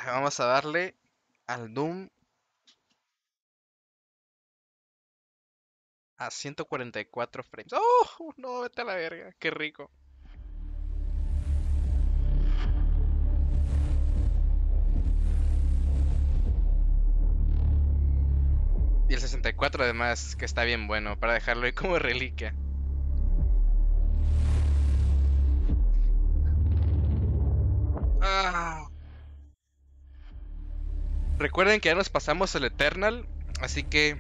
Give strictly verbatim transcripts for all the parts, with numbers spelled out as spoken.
Vamos a darle al Doom a ciento cuarenta y cuatro frames. ¡Oh! No, vete a la verga. Qué rico. Y el sesenta y cuatro además, que está bien bueno, para dejarlo ahí como reliquia. Ah. Recuerden que ya nos pasamos el Eternal, así que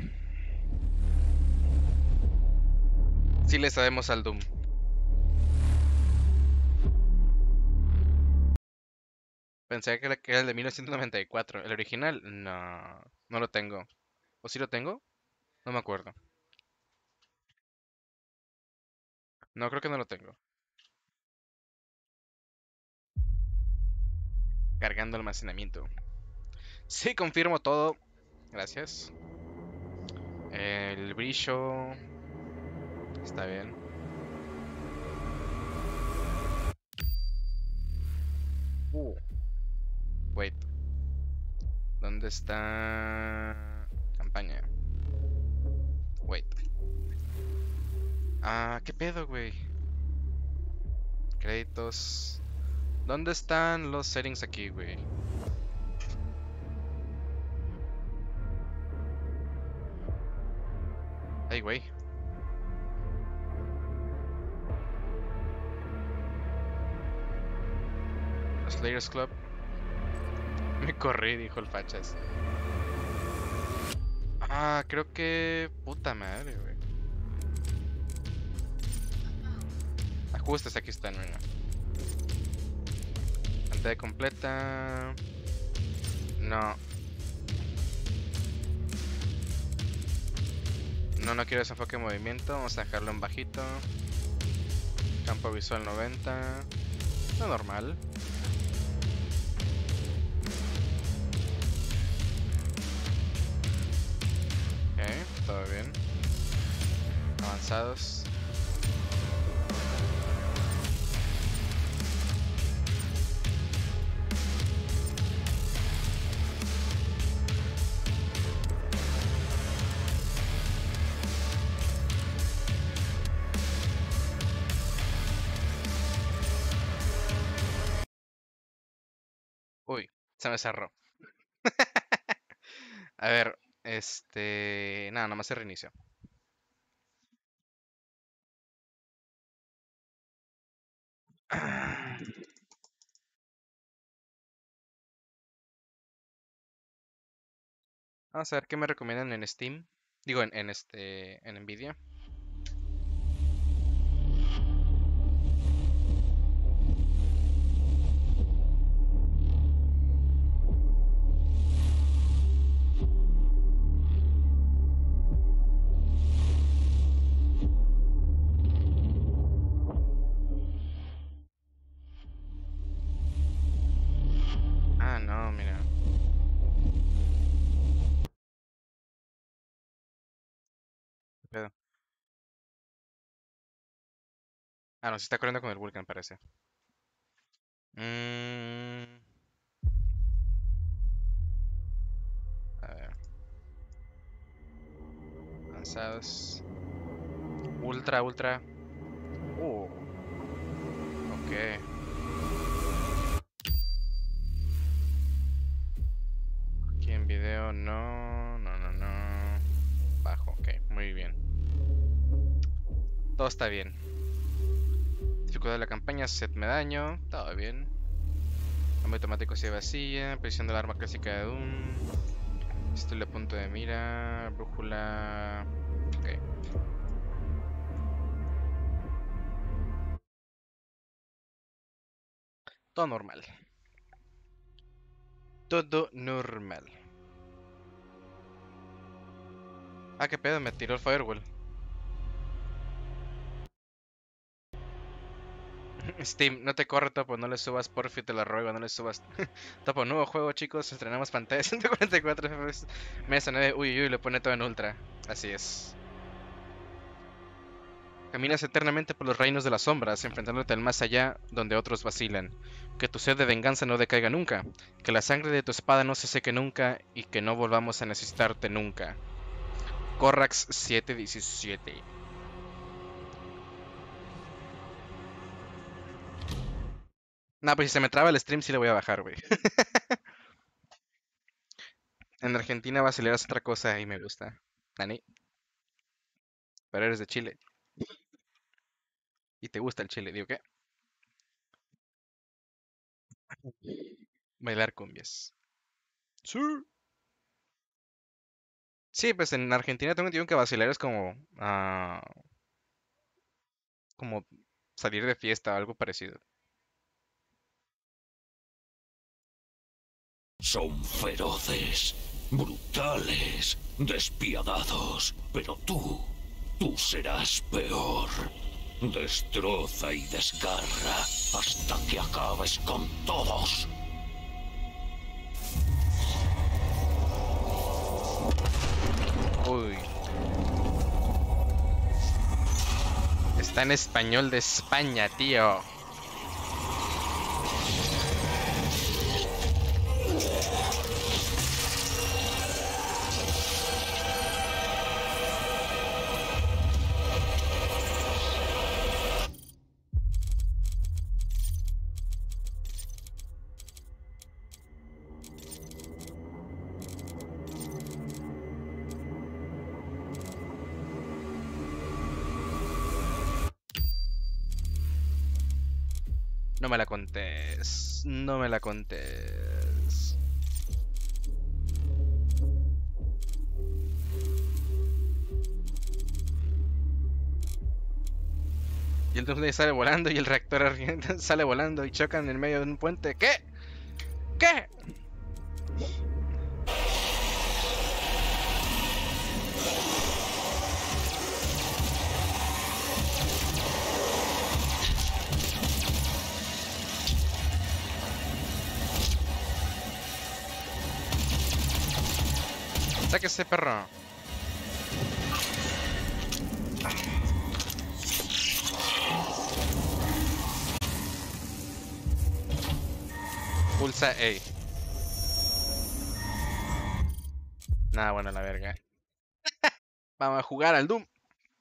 sí le sabemos al Doom. Pensé que era, que era el de mil novecientos noventa y cuatro. ¿El original? No, no lo tengo. ¿O sí lo tengo? No me acuerdo. No, creo que no lo tengo. Cargando almacenamiento. Sí, confirmo todo. Gracias. El brillo. Está bien. Uh, wait. ¿Dónde está campaña? Wait. Ah, ¿qué pedo, güey? Créditos. ¿Dónde están los settings aquí, güey? Ay, güey. Los Players Club. Me corrí, dijo el fachas. Ah, creo que... Puta madre, güey. Ajustes, aquí están, mira. Pantalla completa. No. No, no quiero ese enfoque de movimiento. Vamos a dejarlo en bajito. Campo visual noventa. No normal. Ok, todo bien. Avanzados. Uy, se me cerró. A ver, este... Nada, nada más se reinició. Vamos a ver qué me recomiendan en Steam. Digo, en, en este... En Nvidia. Ah, no, mira. ¿Qué pedo? Ah, no, se está corriendo con el Vulcan, parece. Mm, a ver. Avanzados. Ultra, ultra. Uh, ok. Aquí en video no, no, no, no. Bajo, ok, muy bien. Todo está bien. Dificultad de la campaña, set me daño, todo bien. Cambio automático se vacía, precisión del arma clásica de Doom. Estilo de punto de mira, brújula. Ok. Todo normal. Todo normal. Ah, qué pedo, me tiró el firewall. Steam, no te corre, Topo, no le subas, porfi, te lo ruego, no le subas. Topo, nuevo juego, chicos, estrenamos pantalla ciento cuarenta y cuatro F P S. Mesa nueve, uy, uy, lo pone todo en ultra. Así es. Caminas eternamente por los reinos de las sombras, enfrentándote al más allá, donde otros vacilan. Que tu sed de venganza no decaiga nunca, que la sangre de tu espada no se seque nunca y que no volvamos a necesitarte nunca. Corrax siete diecisiete. Nah, pues si se me traba el stream sí le voy a bajar, güey. En Argentina basilear es otra cosa y me gusta. Dani, pero eres de Chile y te gusta el chile, digo qué. Bailar cumbias. Sí. Sí, pues en Argentina tengo entendido que basilar es como, ah, como salir de fiesta o algo parecido. Son feroces, brutales, despiadados, pero tú, tú serás peor. Destroza y desgarra hasta que acabes con todos. Uy. Está en español de España, tío. No me la contés. No me la contés. Y el Doomsday sale volando y el reactor argentino sale volando y chocan en medio de un puente. ¿Qué? ¿Qué? Sáquese, perro. Pulsa A. Nada, bueno, la verga. Vamos a jugar al Doom.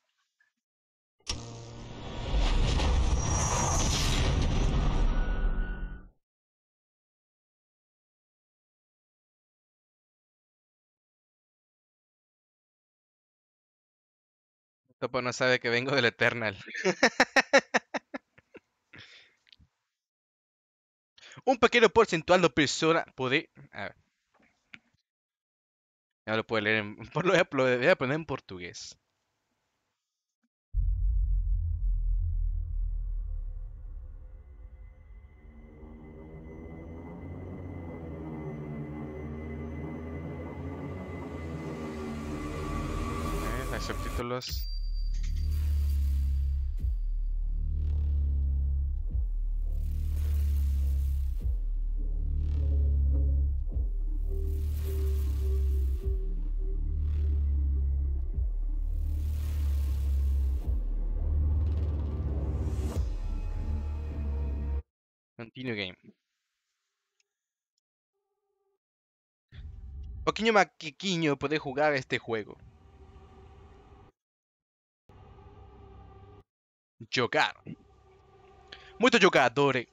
Topo no sabe que vengo del Eternal. Un pequeño porcentual de persona puede... A ver, ya lo puedo leer en... Por lo voy a, lo voy a poner en portugués. Eh, Hay subtítulos. Continue game. Poquinho maquiquiño puede jugar este juego. Jogar. Muito jogadores.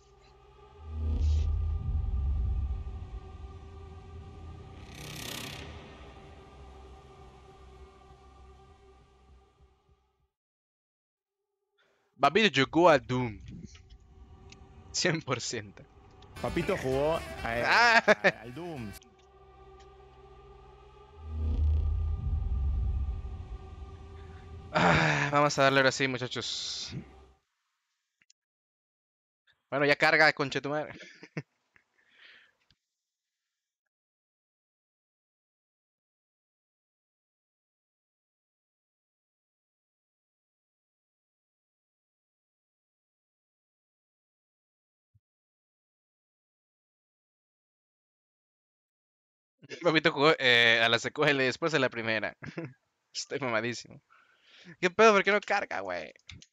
Babito jogou a Doom. cien por ciento. Papito jugó a- Ah. a- al Doom. Ah, vamos a darle ahora sí, muchachos. Bueno, ya carga, conchetumare. Papito jugó eh, a la secuela y después a la primera. Estoy mamadísimo. ¿Qué pedo? ¿Por qué no carga, güey?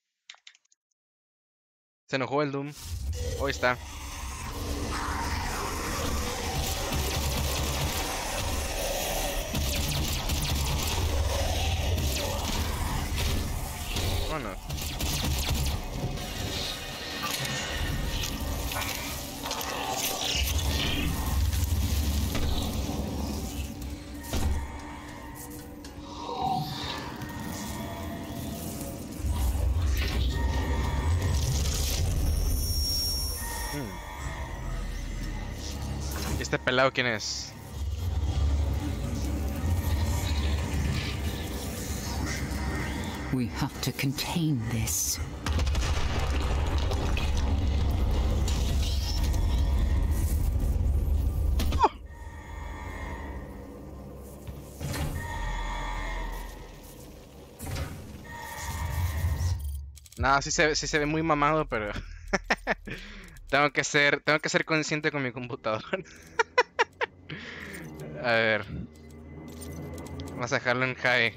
Se enojó el Doom. Hoy está. Bueno. ¿Y este pelado quién es? We have to contain this. Nada, sí se, sí se ve muy mamado, pero tengo que ser, tengo que ser consciente con mi computador. A ver, vamos a dejarlo en high.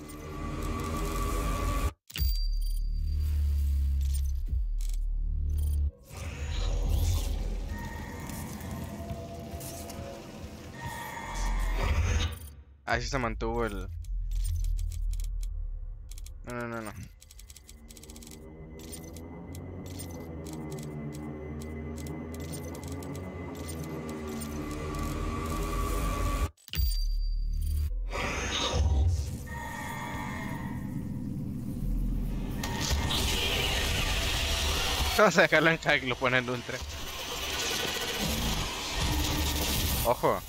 Ahí sí se mantuvo el. No, no, no, no. Vamos a dejarlo en high y lo pone en ultra. Ojo.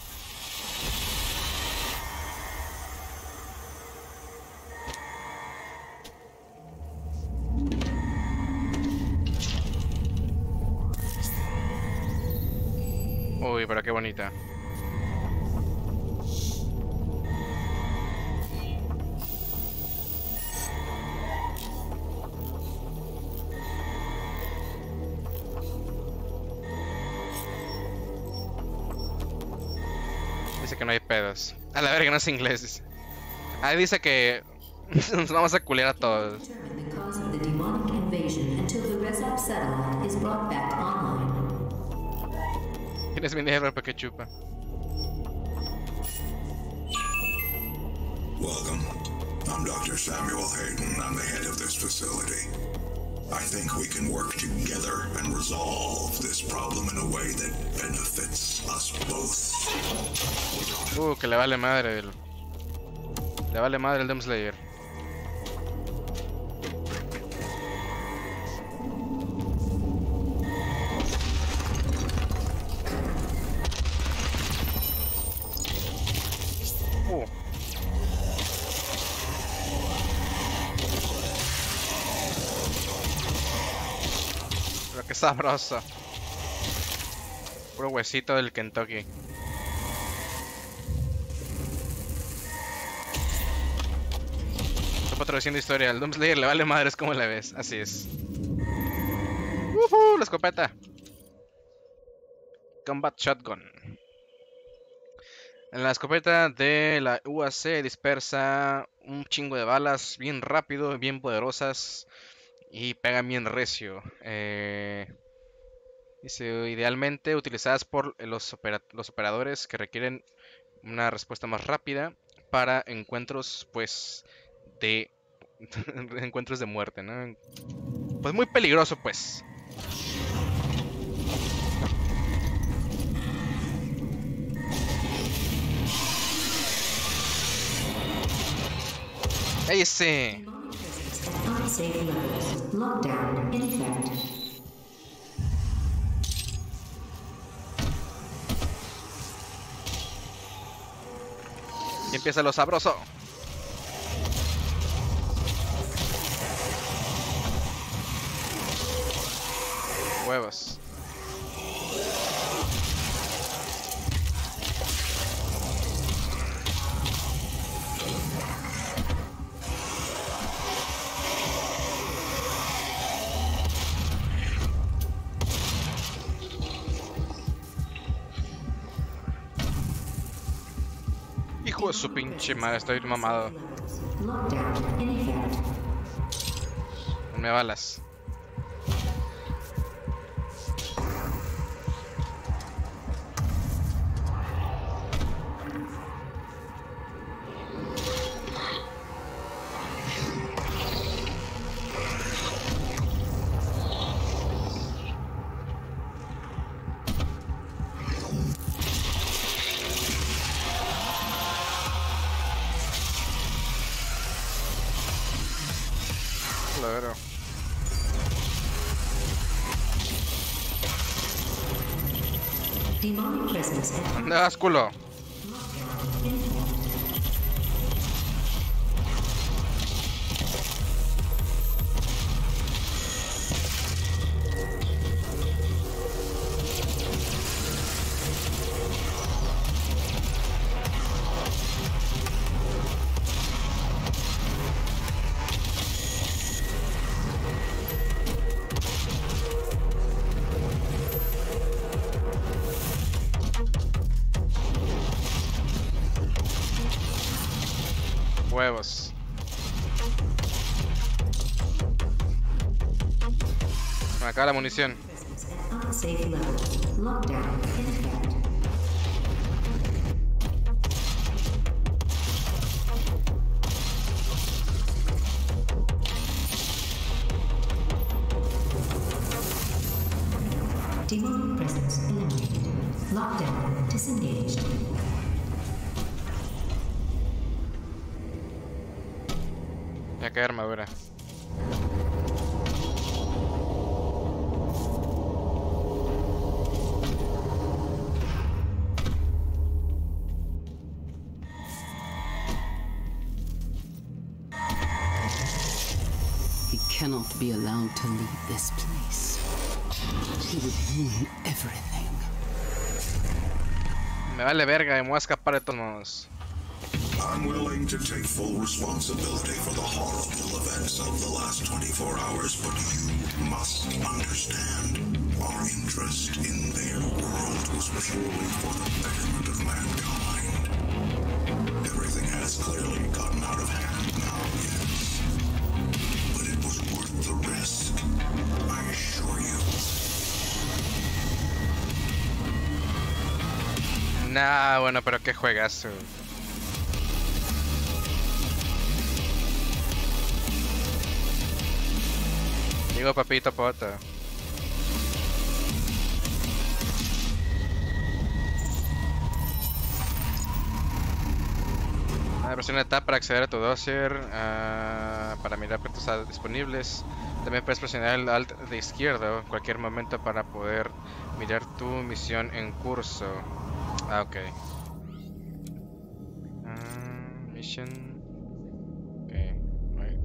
Uy, pero qué bonita. Dice que no hay pedos. A la verga, no es inglés. Ahí dice que nos vamos a culear a todos. The cause of the demonic invasion until the Rezap satellite is brought back online. Tienes mi dinero para que chupa. Welcome. I'm Doctor Samuel Hayden. I'm the head of this facility. I think we can work together and resolve this problem in a way that benefits us both. Uh, que le vale madre el... Le vale madre el Doom Slayer. Uh. Pero qué sabroso. Puro huesito del Kentucky. Traduciendo historia, al Doom Slayer le vale madres como la ves, así es. ¡Woohoo! La escopeta. Combat Shotgun. En la escopeta de la U A C dispersa un chingo de balas bien rápido, bien poderosas y pegan bien recio. Eh, dice, idealmente utilizadas por los, opera los operadores que requieren una respuesta más rápida para encuentros, pues, de encuentros de muerte, ¿no? Pues muy peligroso, pues. ¡Ey, ese! Unsafe levels. Lockdown in effect. Y empieza lo sabroso. Huevos. Hijo de su pinche madre, estoy mamado. Lockdown in effect. Me balas. Claro. Demonic presence at ¿Dónde vas, culo? Huevos. Me acaba la munición. unsafe level. Lockdown in effect. Demonic presence eliminated. Lockdown disengaged. Ya cae armadura. He cannot be allowed to leave this place. He would ruin everything. Me vale verga, me voy a escapar de todos modos. I'm willing to take full responsibility for the horrible events of the last twenty-four hours, but you must understand our interest in their world was purely for the betterment of mankind. Everything has clearly gotten out of hand now, yes. But it was worth the risk, I assure you. Nah, bueno, pero qué juegazo. Digo papito pota. Ah, presiona Tab para acceder a tu dossier, uh, para mirar proyectos disponibles. También puedes presionar el Alt de izquierda en cualquier momento para poder mirar tu misión en curso. Ah, ok. Uh, mission. Ok, right.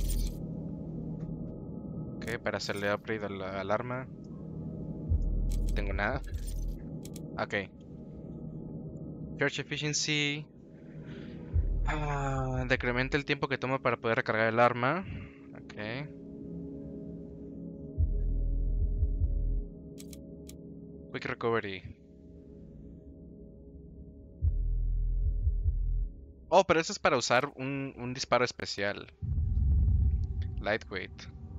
Ok, para hacerle upgrade al, al arma. No tengo nada. Ok. Search efficiency. Ah, decrementa el tiempo que toma para poder recargar el arma. Ok. Quick recovery. Oh, pero eso es para usar un, un disparo especial. Lightweight.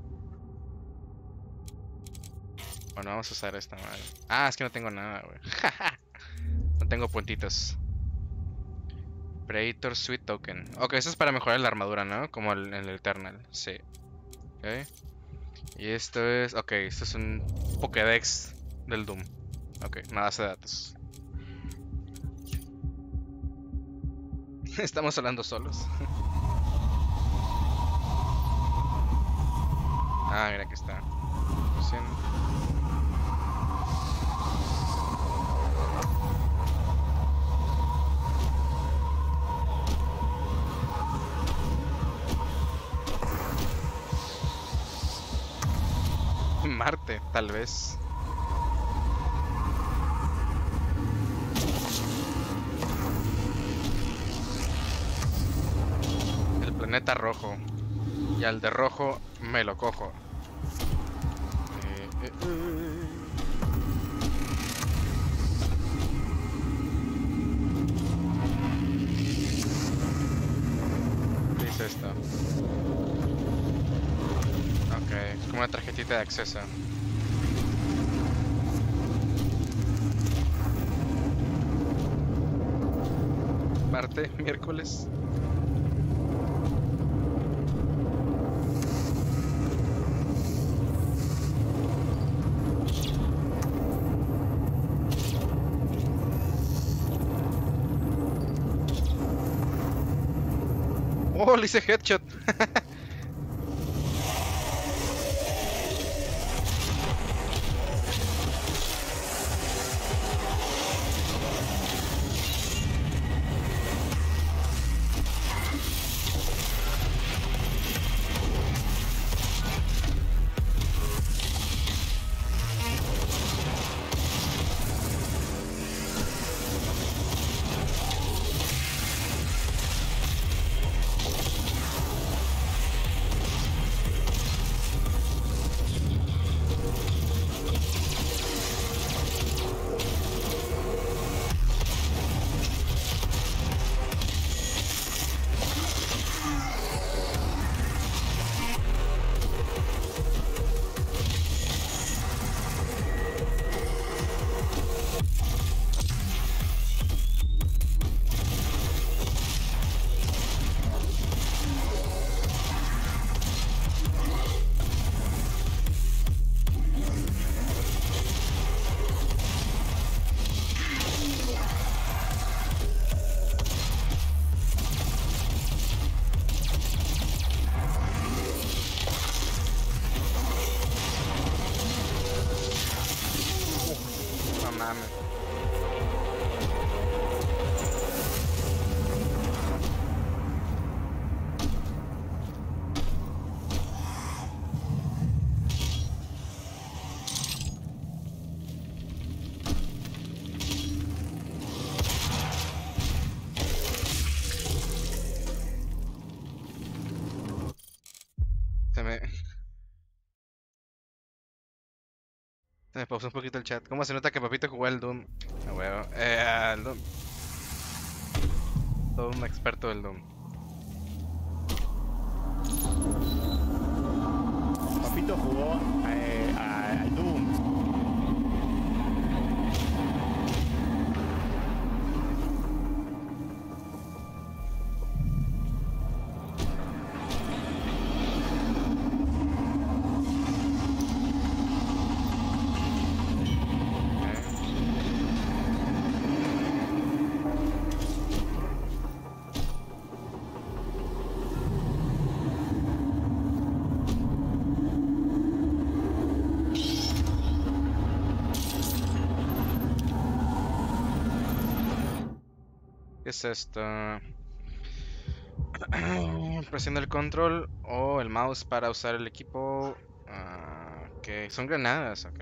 Bueno, vamos a usar esta madre. Ah, es que no tengo nada, güey. No tengo puntitos. Predator Sweet Token. Ok, eso es para mejorar la armadura, ¿no? Como el- en el Eternal. Sí. Ok. Y esto es... Ok, esto es un Pokédex del Doom. Ok, una base de datos. Estamos hablando solos. Ah, mira, aquí está. Fusión. Marte, tal vez. El planeta rojo. Y al de rojo me lo cojo. Eh, eh, eh. ¿Qué es esto? Ok. tarjeta de acceso. Marte, miércoles. Oh, le hice headshot. Se me... Se me pausó un poquito el chat. ¿Cómo se nota que Papito jugó al Doom? A huevo. Eh, al Doom. Todo un experto del Doom. Papito jugó eh, a- al Doom. ¿Qué es esto? Presiona el control o el mouse para usar el equipo. Ah, ok, son granadas, ok.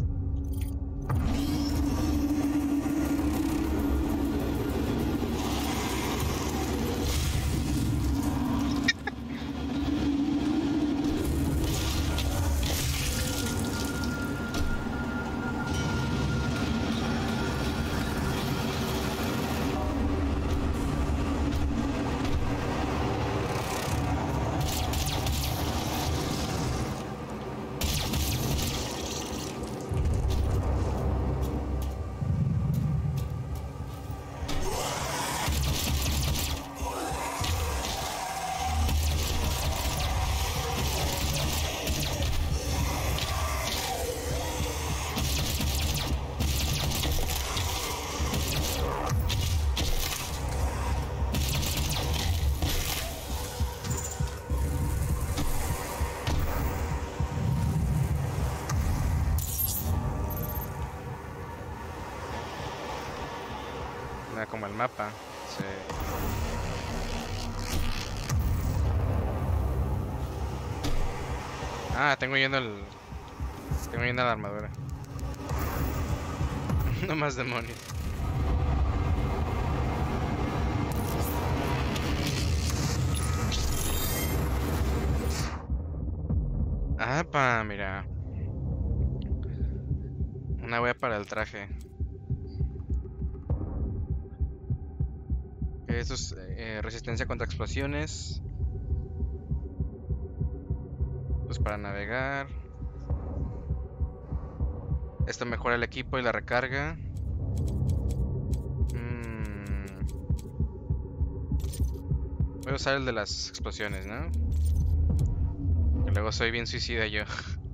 Mira como el mapa. Sí. Ah, tengo yendo el... Tengo yendo la armadura. No más demonios. Ah, pa, mira. Una wea para el traje. Eso es eh, resistencia contra explosiones. Pues para navegar. Esto mejora el equipo y la recarga. Mm. Voy a usar el de las explosiones, ¿no? Que luego soy bien suicida yo.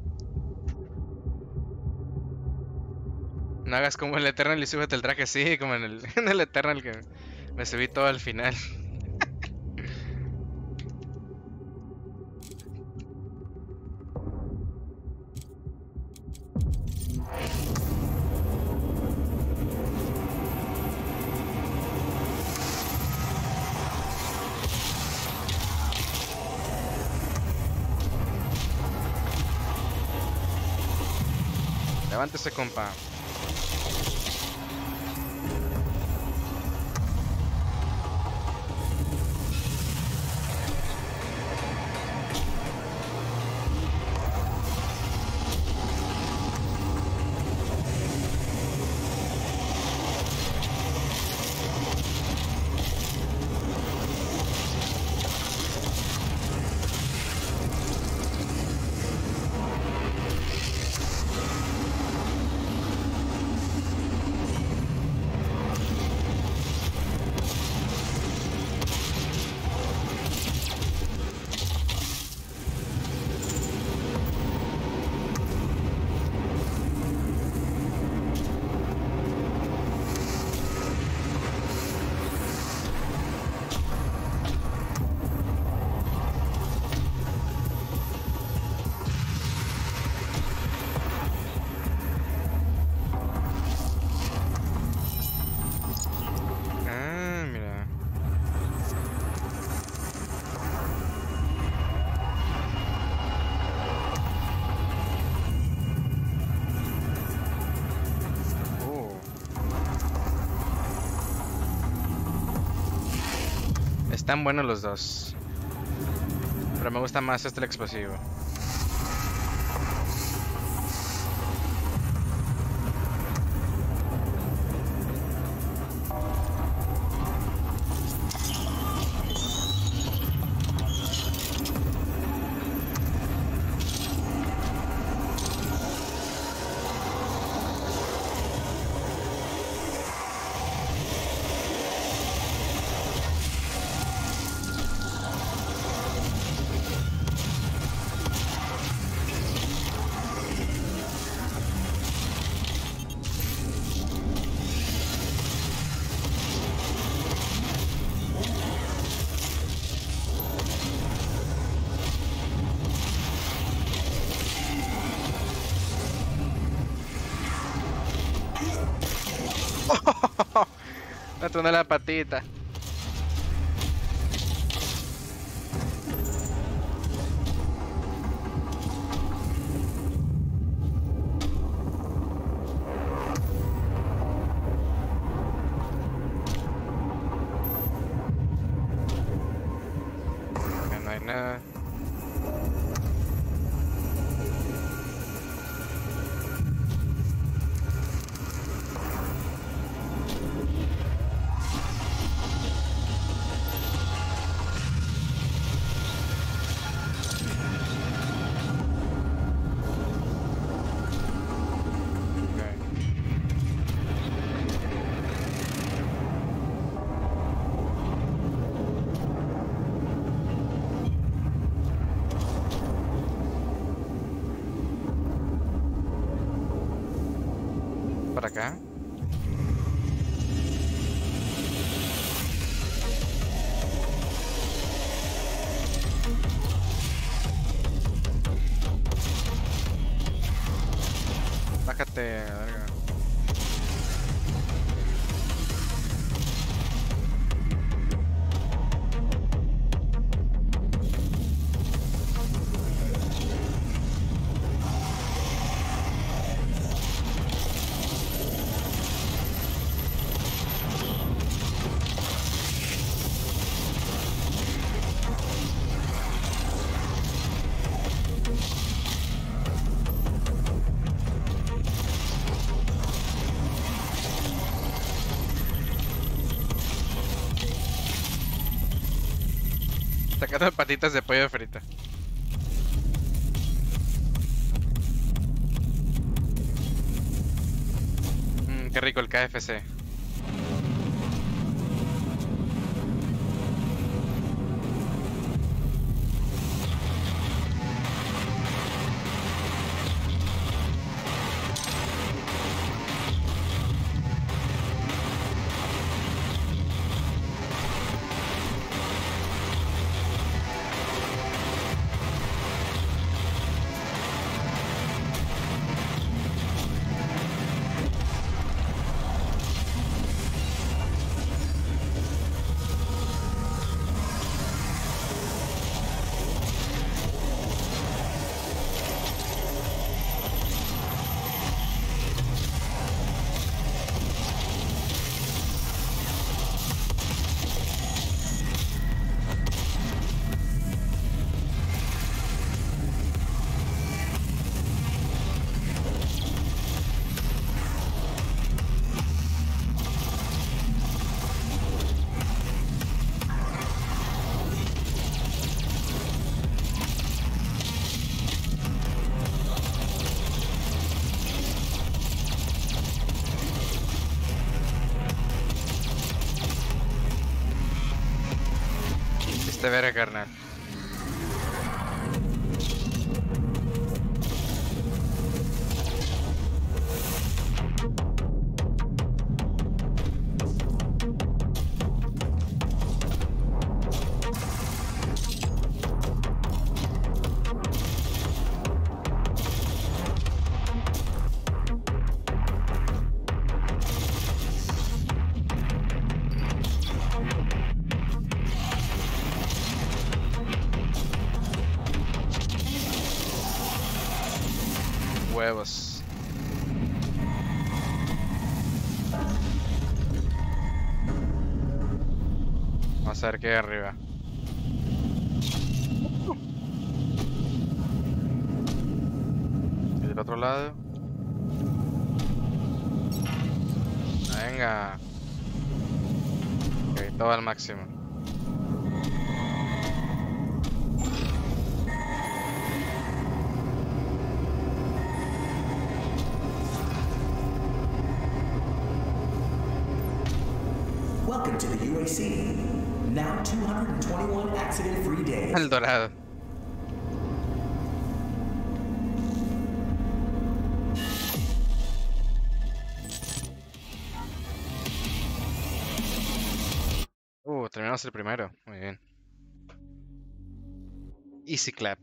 No hagas como el Eternal y súbete el traje, sí, como en el, en el Eternal que me subí todo al final. Levántese, compa. Están buenos los dos. Pero me gusta más este el explosivo. Me tronó la patita. Ya no hay nada. Para acá. Bájate, verga. Sacando patitas de pollo frita. Qué rico el K F C. Este verga, carnal. Huevos. Vamos a ver qué hay arriba. Y del otro lado. Venga. Ok, todo al máximo. Welcome to the U A C. Now two hundred twenty-one accident-free days. El dorado. Uh, terminamos el primero. Muy bien. Easy clap.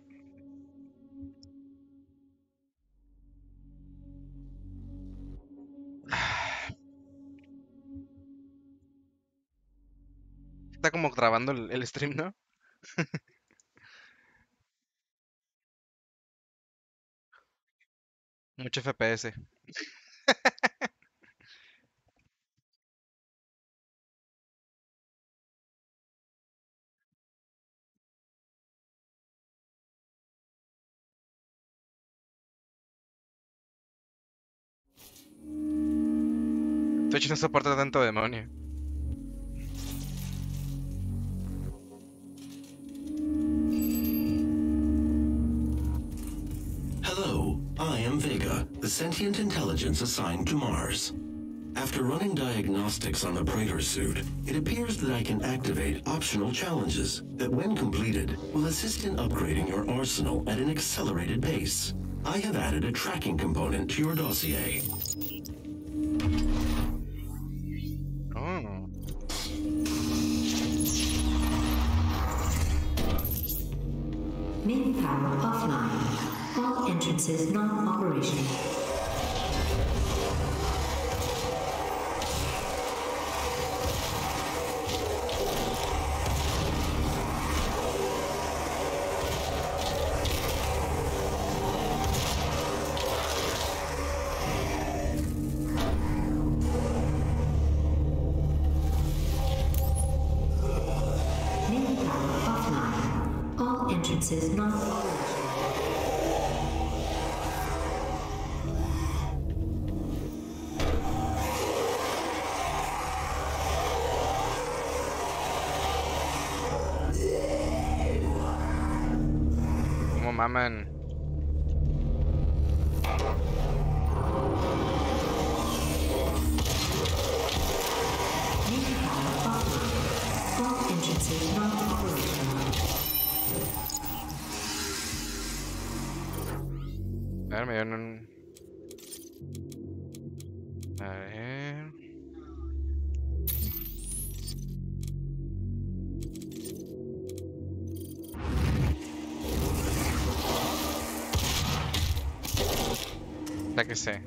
Está como grabando el, el stream, ¿no? Mucho F P S. Twitch no soporta tanto demonio. Hello, I am Vega, the sentient intelligence assigned to Mars. After running diagnostics on the Praetor suit, it appears that I can activate optional challenges that, when completed, will assist in upgrading your arsenal at an accelerated pace. I have added a tracking component to your dossier. Oh. Main power offline. All entrances non-operational. Main power offline. All entrances non-operational. Como maman. me dieron un... A ver... Ya que sé.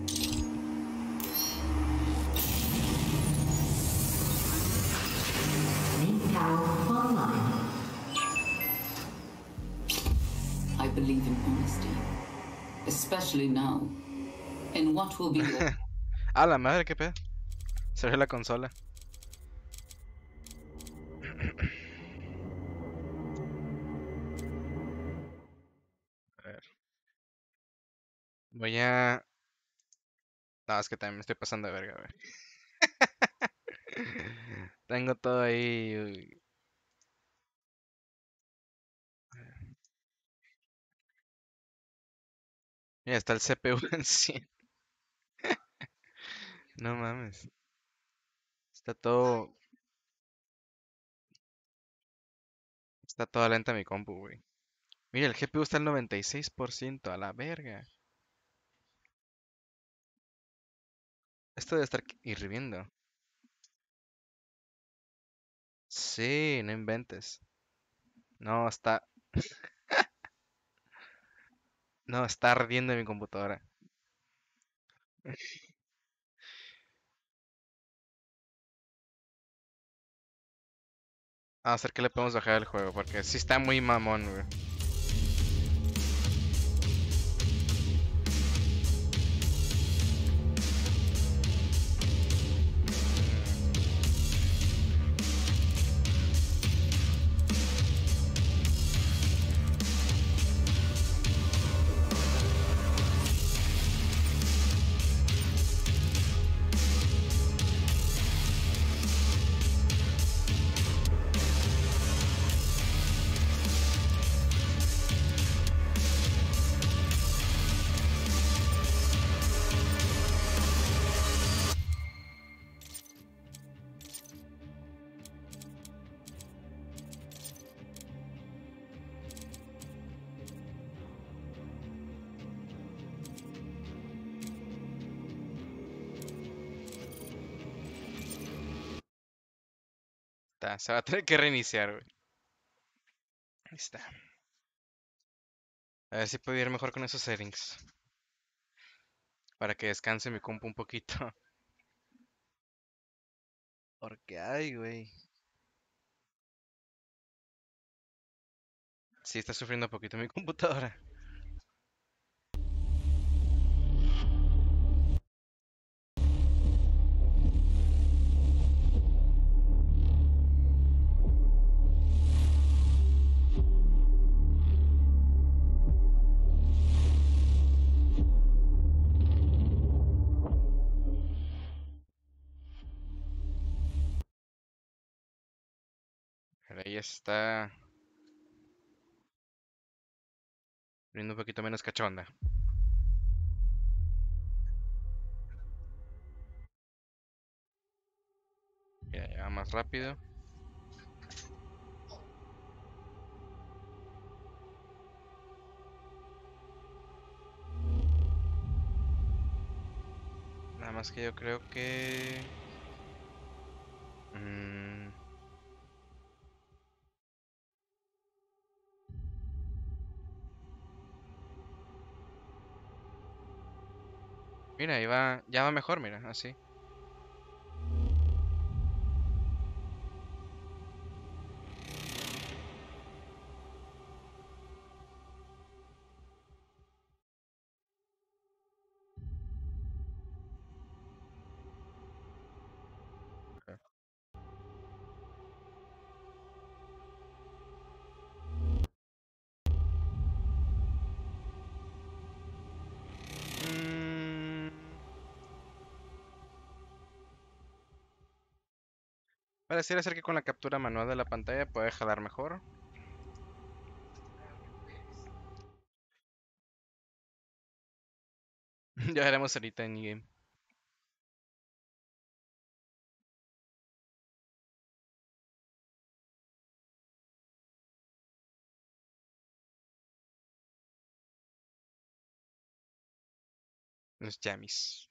Main power online. I believe in honesty, especially now. In what will be your A la madre, qué pedo. Cerré la consola. A ver. Voy a... No, es que también me estoy pasando de verga, a ver. Tengo todo ahí. Uy. Mira, está el C P U en cien. No mames. Está todo... Está toda lenta mi compu, güey. Mira, el G P U está al noventa y seis por ciento. A la verga. Esto debe estar hirviendo. Sí, no inventes. No, está... No, está ardiendo mi computadora. A ver qué le podemos bajar al juego, porque sí está muy mamón, güey. Está, se va a tener que reiniciar, güey. Ahí está. A ver si puedo ir mejor con esos settings. Para que descanse mi compu un poquito. Porque, ay, güey. Sí, está sufriendo un poquito mi computadora. Pero ahí está. Viendo un poquito menos cachonda. Ya, ya va más rápido. Nada más que yo creo que... mm, mira, ahí va... Ya va mejor, mira, así. Mm, Pareciera ser que con la captura manual de la pantalla puede jalar mejor. Ya veremos ahorita en game. Los jammies.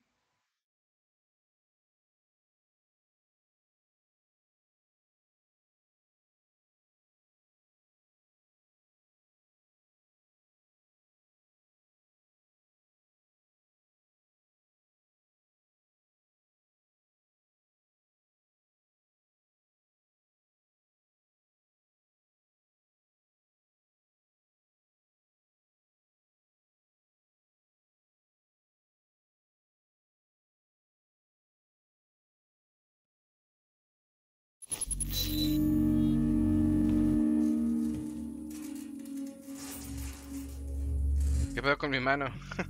¿Qué pedo con mi mano?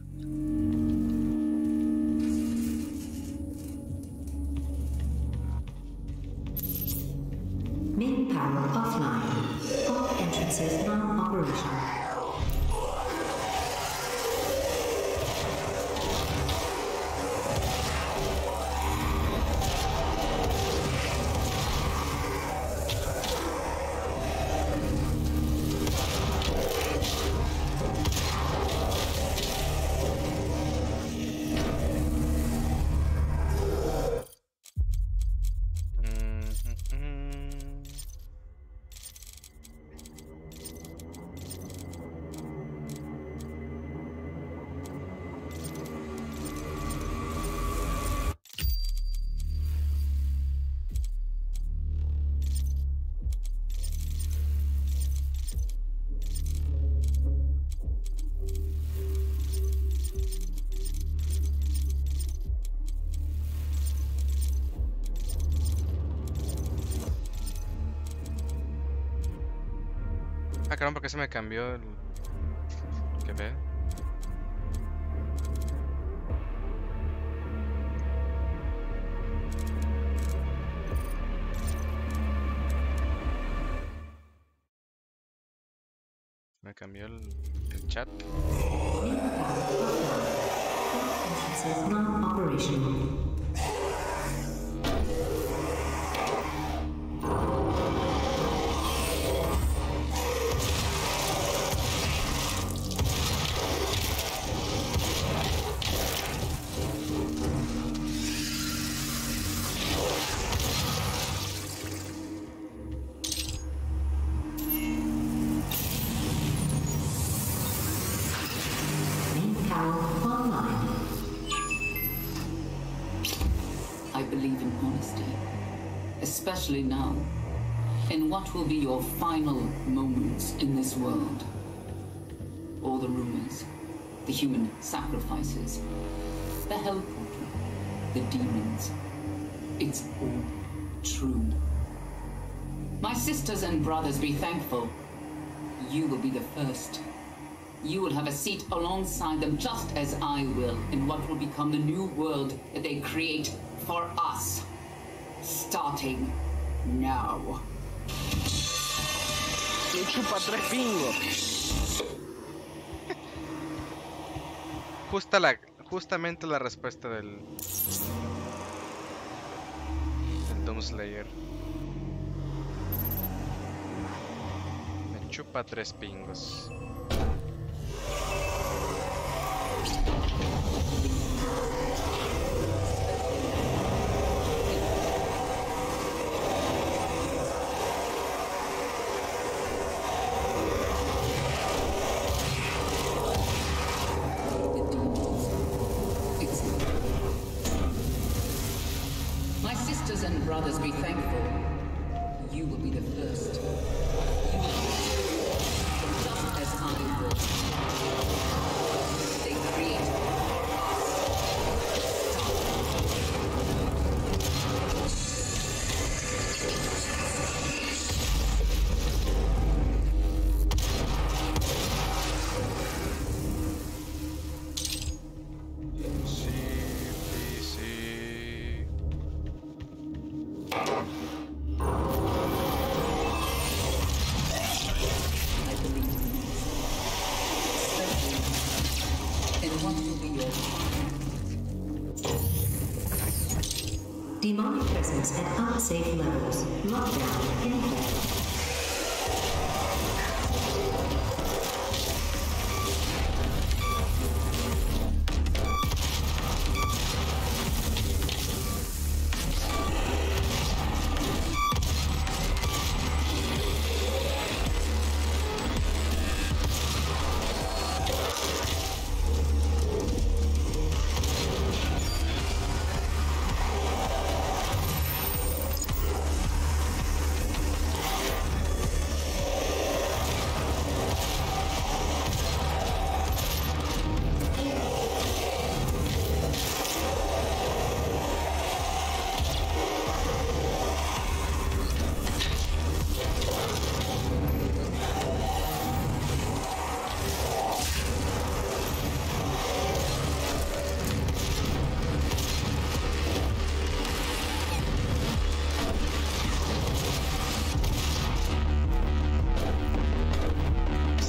Main power offline. All entrances non-operational. Ah, caramba, ¿por qué se me cambió el... ¿Qué ve? Me cambió el, el chat. Entrances non-operational. I believe in honesty, especially now, in what will be your final moments in this world. All the rumors, the human sacrifices, the hell portal, the demons, it's all true. My sisters and brothers, be thankful. You will be the first. You will have a seat alongside them, just as I will, in what will become the new world that they create for us. Starting now. Le chupa tres pingos. Justa la, justamente la respuesta del... del Doomslayer. Me chupa tres pingos. My sisters and brothers, be thankful. You will be the first. You will be just as I will. They create Demonic presence at unsafe levels. Lockdown in effect.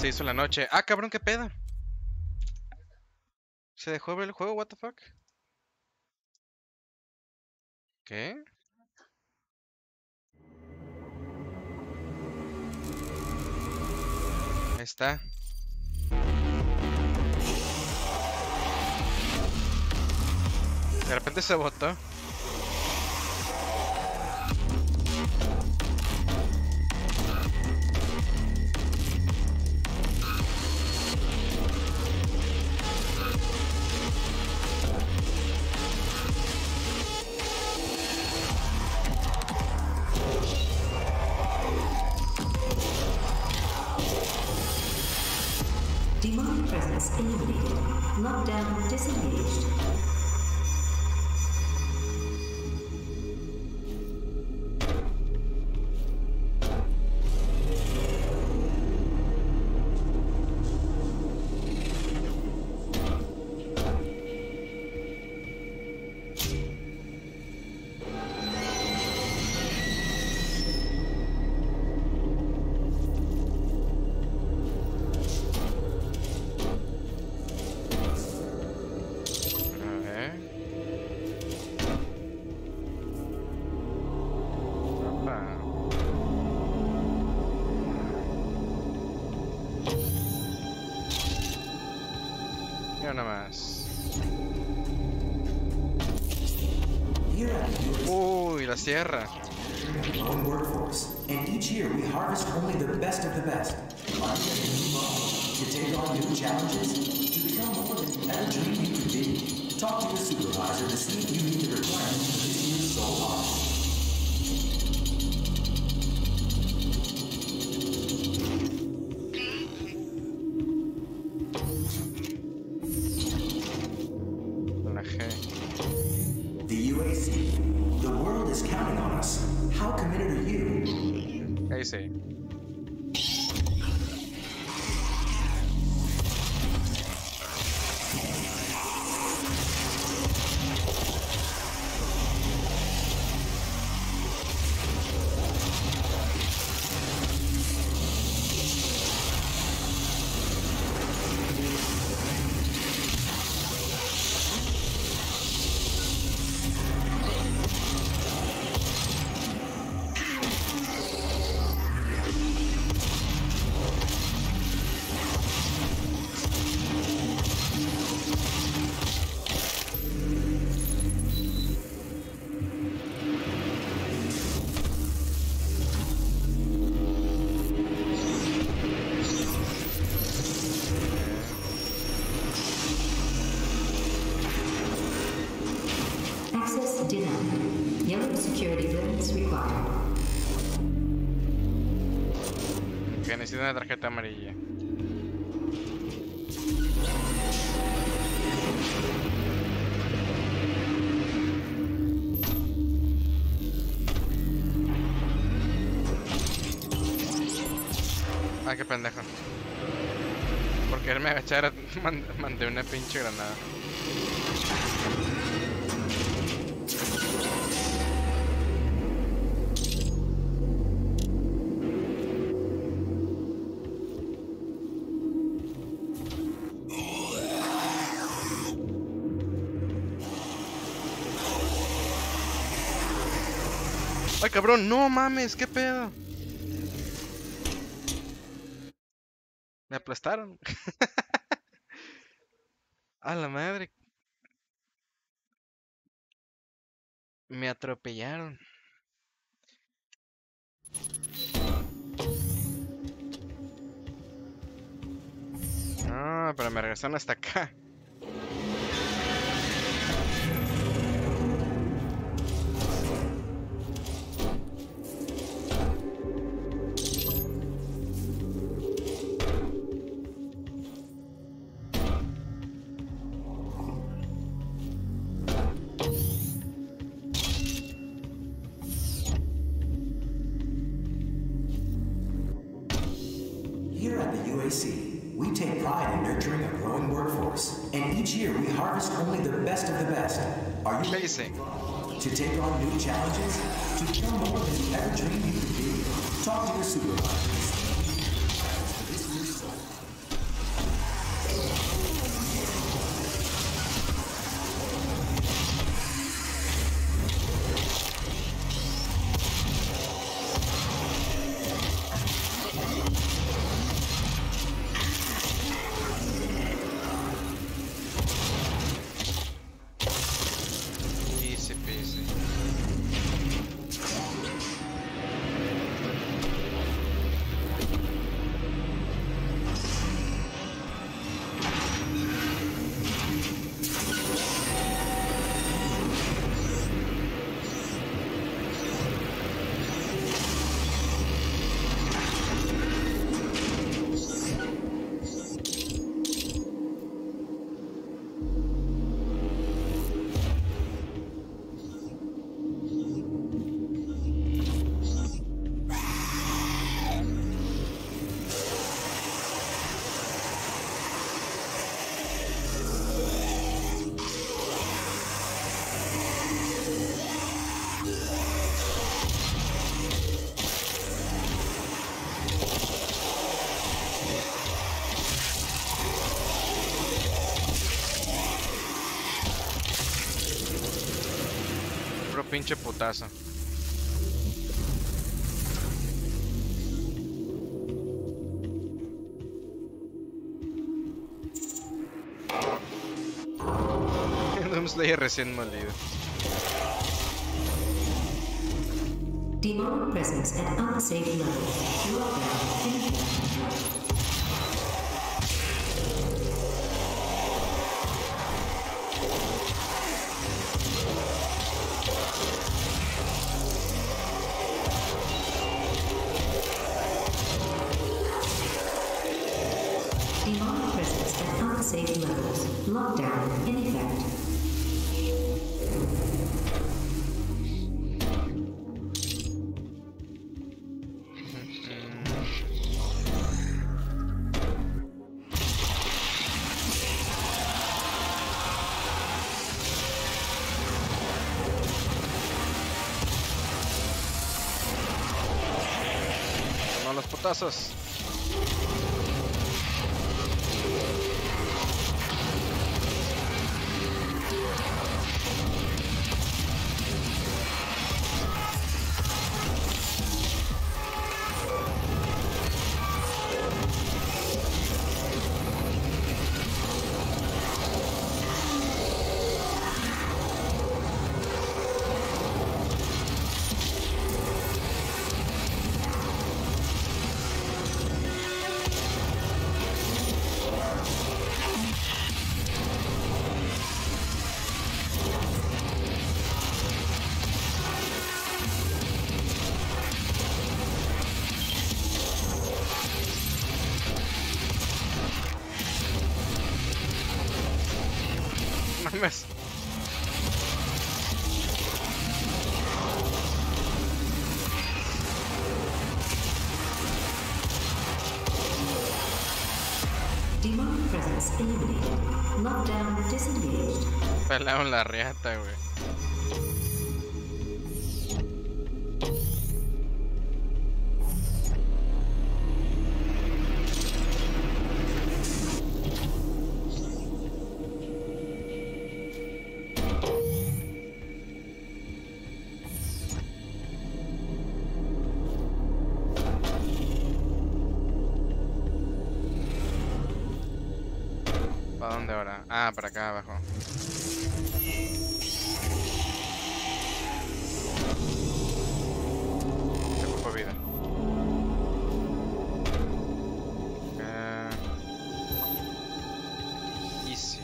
hizo en la noche. Ah, cabrón, qué pedo. ¿Se dejó ver el juego? What the fuck? ¿Qué? Ahí está. De repente se botó. Demonic presence eliminated. Lockdown disengaged. Una más. Uy, la sierra. Own workforce, and each year we harvest only the best of the best. Are you ready to move on, to take on new challenges, to become more than you ever dreamed you could be? Talk to your supervisor to see if you meet the requirements for this year's Soul Harvest. The U A C. The world is counting on us. How committed are you? Ahí sí. Access denied. Yellow security clearance required. Que necesito una tarjeta amarilla. Ah, qué pendejo. Por quererme agachar, mand mandé una pinche granada. Ay, cabrón, no mames, qué pedo. Me aplastaron. A la madre. Me atropellaron. No, pero me regresaron hasta acá. Here at the U A C, we take pride in nurturing a growing workforce, and each year we harvest only the best of the best. Are you ready to take on new challenges, to become more than you ever dreamed you could be? Talk to your supervisors. For this year's Soul. Puro pinche putazo. Doomslayer recién molido. Demonic presence at unsafe levels. Lockdown in effect. Demonic presence at unsafe levels. Lockdown in effect. Toma los putazos. Mames. Demonic presence eliminated. Lockdown disengaged. Pelaron la riata, güey. ¿Para dónde ahora? Ah, para acá abajo. Se ocupa vida. Uh, easy.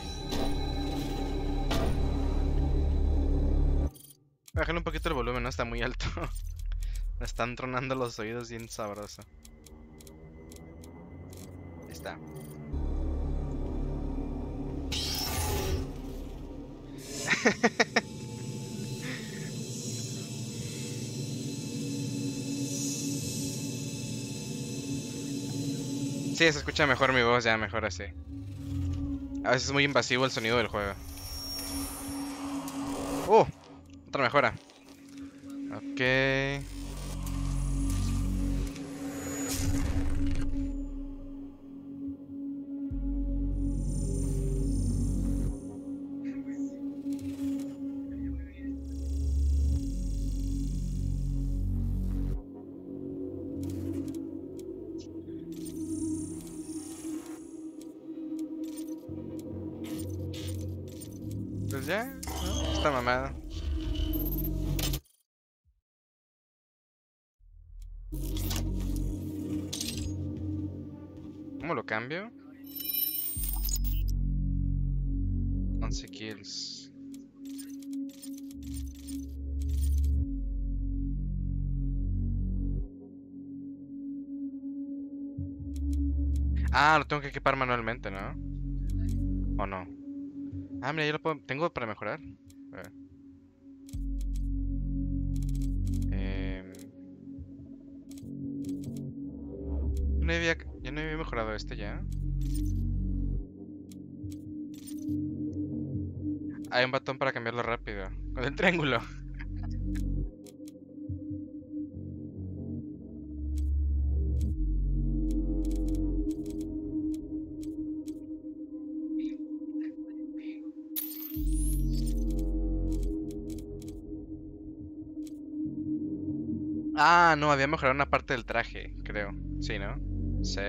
Bájale un poquito el volumen, no está muy alto. Me están tronando los oídos bien sabroso. Ahí está. Sí, se escucha mejor mi voz, ya mejor así. A veces es muy invasivo el sonido del juego. ¡Uh! Otra mejora. Ok. Pues ya, ¿no? Está mamada. ¿Cómo lo cambio? once kills. Ah, lo tengo que equipar manualmente, ¿no? ¿O no? Ah, mira, yo lo puedo... ¿Tengo para mejorar? A ver. Eh... Yo no había... Yo no había mejorado este ya. Hay un botón para cambiarlo rápido. Con el triángulo. Ah, no, había mejorado una parte del traje, creo. Sí, ¿no? Sí.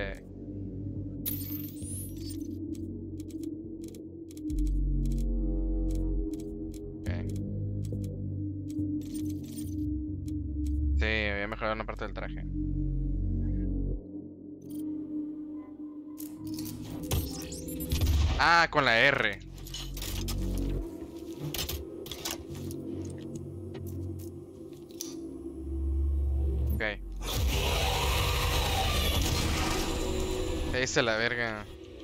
Okay. Sí, había mejorado una parte del traje. Ah, con la R. Ok. Esa es la verga.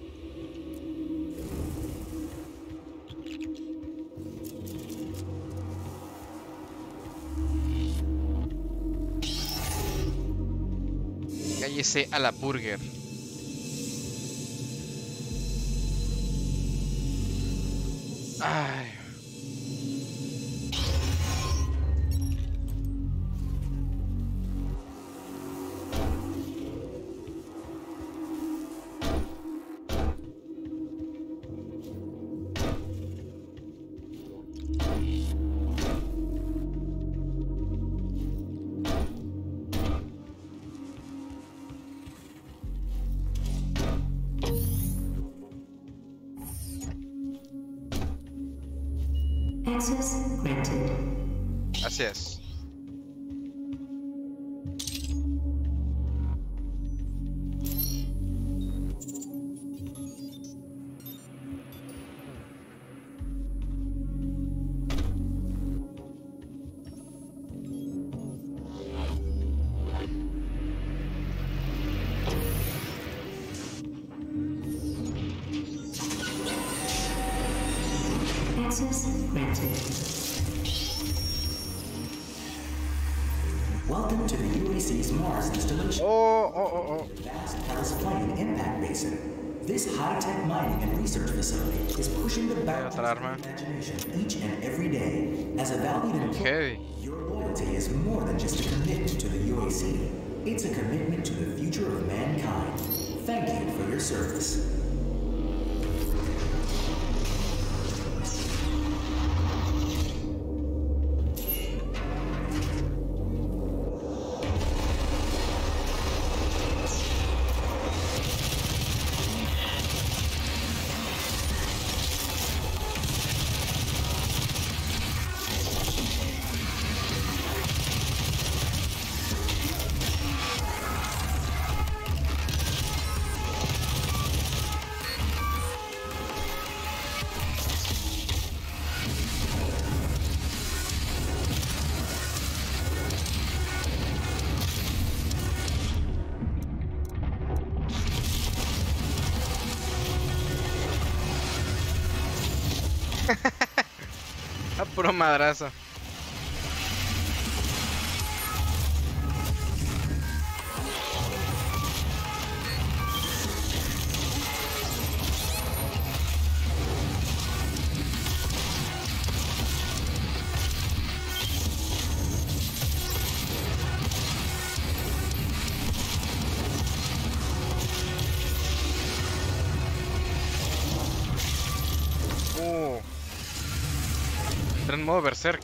Cállese a la burger. Ay. Access granted. Así es. Access granted. Welcome to the U A C's Mars installation. Oh, oh, oh, oh. Vast Palace Plain Impact Basin. This high-tech mining and research facility is pushing the boundaries of imagination each and every day. As a valued employee, Heavy. your loyalty is more than just a commitment to the U A C. It's a commitment to the future of mankind. Thank you for your service. A puro madrazo. Uh. Entra en modo berserk.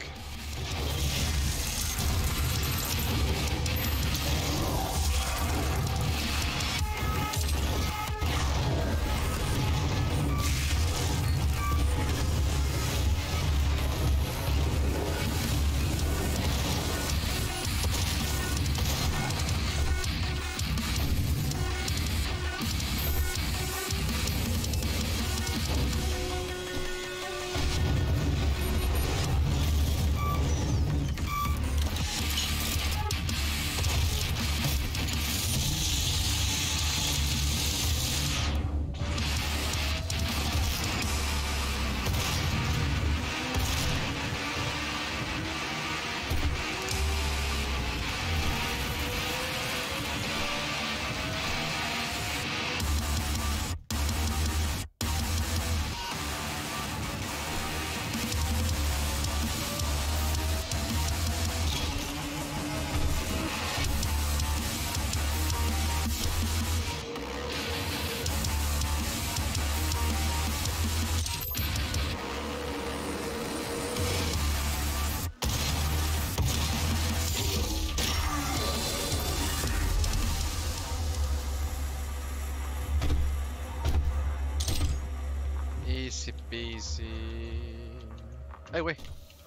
difícil. Ay, güey.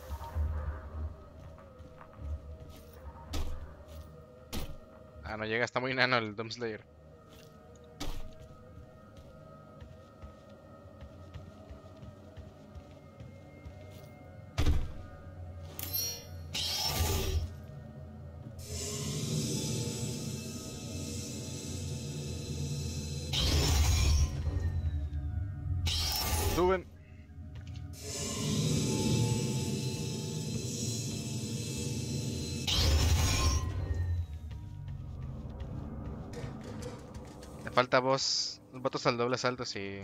Ah, no llega, está muy nano el Doomslayer. Suben. Le falta voz. Los votos al doble salto, sí.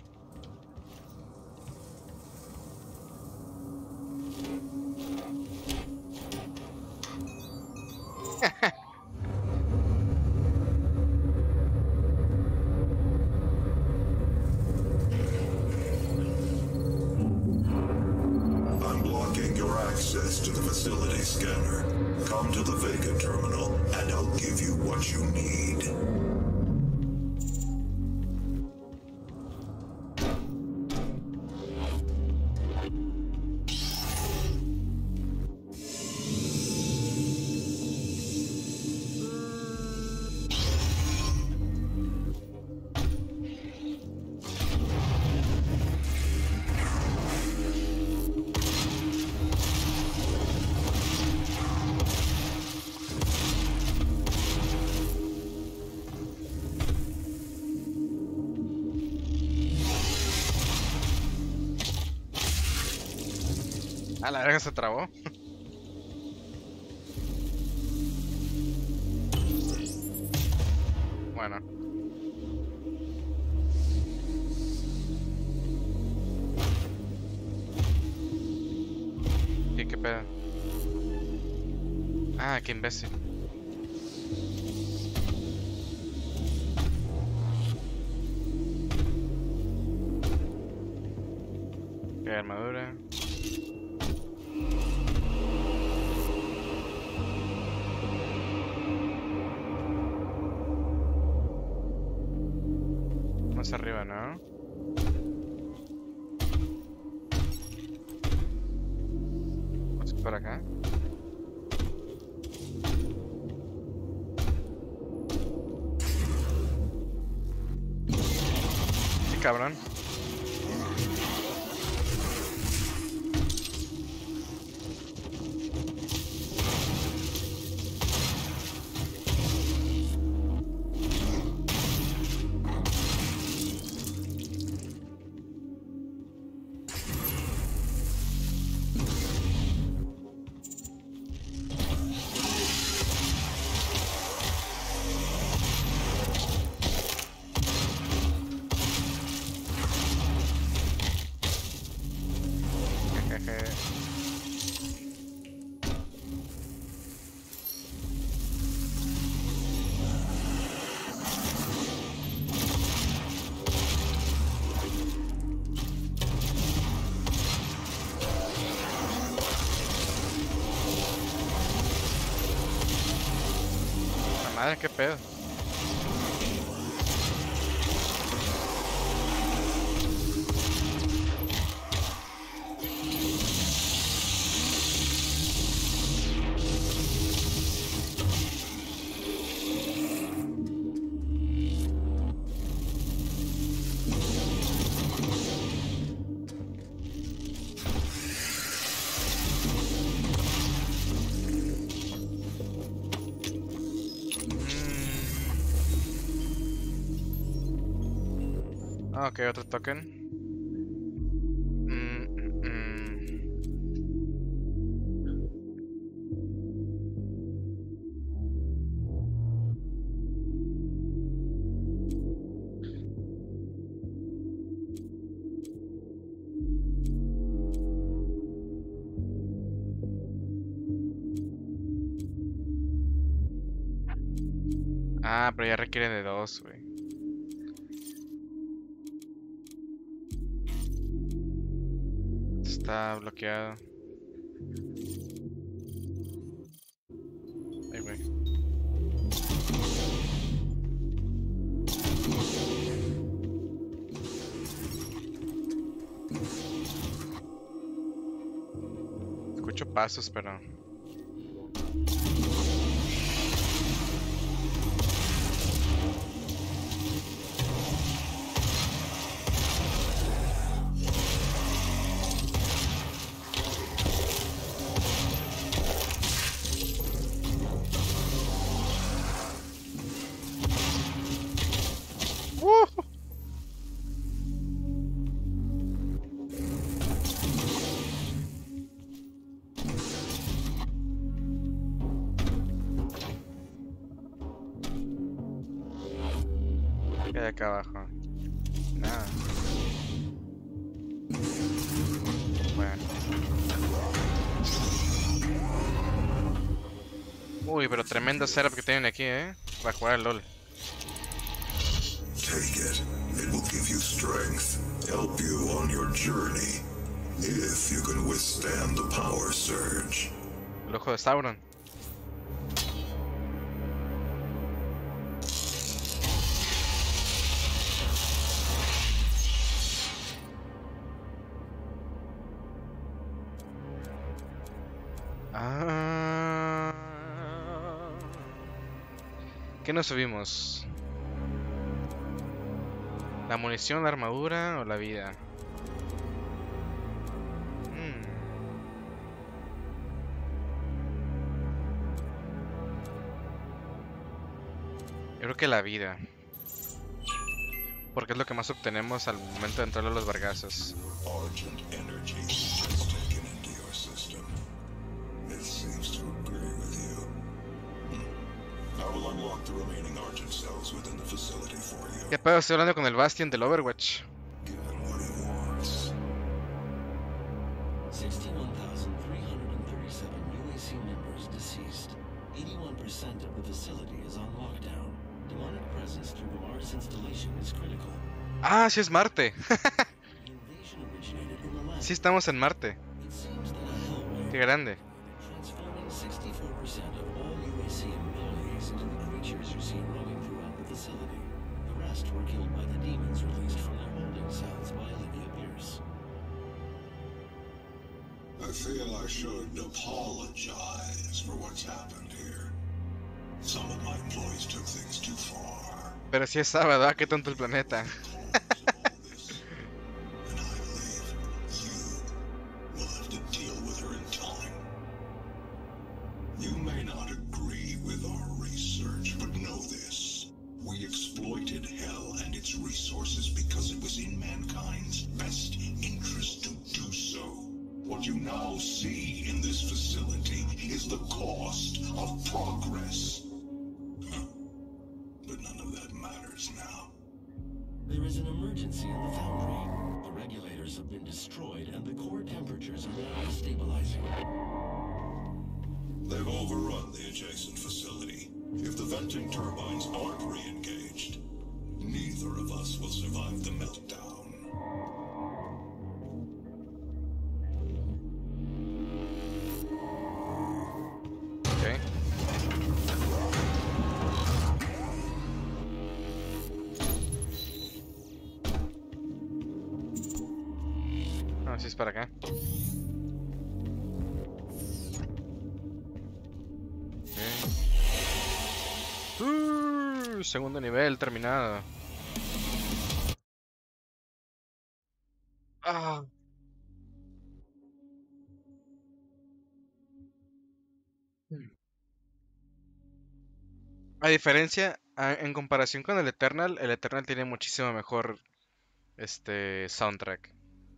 I'm blocking your access to the facility scanner. Come to the Vega terminal, and I'll give you what you need. Ah, la verga se trabó. Bueno. ¿Qué, qué pedo? Ah, qué imbécil. Qué armadura. Más arriba, ¿no? Vamos por acá. Qué cabrón. Madre, qué pedo. Ah, ok, otro token. Mm, mm, mm. Ah, pero ya requiere de dos, güey. Está bloqueado. Ay, güey. pasos, pero... ¿Qué hay acá abajo? Nada. Bueno. Uy, pero tremendo setup que tienen aquí, eh. Para jugar al LOL. Take it. It will give you strength, help you on your journey, if you can withstand the power surge. El ojo de Sauron. Ah. ¿Qué nos subimos? ¿La munición, la armadura o la vida? Hmm. Yo creo que la vida. Porque es lo que más obtenemos al momento de entrar a los vergazos. Argent energy is taken into your system. It seems to agree with you. Hmm. I will unlock the remaining Argent cells within the facility for you. ¿Qué pedo? Estoy hablando con el Bastion del Overwatch. Give him what he wants. sixty-one thousand three hundred thirty-seven U A C members deceased. eighty-one percent of the facility is on lockdown. Demonic presence through the Mars installation is critical. Ah, sí es Marte. The invasion originated in the lab. Sí estamos en Marte. It seems that a hellway Qué grande. transforming sixty-four percent of all U A C abilities into the creatures you see roaming throughout the facility. The rest were killed by the demons released from their holding cells by Olivia Pierce. I feel I should apologize for what's happened here. Some of my employees took things too far. Pero si es sábado, ¿ah? Qué tonto el planeta. And I believe you will have to deal with her in time. You may not agree with our research, but know this. We exploited Hell and its resources because it was in mankind's best interest to do so. What you now see in this facility is the cost of progress. Huh. But none of that matters now. There is an emergency in the foundry. The regulators have been destroyed and the core temperatures are now stabilizing. They've overrun the adjacent facility. If the venting turbines aren't re-engaged, neither of us will survive the meltdown. Ok. Ah, sí es para acá. Ok. Uh, segundo nivel terminado. Ah. A diferencia, a- en comparación con el Eternal, el Eternal tiene muchísimo mejor este soundtrack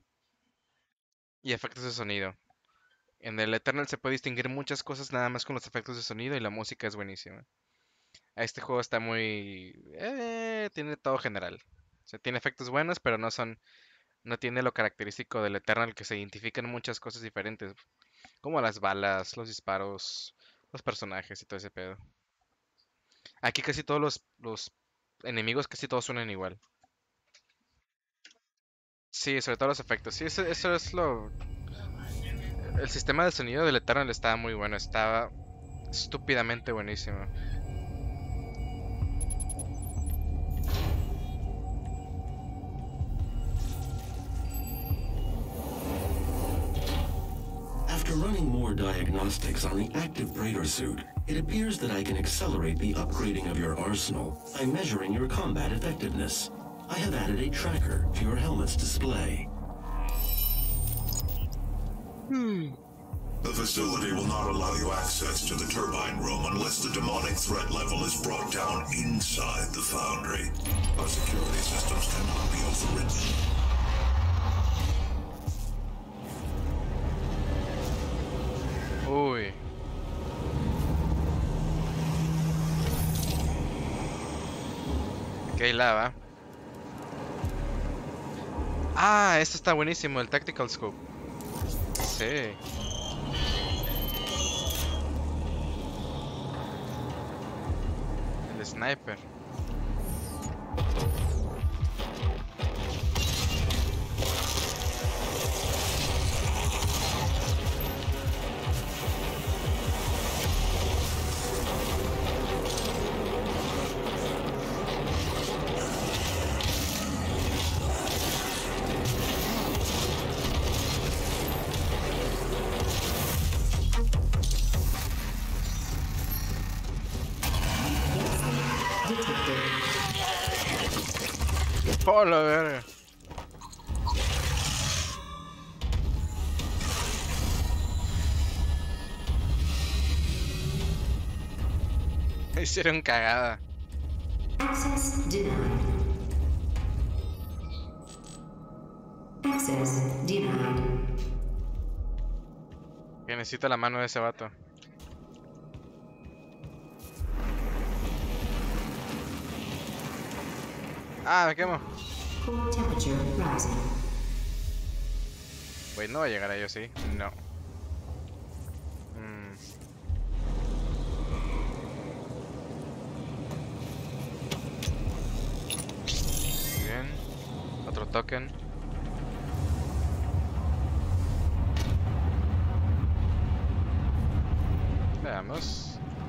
y efectos de sonido. En el Eternal se puede distinguir muchas cosas nada más con los efectos de sonido y la música es buenísima. A Este juego está muy... eh, tiene todo general. O sea, tiene efectos buenos, pero no son... No tiene lo característico del Eternal que se identifican muchas cosas diferentes. Como las balas, los disparos, los personajes y todo ese pedo. Aquí casi todos los, los enemigos casi todos suenan igual. Sí, sobre todo los efectos. Sí, eso, eso es lo... El sistema de sonido del Eternal estaba muy bueno. Estaba estúpidamente buenísimo. After running more diagnostics on the active Praetor suit, it appears that I can accelerate the upgrading of your arsenal by measuring your combat effectiveness. I have added a tracker to your helmet's display. Hmm. The facility will not allow you access to the turbine room unless the demonic threat level is brought down inside the foundry. Our security systems cannot be overridden. Uy. Aquí hay lava. Ah, esto está buenísimo, el Tactical Scope. Sí. El sniper. Oh, la verga. Me hicieron cagada. Access denied. Access denied. Que necesito la mano de ese vato. Ah, me quemo. Core temperature rising. Wait, no va a llegar a ellos, sí. No. Mm. Bien. Otro token. Veamos.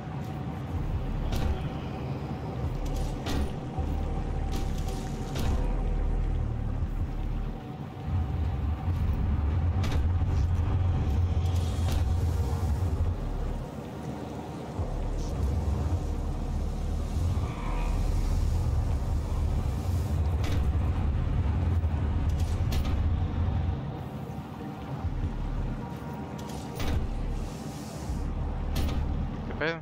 ¿Qué pedo?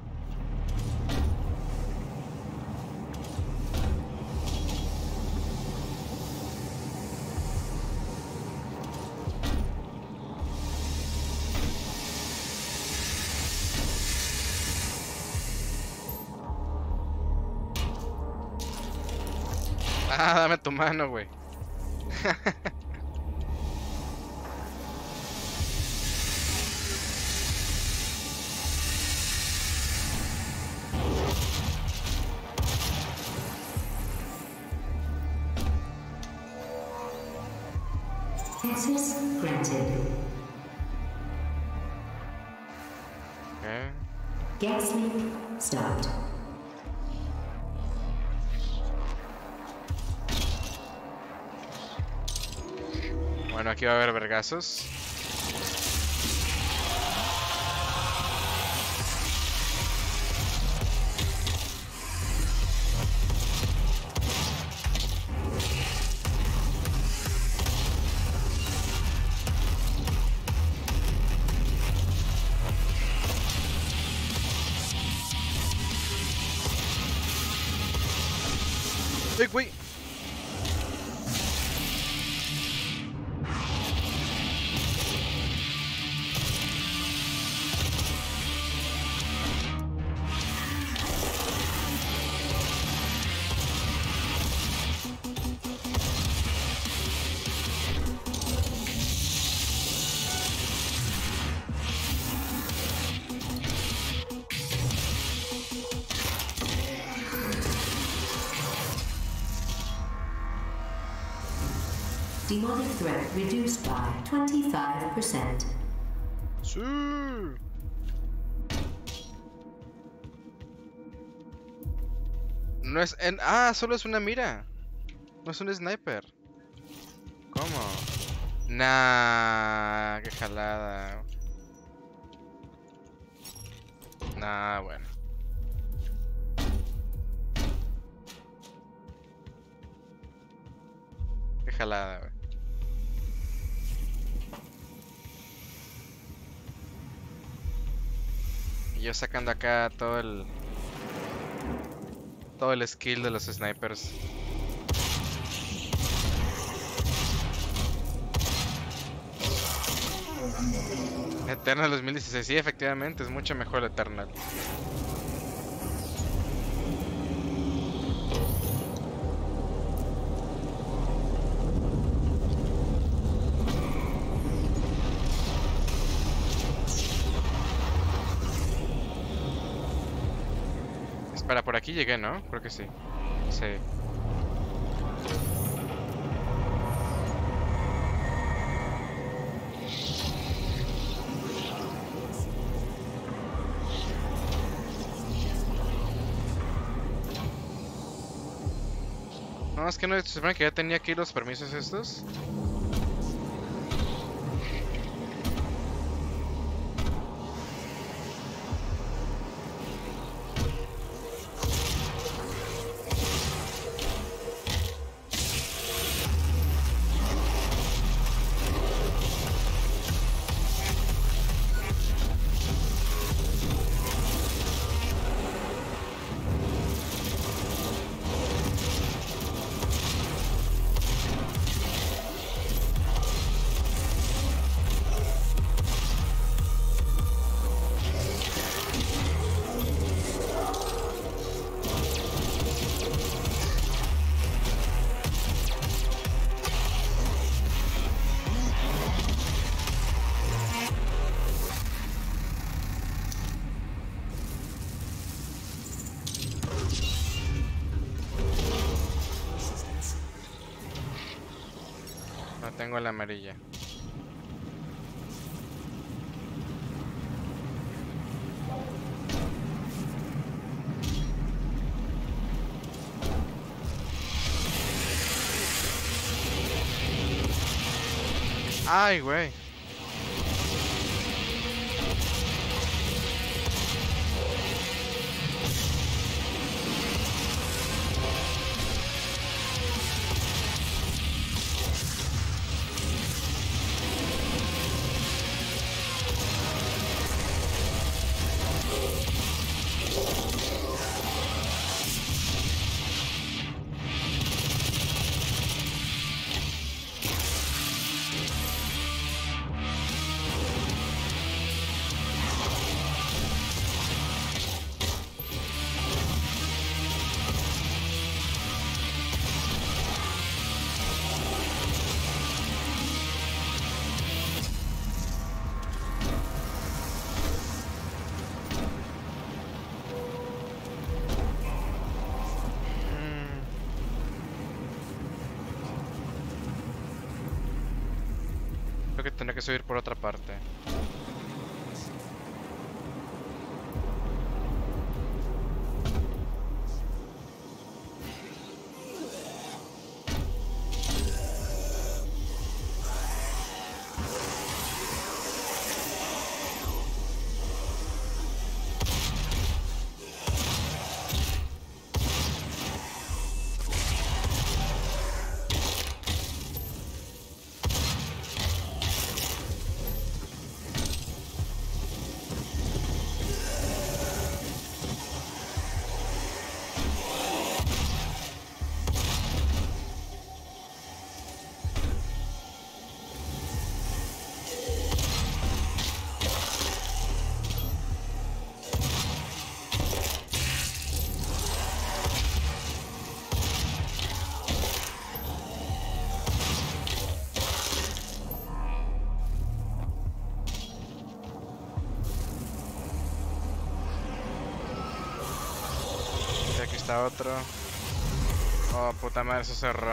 Ah, dame tu mano, güey. Access granted. Okay. Gas leak stopped. Bueno, aquí va a haber vergazos. ¡Ey, güey! Demonic threat reduced by twenty-five percent. Sí. No es en... Ah, solo es una mira. No es un sniper. ¿Cómo? Nah, qué jalada. Nah, bueno. Qué jalada, güey. Y yo sacando acá todo el... Todo el skill de los snipers. Eternal dos mil dieciséis, sí, efectivamente, es mucho mejor el Eternal. Espera, por aquí llegué, ¿no? Creo que sí. Sí. No, es que no, se supone que ya tenía aquí los permisos estos. No tengo la amarilla. Ay, güey. Creo que tendré que subir por otra parte. Aquí está otro. Oh, puta madre, se cerró.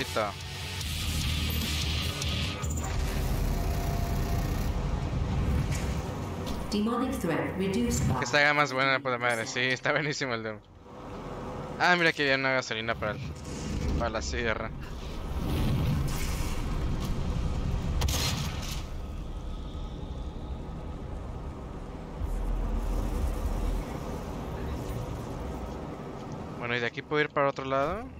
Listo. Demonic threat reduced by. Que esta gama más buena, puta madre. Sí, está buenísimo el Doom. Ah, mira que había una gasolina para, el, para la sierra. Bueno, y de aquí puedo ir para otro lado. A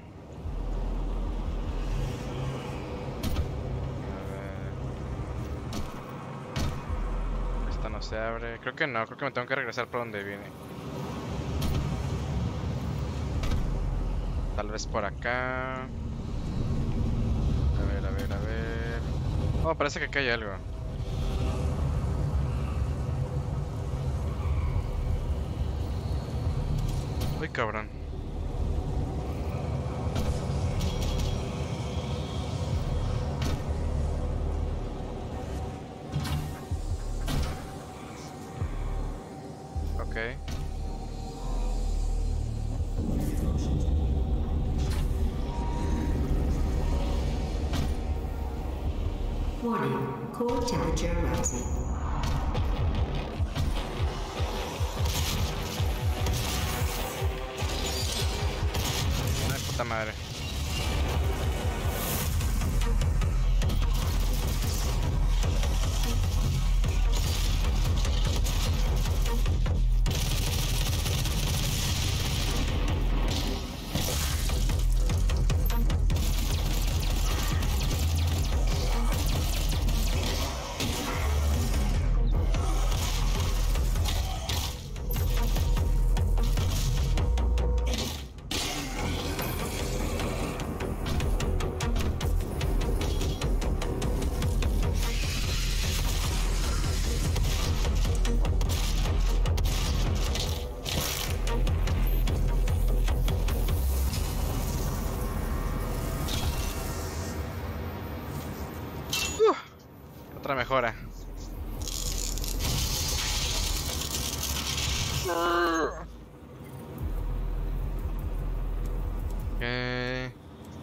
ver. Esta no se abre. Creo que no, creo que me tengo que regresar por donde vine. Tal vez por acá. A ver, a ver, a ver. Oh, parece que acá hay algo. Uy, cabrón. Okay. Warning, core temperature rising. Ay, puta madre. Otra mejora. Okay.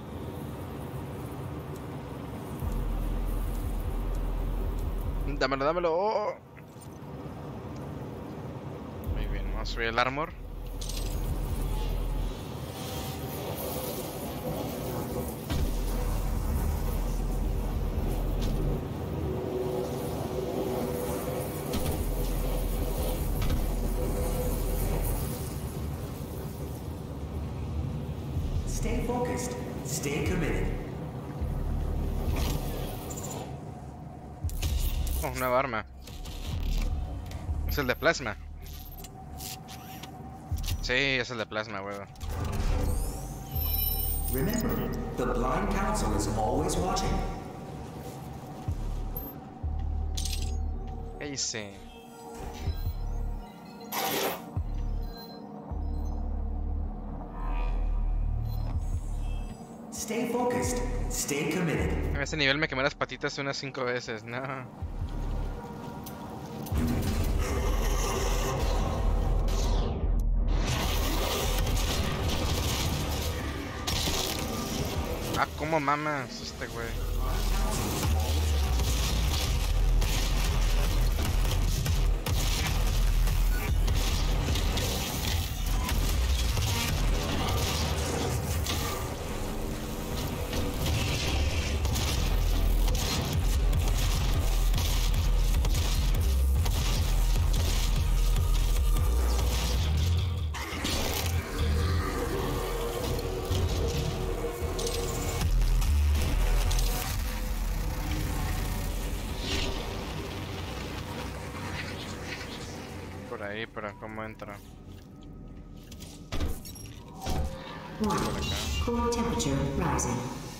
Dámelo, dámelo. Oh. Muy bien, vamos a subir el armor. Stay focused. Stay committed. Oh, nueva arma. Es el de plasma. Sí, es el de plasma, huevo. Remember, the Blind Council is always watching. ¿Qué hice? Stay focused. Stay committed. En ese nivel me quemé las patitas unas cinco veces, no. Ah, ¿cómo mamas este güey? Por ahí, pero ¿cómo entro? Warning, core temperature rising.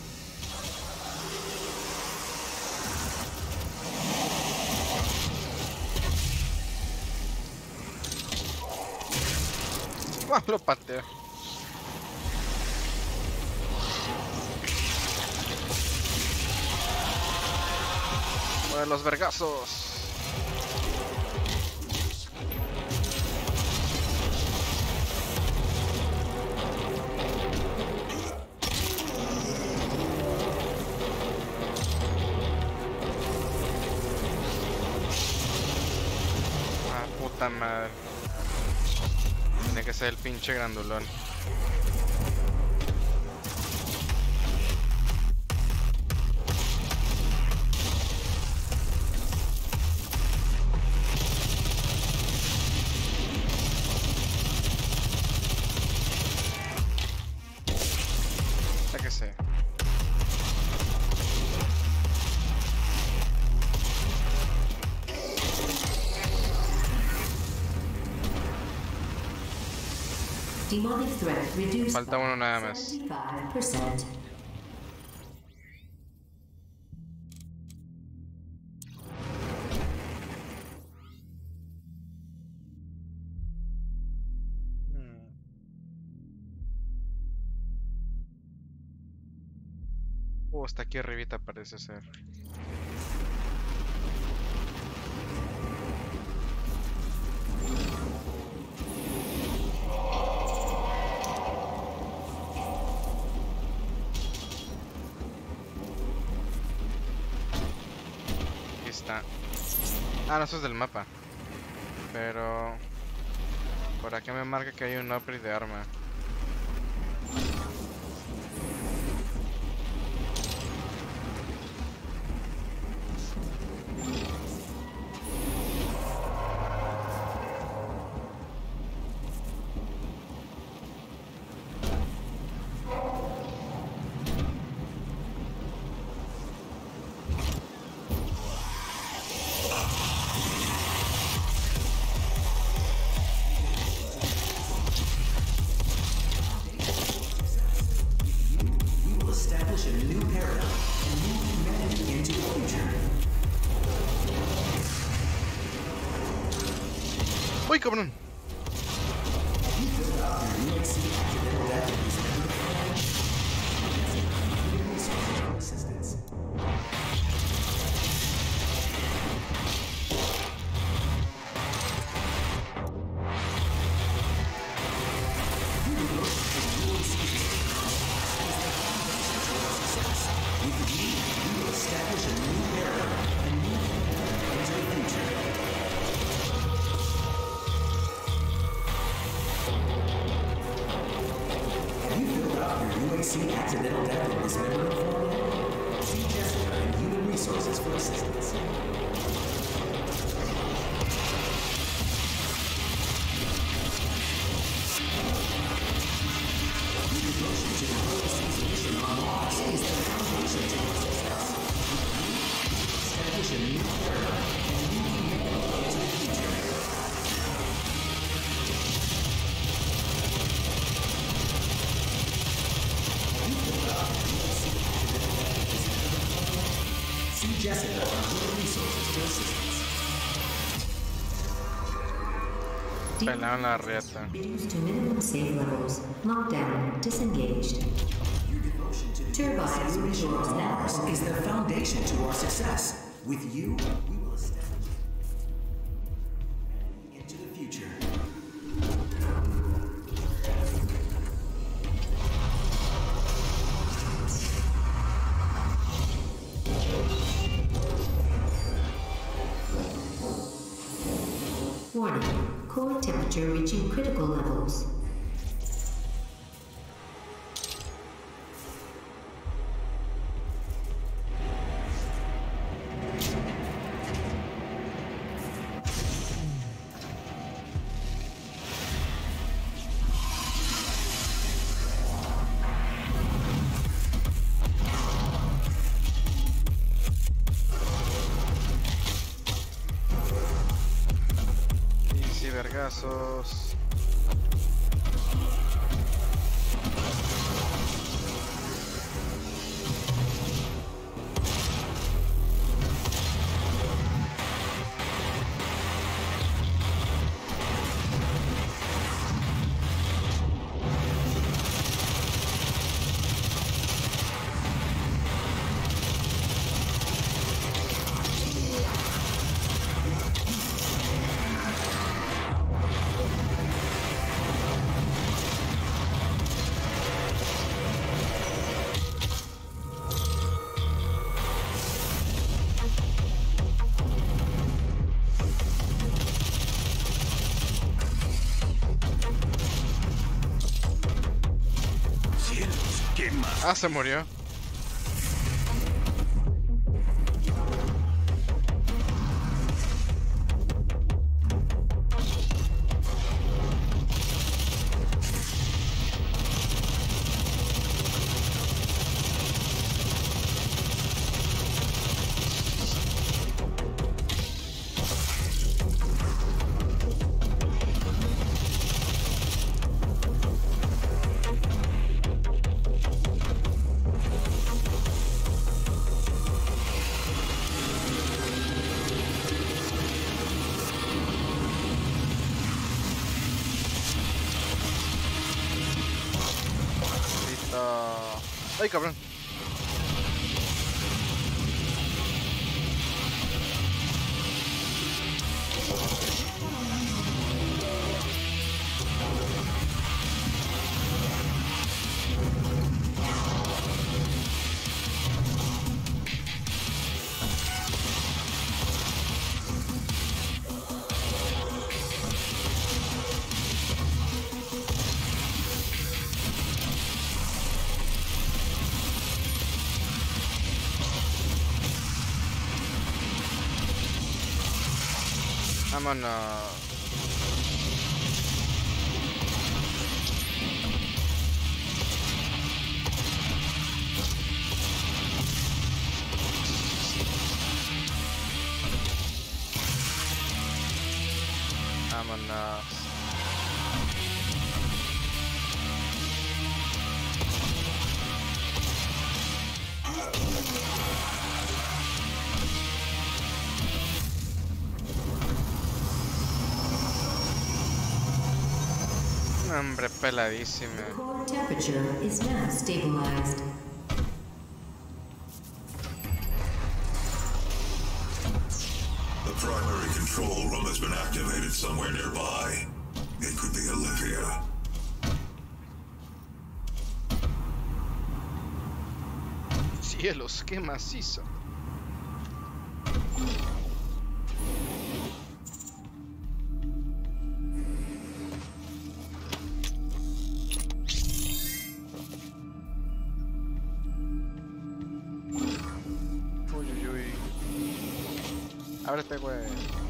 ¡Ah, lo pateo! ¡Mueve los vergazos! Puta madre. Tiene que ser el pinche grandulón. Sáquese. Demonic threat reduced Falta uno nada más. seventy-five percent. Oh, está aquí arribita parece ser. Aquí está. Ah, no, eso es del mapa. Pero... por acá me marca que hay un upgrade de arma. ¡Uy, cabrón! See accidental death in this memory form? See Jessica in Human Resources for assistance. Your devotion to the Policy's mission on Mars is the foundation to our success. Establish a new paradigm and move humanity into the future. See Jessica on Human Resources for assistance. Pelaron la riata. Reduced to minimum safe levels. Lockdown disengaged. Turbines resource Mars is the foundation to our success. With you, we will establish into the future. Warning. Core temperature reaching critical levels. Vergazos. Ah, se murió. Ay, cabrón. Vámonos. Vámonos. Hombre, peladísima. The core temperature is now stabilized. The primary control room has been activated somewhere nearby. It could be Olivia. Cielos, qué macizo. Ábrete, güey.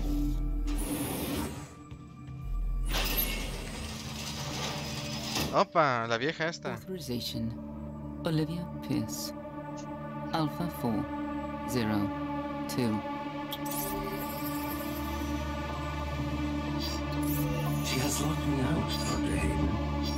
Opa, la vieja esta. Authorization. Olivia Pierce. Alpha four zero two. She has locked me out, Doctor Hayden.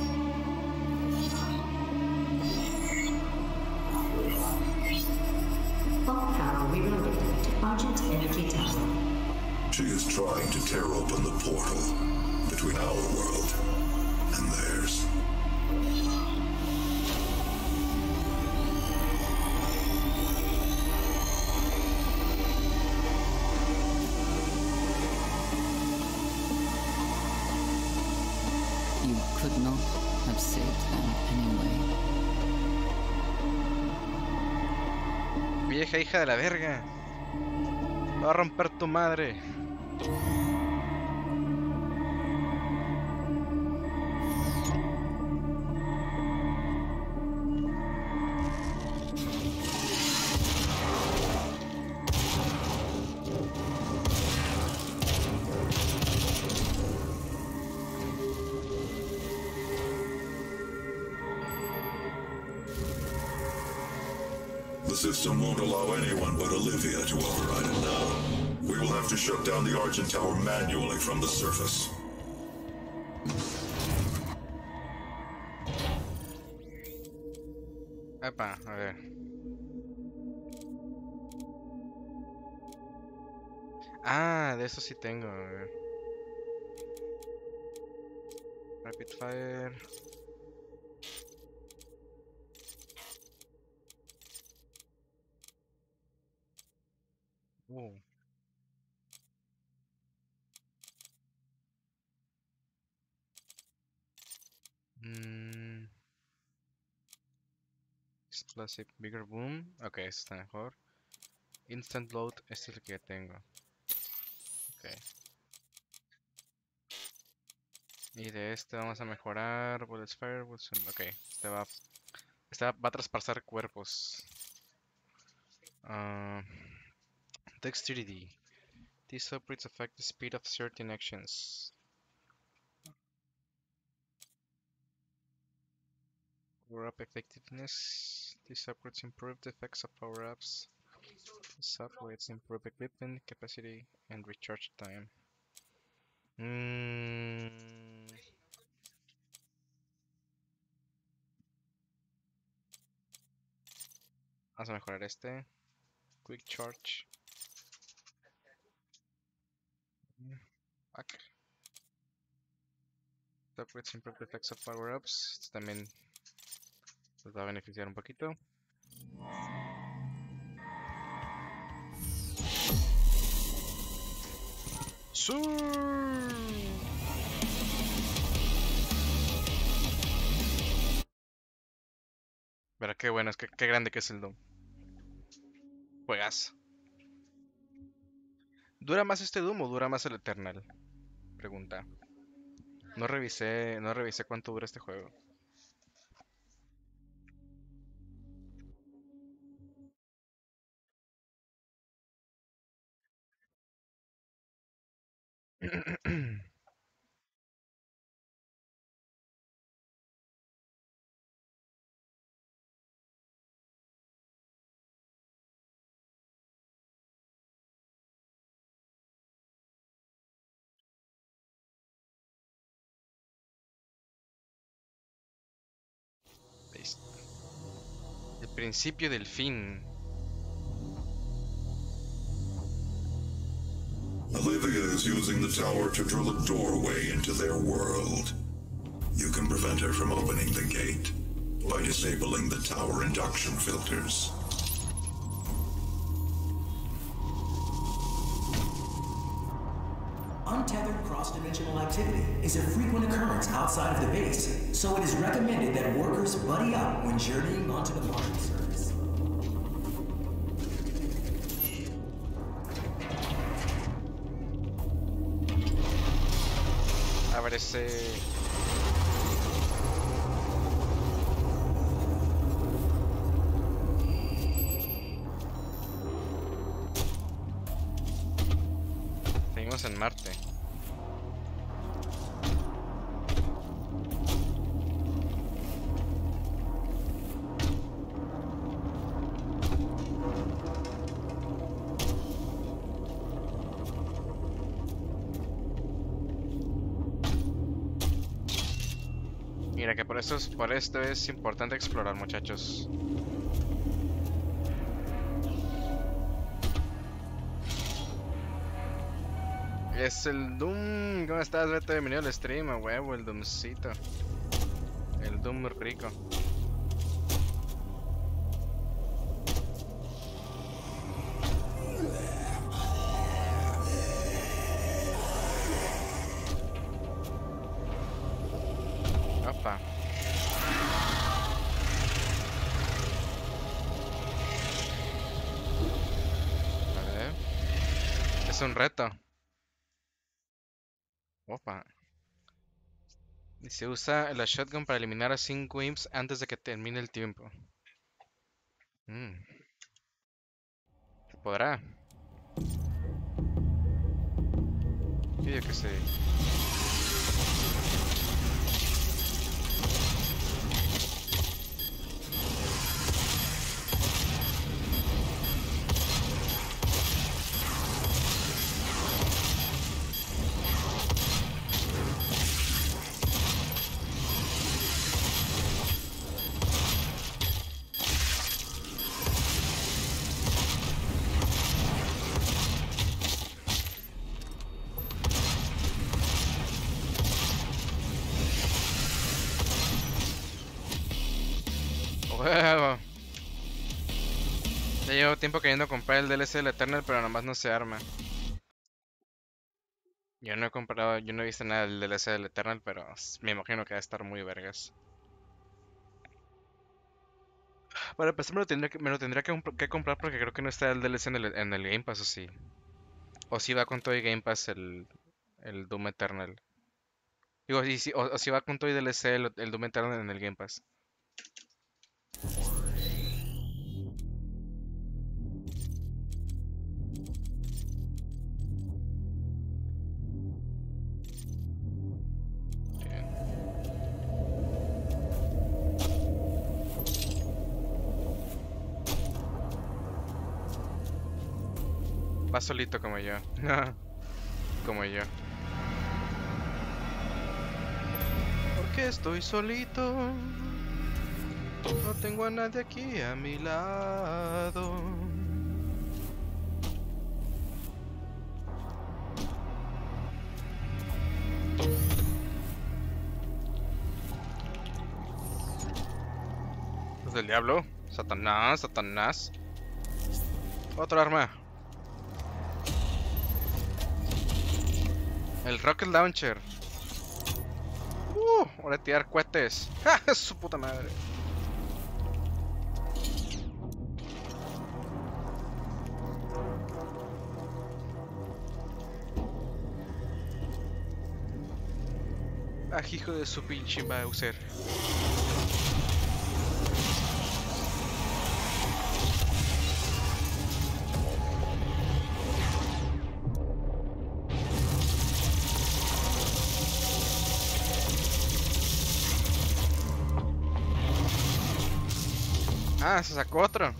All power rerouted to Argent Energy Tower. She is trying to tear open the portal between our world and theirs. You could not have saved them anyway. Vieja hija de la verga. Va a romper tu madre. The system won't allow anyone but Olivia to override it now. We will have to shut down the Argent Tower manually from the surface. Epa, a ver. Ah, de eso sí tengo. A ver. Rapid Fire. Uh. Mm. Explosive Bigger Boom. Ok, este está mejor. Instant Load, este es el que tengo. Ok. Y de este vamos a mejorar Bullets Fire. Bullets... Ok, este va Esta va a traspasar cuerpos. Uh, dexterity. These upgrades affect the speed of certain actions. Power-up effectiveness. These upgrades improve the effects of power-ups. These upgrades improve equipment capacity and recharge time. Mm. Vamos a mejorar este. Quick charge. Fuck. Upgrades improve the effects of power-ups. Esto también nos va a beneficiar un poquito. ¡Sí! Pero qué bueno, es que qué grande que es el Doom. Juegas. ¿Dura más este Doom o dura más el Eternal? Pregunta. No revisé, no revisé cuánto dura este juego. El principio del fin. Olivia is using the tower to drill a doorway into their world. You can prevent her from opening the gate by disabling the tower induction filters. Untethered cross-dimensional activity is a frequent occurrence outside of the base, so it is recommended that workers buddy up when journeying onto the Martian surface. A ver ese... Seguimos en Marte. Mira que por esto es, por esto es importante explorar, muchachos. Es el Doom. ¿Cómo estás, Beto? Bienvenido al stream, a huevo, el Doomcito. El Doom rico. Opa. A ver. Es un reto. Opa. Y se usa la shotgun para eliminar a cinco imps antes de que termine el tiempo. Mm. ¿Se podrá? Yo que sé. Huevo. Ya llevo tiempo queriendo comprar el D L C del Eternal, pero nomás no se arma. Yo no he comprado, yo no he visto nada del D L C del Eternal, pero me imagino que va a estar muy vergas. Para empezar me lo tendría que, me lo tendría que, que comprar porque creo que no está el D L C en el, en el Game Pass, o sí. O si va con todo el Game Pass el, el Doom Eternal. Digo, y si, o, o si va con todo el D L C el, el Doom Eternal en el Game Pass. Va solito como yo. Como yo. Porque estoy solito. No tengo a nadie aquí a mi lado. ¿Es del diablo? Satanás, Satanás. Otro arma. El Rocket Launcher. Uh, ahora tirar cohetes. ¡Ja! Su puta madre. Ah, hijo de su pinche Bowser. Ah, se sacó otro.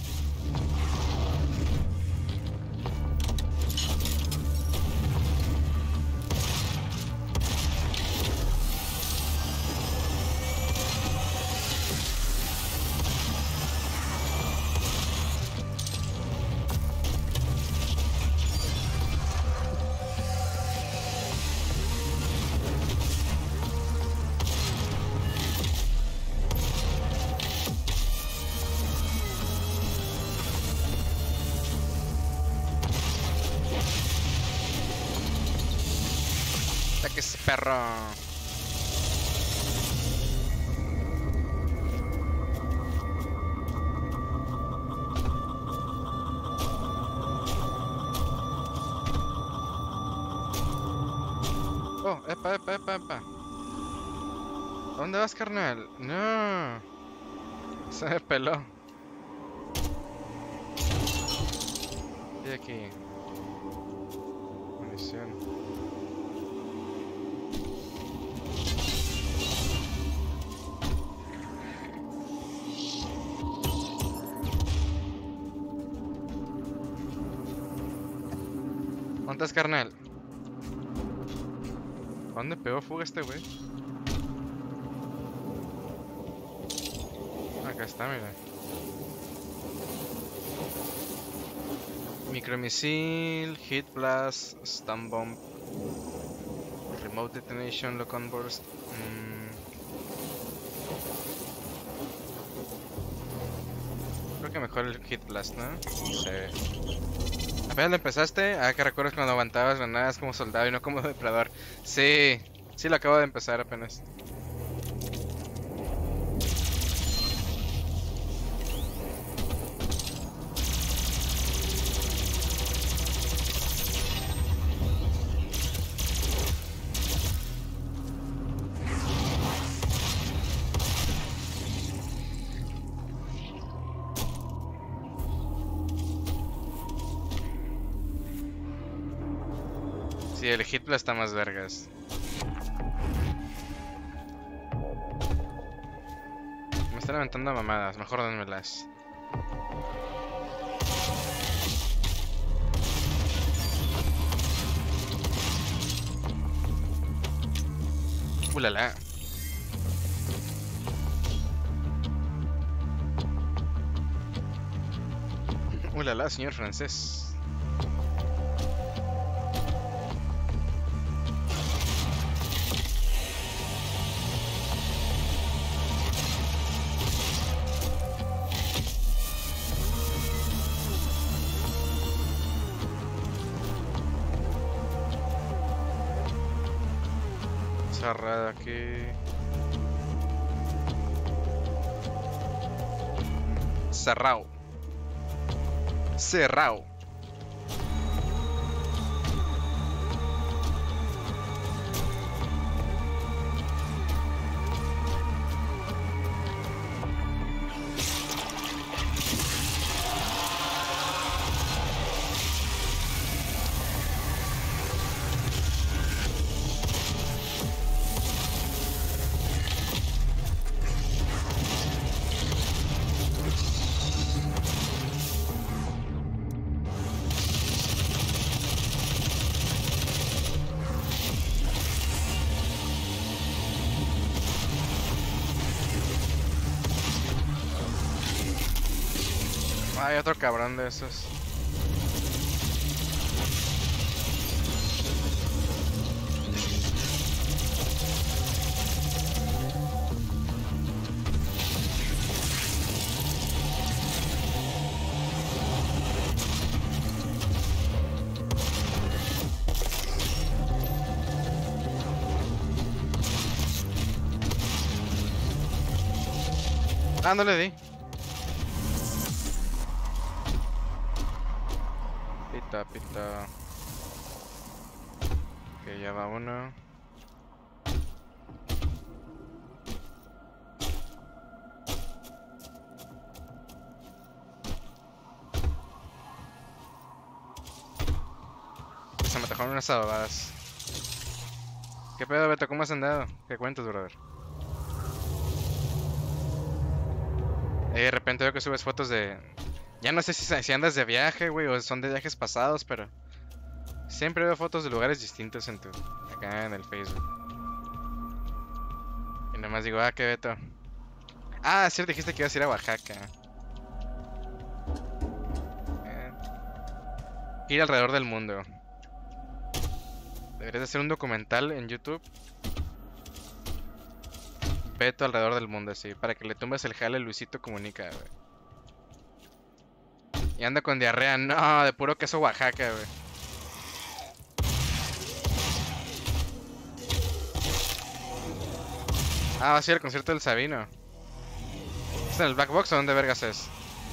Que ese perro. Oh, epa, epa, epa, epa. ¿Dónde vas, carnal? No. Se me peló. Y aquí. Munición. ¿Dónde estás, carnal? ¿Dónde pegó fuga este güey? Acá está, mira. Micromisil, Hit Blast, Stun Bomb, Remote Detonation, Lock on Burst. Mm. Creo que mejor el Hit Blast, ¿no? Sí. ¿Apenas lo empezaste? Ah, que recuerdas cuando aguantabas granadas como soldado y no como depredador. Sí, sí lo acabo de empezar apenas. Sí, el Hitler está más vergas. Me están aventando mamadas, mejor denmelas. Ulala. Ulala, señor francés. Cerrado aquí. Cerrado. Cerrado. Hay otro cabrón de esos. Ah, no le di. Pita, pita. Ok, ya va uno. Se me atajaron unas adobadas. ¿Qué pedo, Beto? ¿Cómo has andado? ¿Qué cuentas, brother? Eh, de repente veo que subes fotos de... Ya no sé si, si andas de viaje, güey, o son de viajes pasados, pero... Siempre veo fotos de lugares distintos en tu... Acá en el Facebook. Y nomás digo, ah, qué Beto. Ah, sí, dijiste que ibas a ir a Oaxaca. Eh. Ir alrededor del mundo. Deberías hacer un documental en YouTube. Beto alrededor del mundo, así, para que le tumbes el jale a Luisito Comunica, güey. Y anda con diarrea, no, de puro queso Oaxaca, güey. Ah, va a ser el concierto del Sabino. ¿Es en el Black Box o dónde vergas es?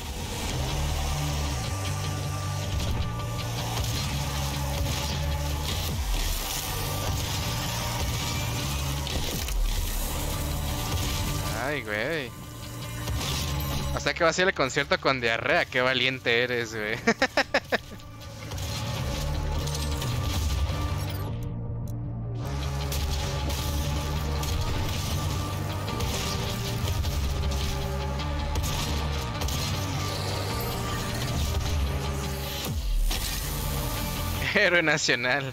Ay, güey. O sea que va a ser el concierto con diarrea. Qué valiente eres, güey. Héroe nacional.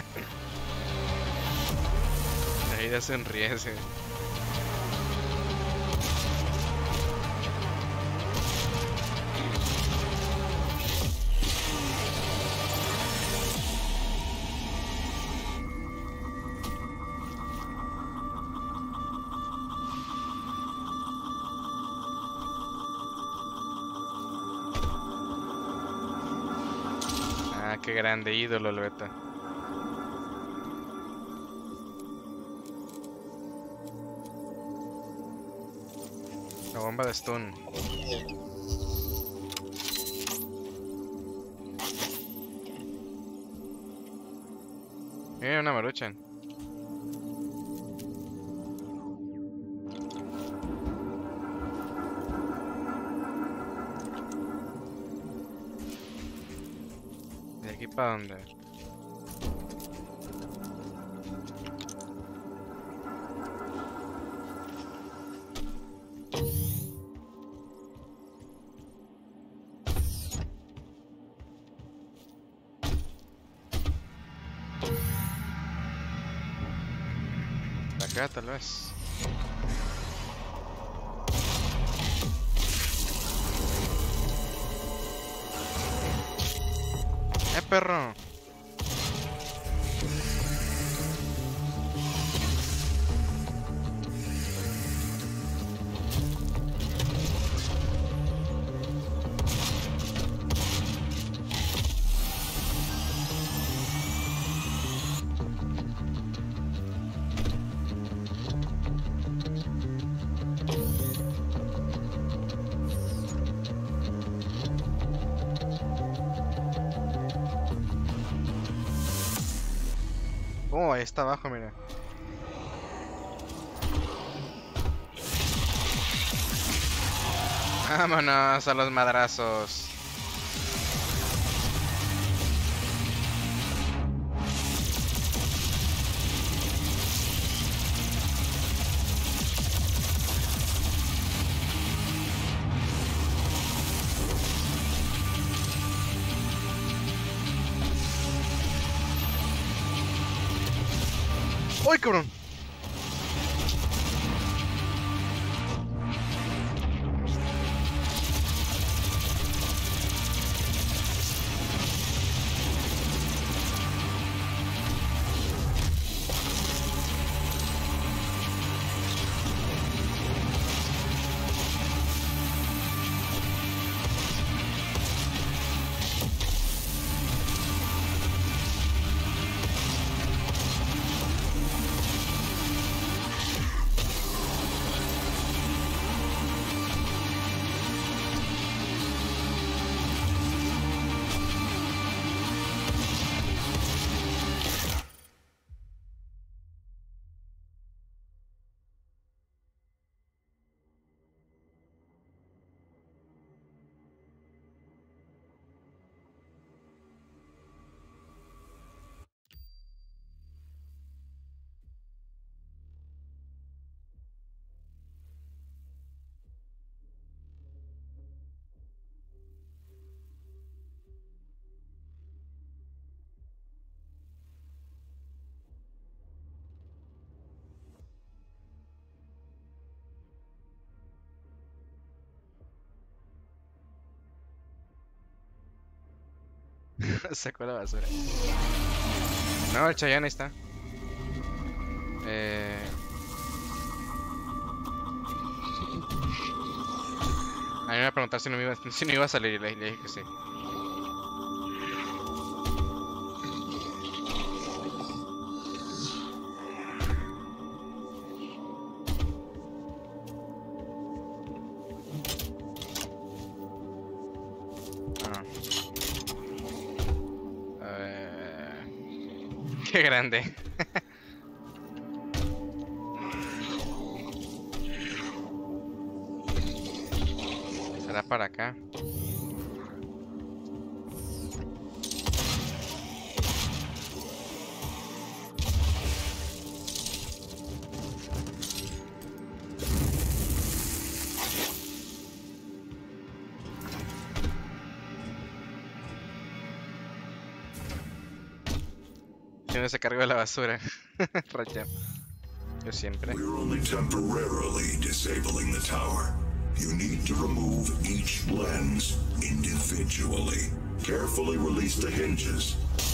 Ahí ya sonríes, güey. Qué grande ídolo, el Beto. La bomba de stun. Mira una Maruchan. ¿De aquí para dónde? De acá tal vez. ¡Eh, perro! Oh, ahí está abajo, mira. Vámonos a los madrazos. ¡Uy, cabrón! Sacó la basura. No, el Chayanne ahí está. Eh... A mí me iba a preguntar si no, me iba, si no iba a salir y le, le dije que sí. Ah. Eh... Qué grande. Será para acá. ¿Quién se cargó de la basura? Racha. Yo siempre. We're only temporarily disabling the tower. You need to remove each lens individually. Carefully release the hinges.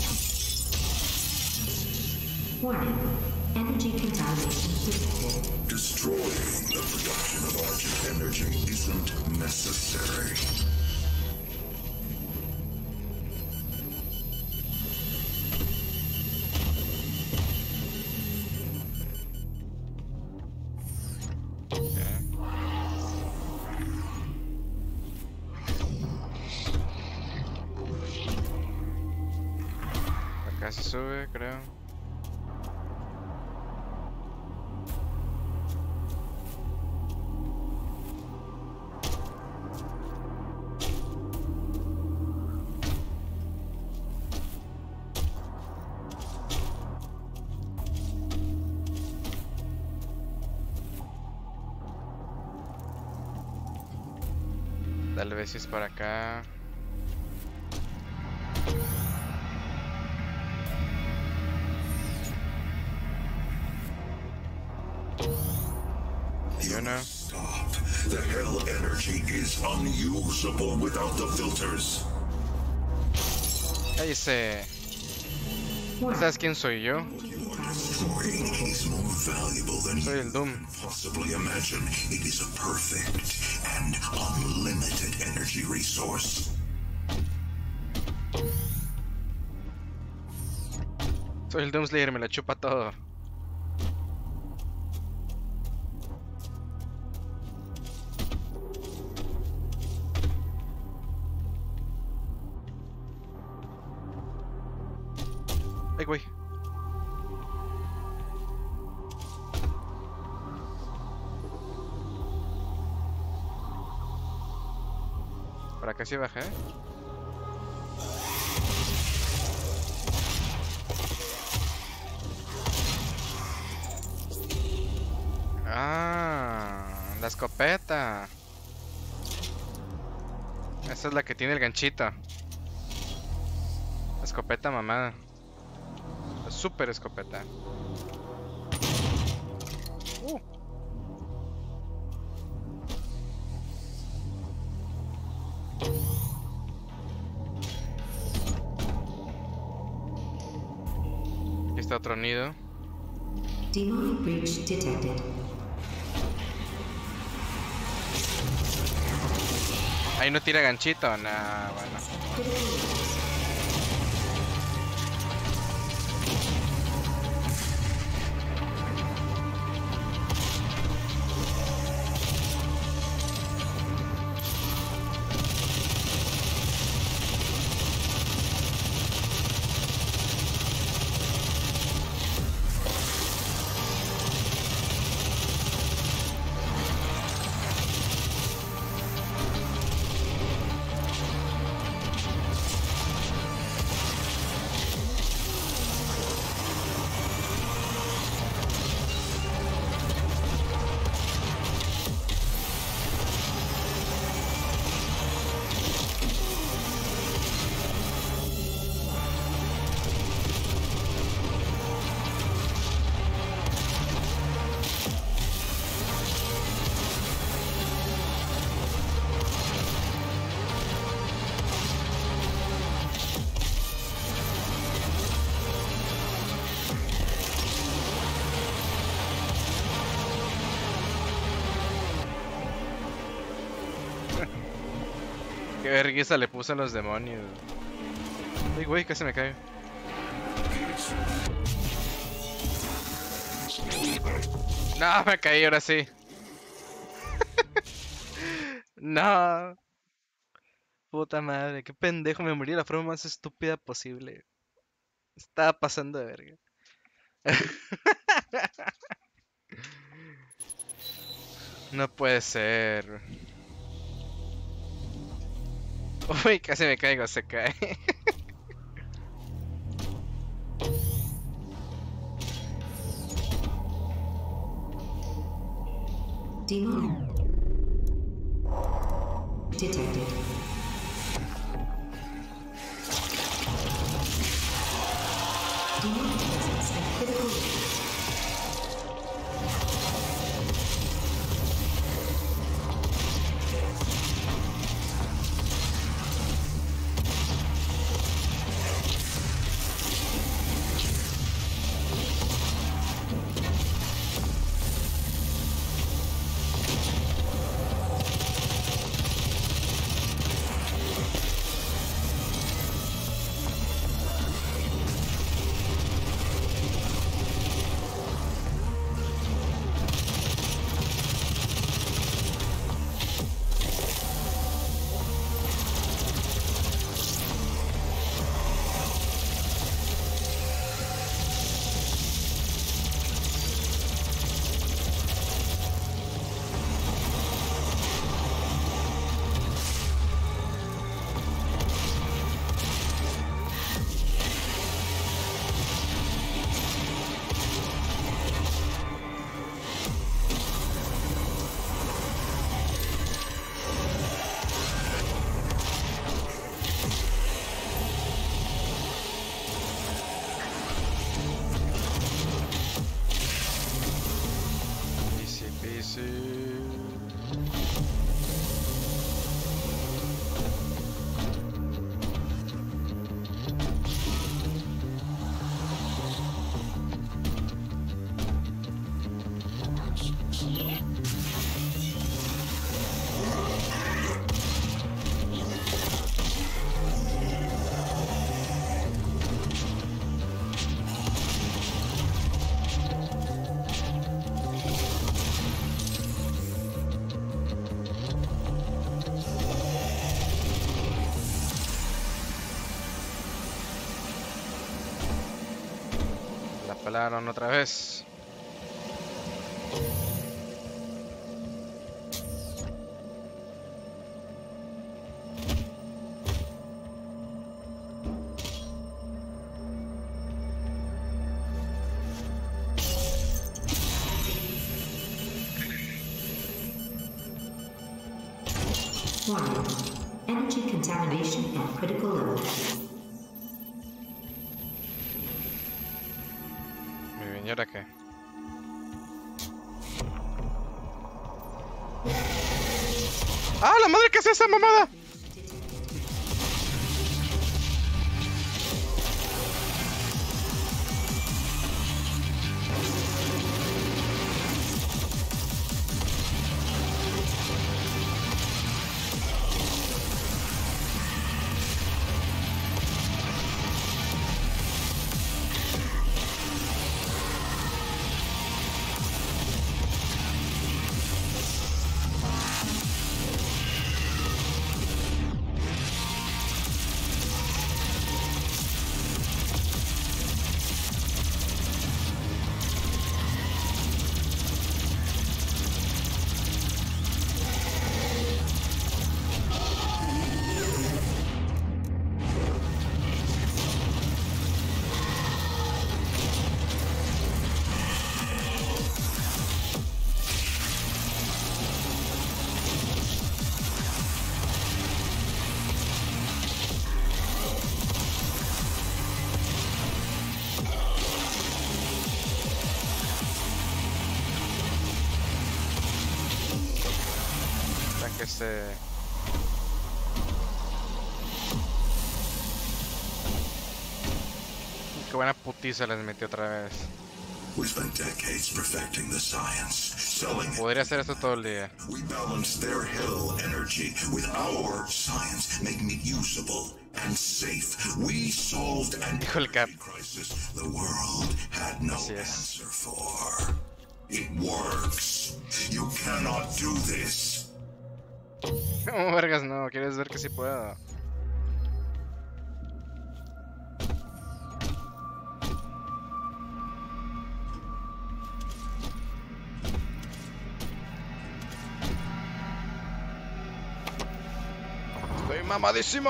Warning. Energy contamination detected. Destroying the production of Argent energy isn't necessary. Acá se sube, creo. Tal vez si es para acá. Yo no. Stop. The hell energy is unusable without the filters. Ahí se... ¿Sabes quién soy yo? Destroying is more valuable than Soy you el Doom. can possibly imagine. It is a perfect and unlimited energy resource. Soy el Doom Slayer, me la chupa todo. Ay, güey. Por acá sí bajé. Ah, la escopeta. Esa es la que tiene el ganchito. La escopeta mamada. La super escopeta. Uh. Aquí está otro nido. Demonic breach detected. Ahí no tira ganchito, nah, bueno. Qué vergüenza le puso a los demonios. Ay, güey, casi me cae. No, me caí ahora sí. No. Puta madre, qué pendejo, me morí de la forma más estúpida posible. Estaba pasando de verga. No puede ser. Uy, casi me caigo, se cae. Demon. Detected. Demon presence at critical rate. Pelaron otra vez. Warning. Energy contamination at critical level. ¿Y ahora qué? ¡Ah, la madre! ¿Qué es esa mamada? Que se... Qué buena putiza les metió otra vez. We spent decades perfecting the science, selling it. Podría hacer esto todo el día. We balanced their hell energy with our science, making it usable and safe. We solved an Dijo el Cap. energy crisis the world had no Así es. answer for. It works. You cannot do this. No, vergas, no. ¿Quieres ver que sí puedo? ¡Estoy mamadísimo!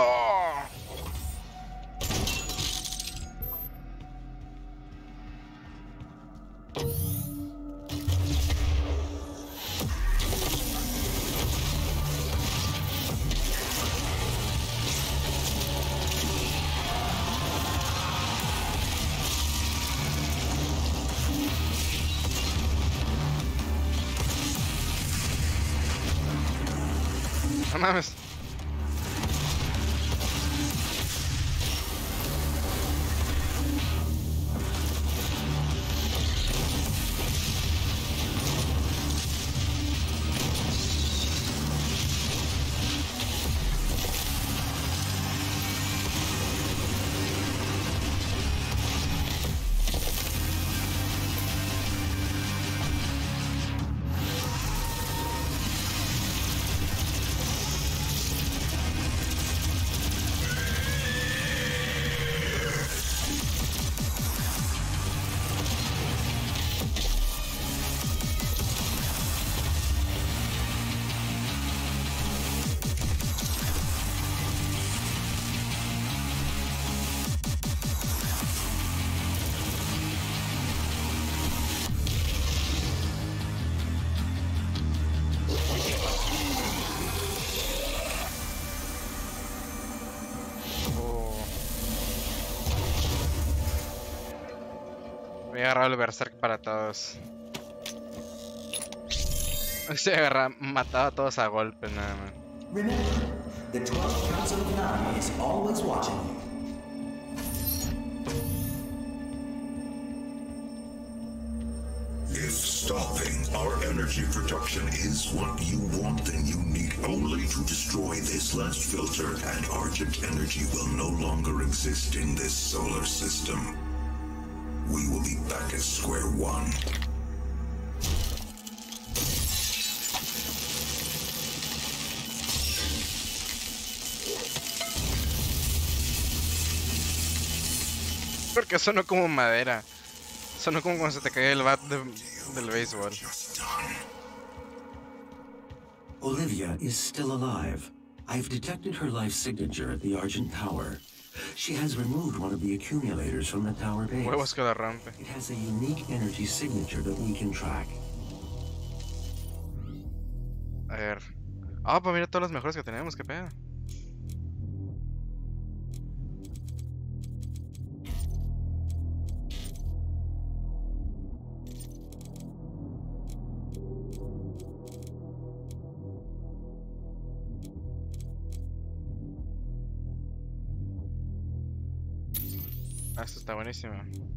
No mames. Voy a agarrar el Berserk para todos. Se agarra, mataba a todos a golpe, nada más. Remember, the twelfth Council of Nine is always watching you. If stopping our energy production is what you want, then you need only to destroy this last filter, and Argent energy will no longer exist in this solar system. We will be back at square one. Porque sonó como madera. Sonó como cuando se te cae el bat de, del béisbol. Olivia is still alive. I've detected her life signature at the Argent Tower. She has removed one of the accumulators from the tower base. Huevos que la rompe. It has a unique energy signature that we can track. A ver. Ah, pues mira todos los mejores que tenemos, qué pedo. Ah, esto está buenísimo.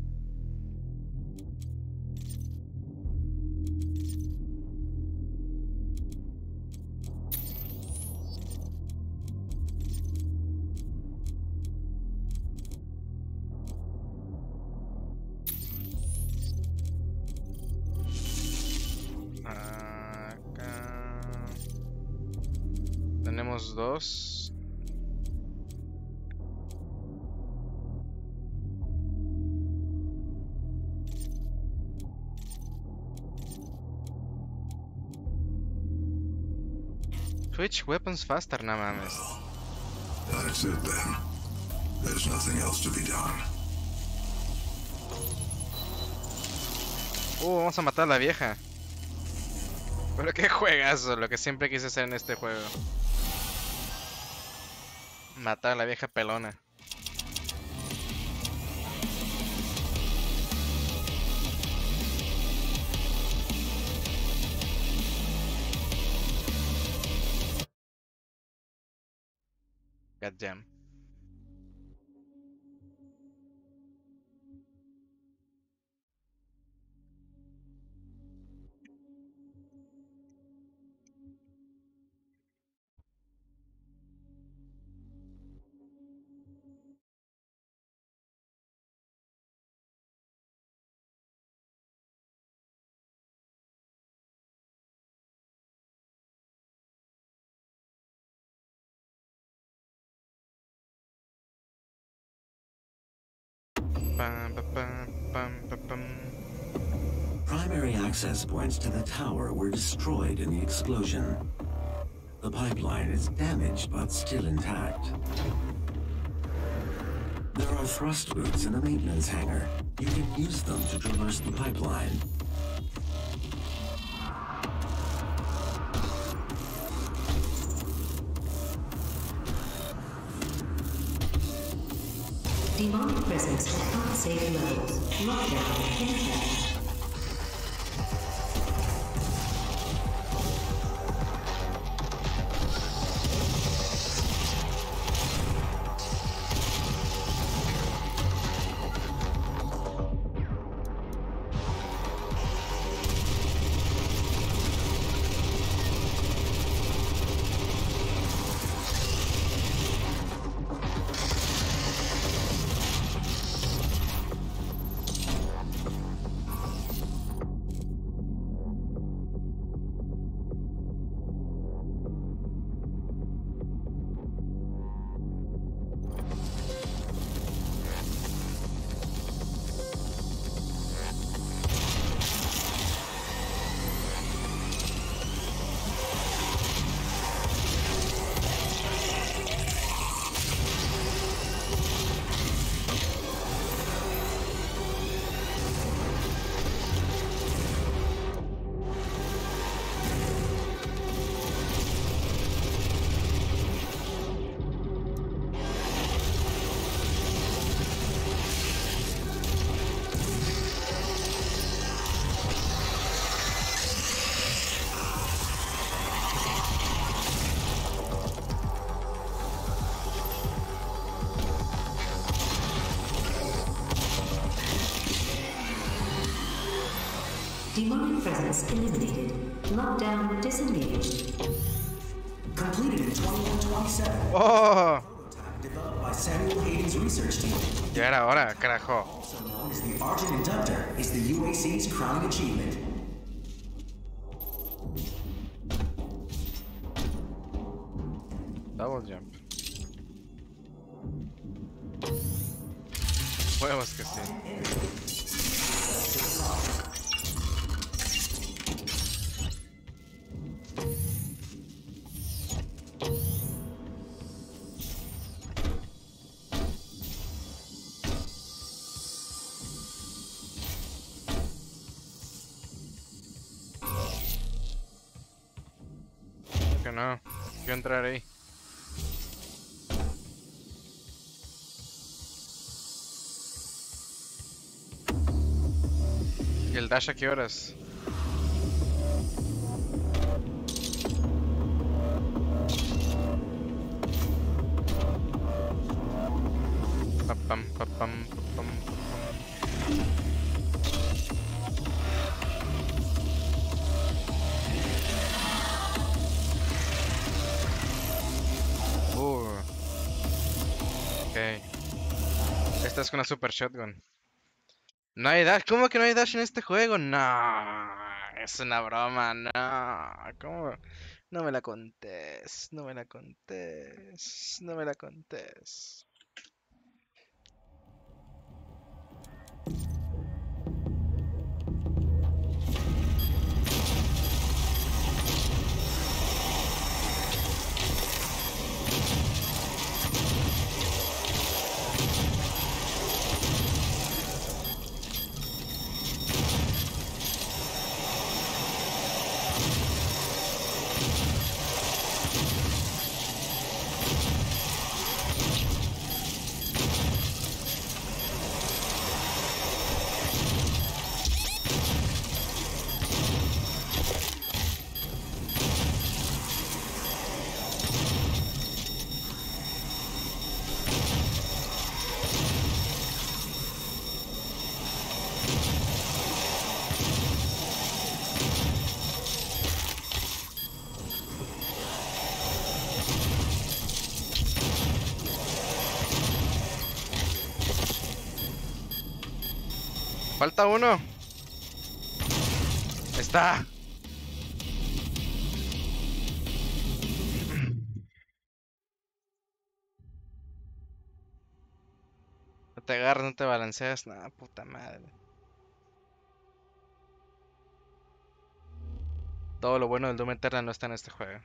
Acá tenemos dos. Switch weapons faster, no mames. That's it then. There's nothing else to be done. Uh, vamos a matar a la vieja. Pero qué juegazo, lo que siempre quise hacer en este juego. Matar a la vieja pelona. Goddamn. Pam, pa, pam, pam, pa, pam. Primary access points to the tower were destroyed in the explosion. The pipeline is damaged but still intact. There are thrust boots in the maintenance hangar. You can use them to traverse the pipeline. Demonic presence at unsafe levels. Lockdown in effect. Demonic presence eliminated. Lockdown disengaged. Completed in twenty-one twenty-seven. ¡Oh! Prototype developed by Samuel Hayden's research team. Ya era hora, carajo. Also known as the Argent Inductor, is the U A C's crowning achievement. Double jump. Huevos que sí. Que no, quiero entrar ahí. ¿Y el dash a qué horas? Pa pam pa pam pa pam pa pam. Uh. Ok. Esta es con una super shotgun. No hay dash. ¿Cómo que no hay dash en este juego? No. Es una broma. No. ¿Cómo? No me la contés. No me la contés. No me la contés. Falta uno. Está. te agarras, no te balanceas. Nah, puta madre. Todo lo bueno del Doom Eternal no está en este juego.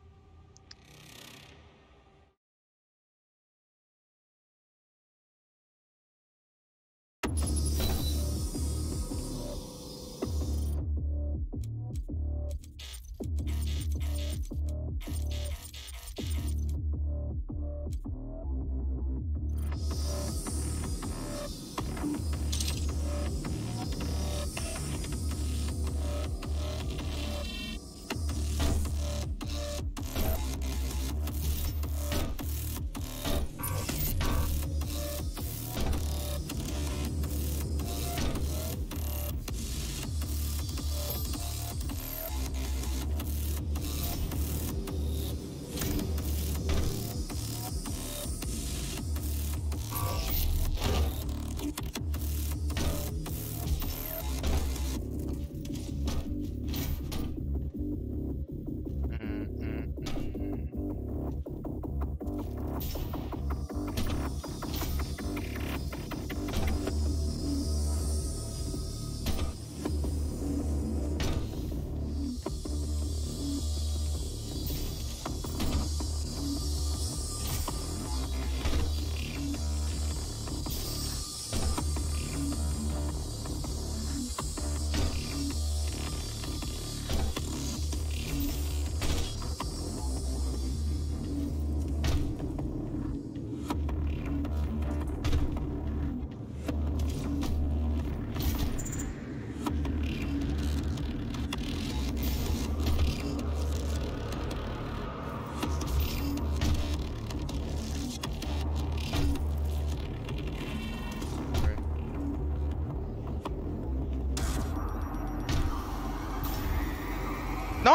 ¡No!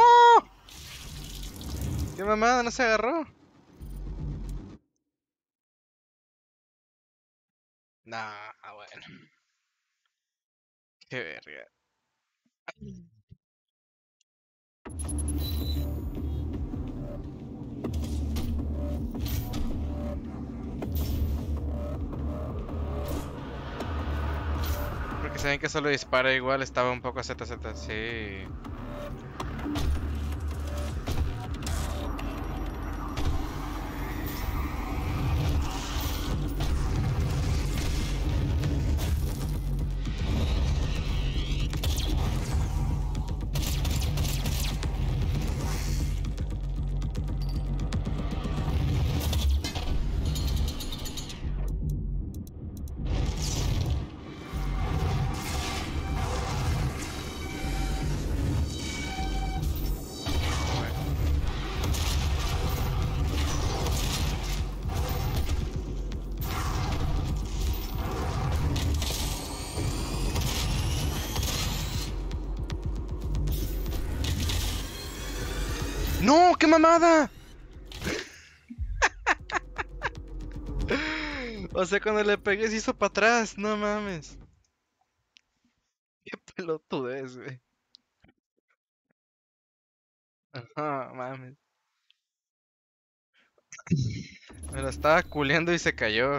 ¿Qué mamada? ¿No se agarró? Nah, bueno. Qué verga. Porque saben que solo dispara igual, estaba un poco Z Z, sí. ¡No! ¡Qué mamada! O sea, cuando le pegué se hizo para atrás. No mames. Qué pelotudez, güey. Ajá, mames. Me lo estaba culeando y se cayó.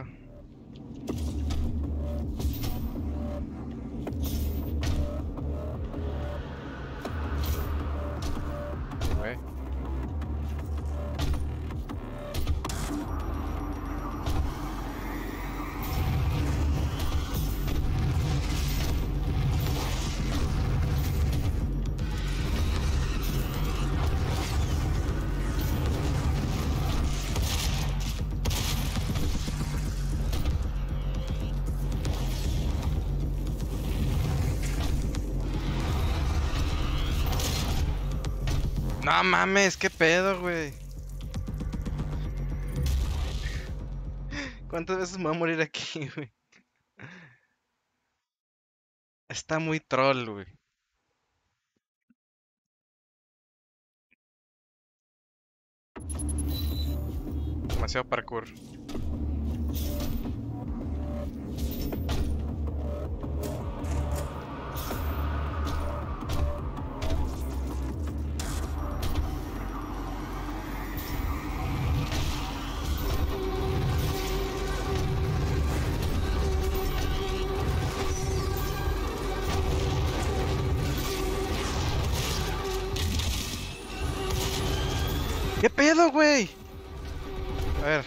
Güey. No mames, qué pedo, güey. ¿Cuántas veces me voy a morir aquí, güey? Está muy troll, güey. Demasiado parkour. pedo, güey? A ver.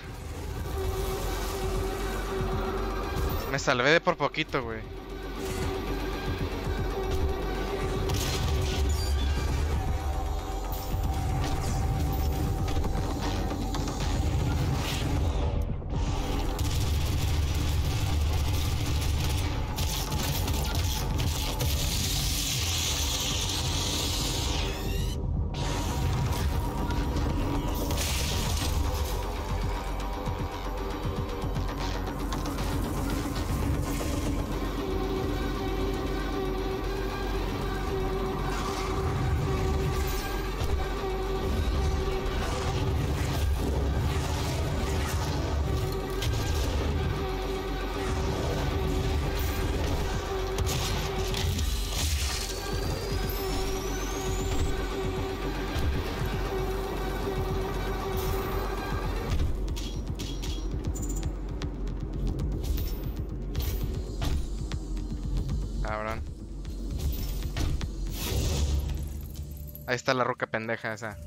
Me salvé de por poquito, güey. Cabrón. Ahí está la roca pendeja esa.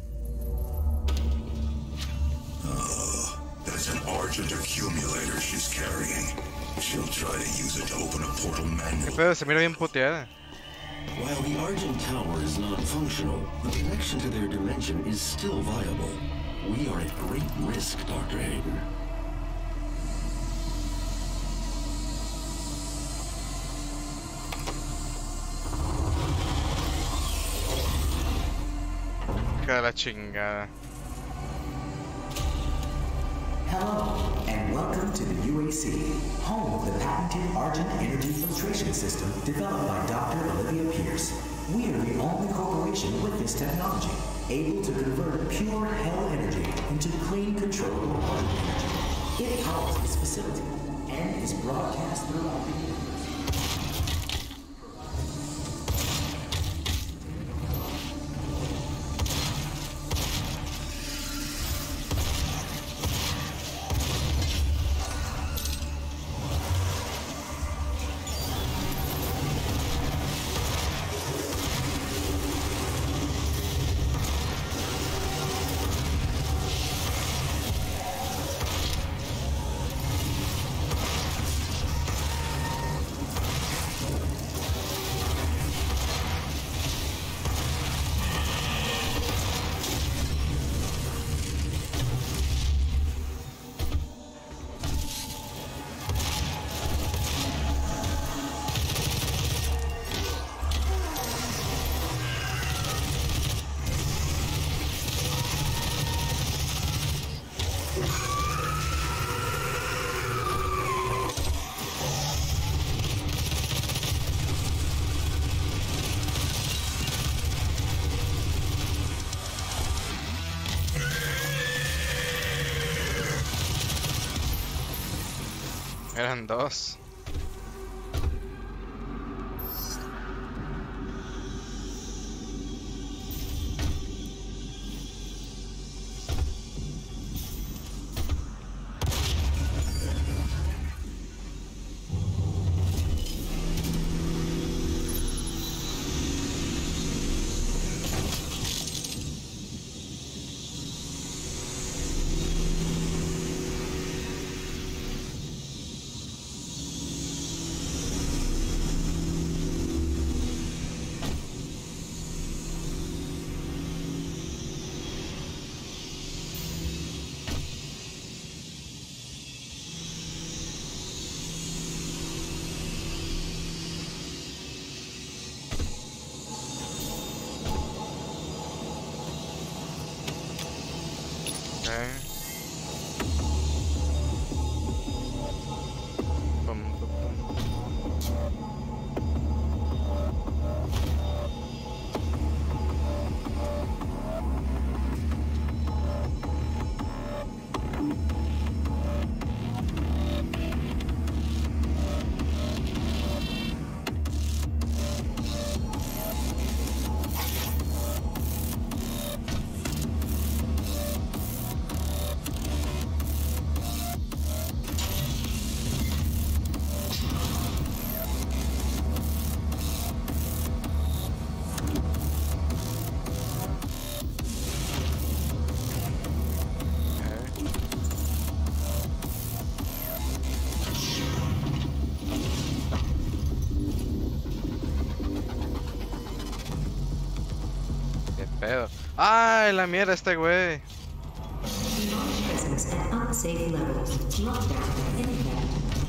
Uh, that's an Argent accumulator she's carrying. She'll try to use it to open a portal ¿Qué manual. pedo? Se mira bien puteada. While the Argent Tower is non-functional, the connection to their dimension is still viable. We are at great risk, Doctor Hayden. Hija de la chingada. Hello, and welcome to the U A C, home of the patented Argent Energy Filtration System developed by Doctor Olivia Pierce. We are the only corporation with this technology, able to convert pure hell energy into clean, controllable Argent energy. It powers this facility and is broadcast throughout the universe. Eran dos. pedo. ¡Ay, la mierda este güey! Demonic presence at unsafe levels. Lockdown imminent.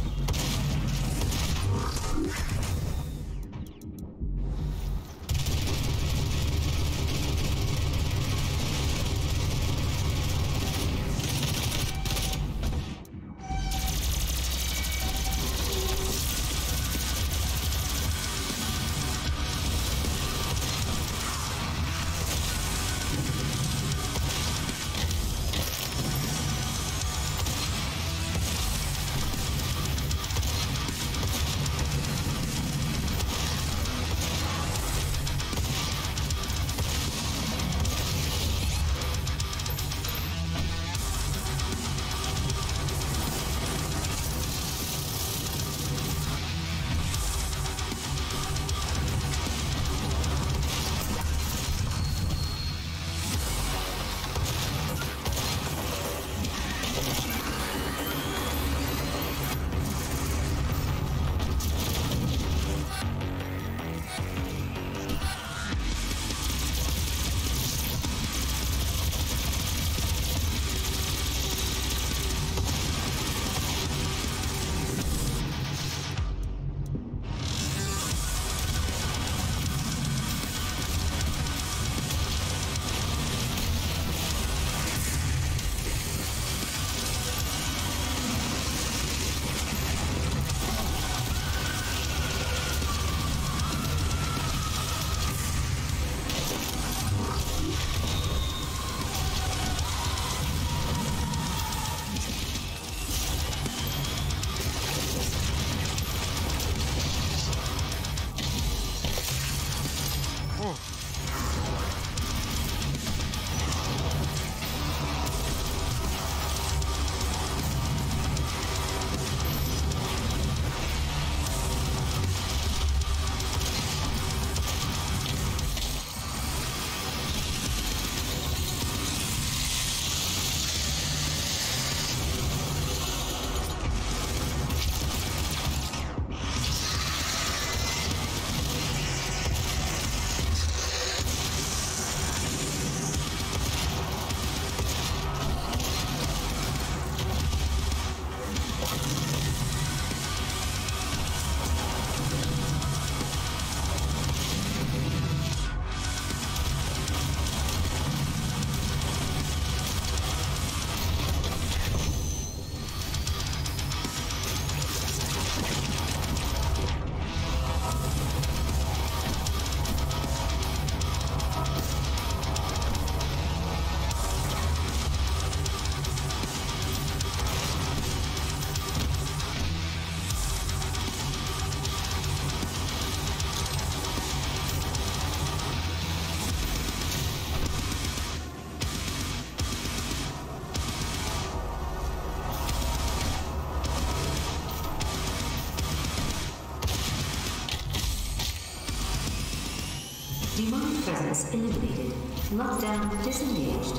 Demonic presence eliminated. Lockdown disengaged.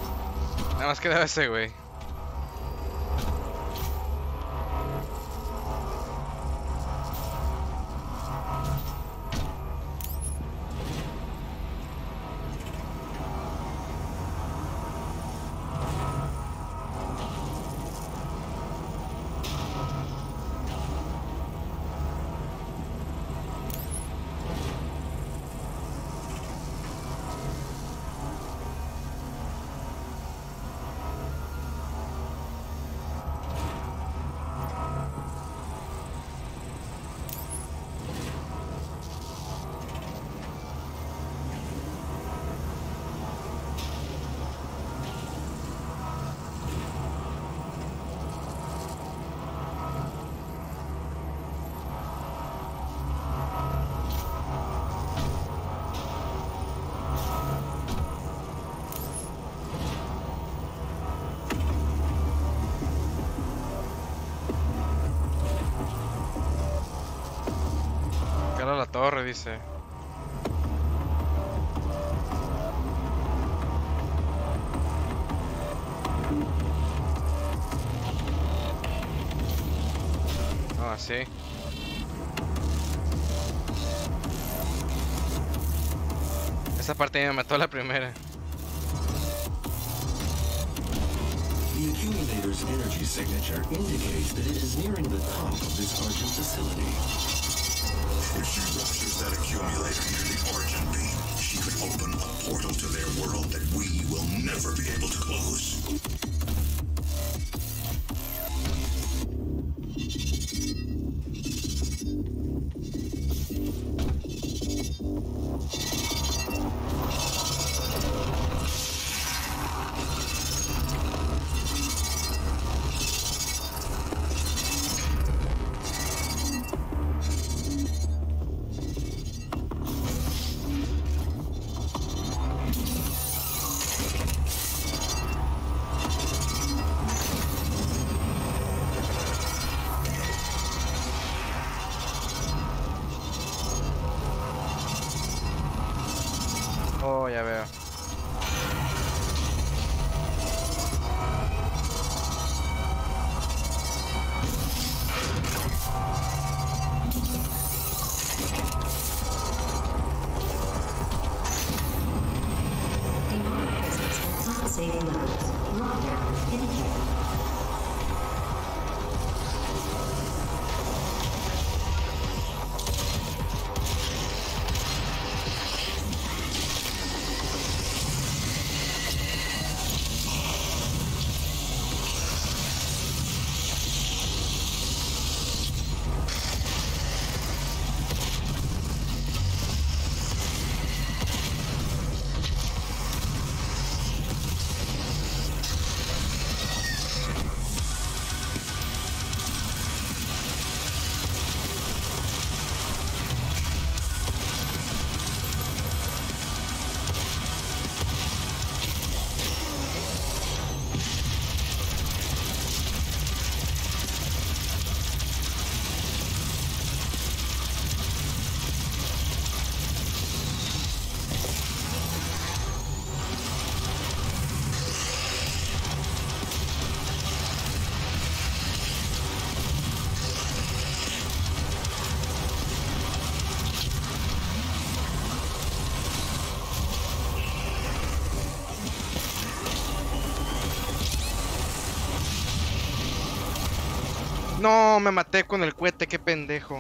Nada más quedaba ese güey. La torre, dice. Ah, sí. Esa parte me mató la primera. The accumulator's energy signature indicates that it is nearing the top of this Argent facility. If she ruptures that accumulator near the Argent beam, she could open a portal to their world that we will never be able to close. Oh, ya veo. Demonic presence at unsaving levels. Lockdown indicated. No, me maté con el cohete, qué pendejo.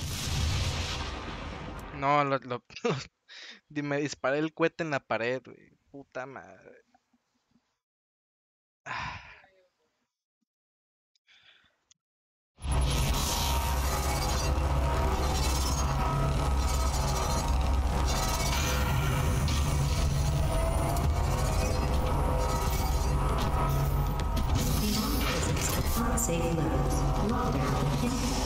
No, lo, lo- lo- me disparé el cohete en la pared, güey. Puta madre. Ah. Demonic presence at unsaving levels. Lockdown indicated.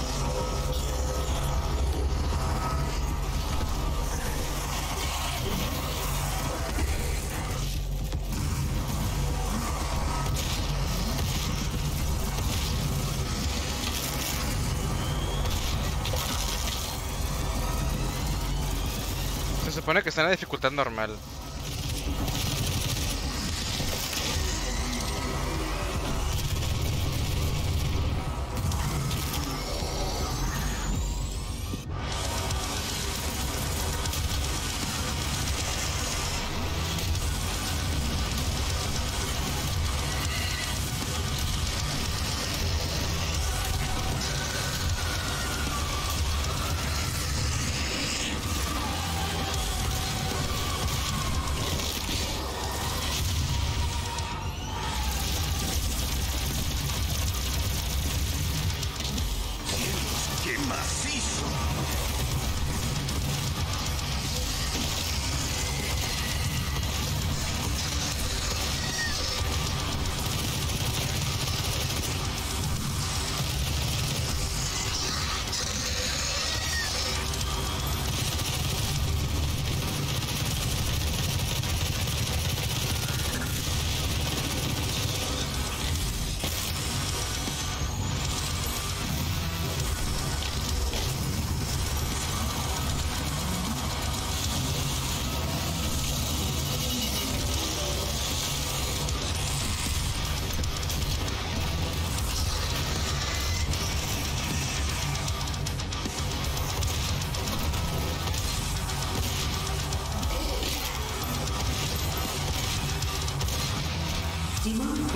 Se supone que está en la dificultad normal. ¡Qué macizo!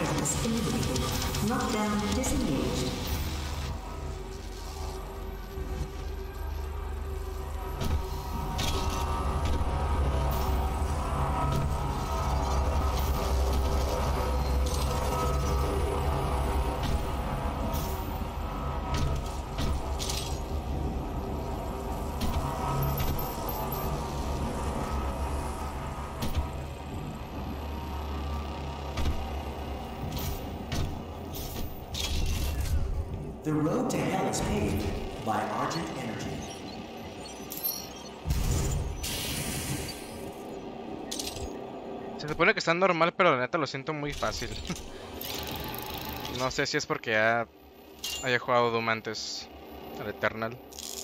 Premise eliminated. Lockdown disengaged. The road to hell is paved by Argent Energy. Se supone que está normal, pero la neta lo siento muy fácil. No sé si es porque ya haya jugado Doom antes al Eternal.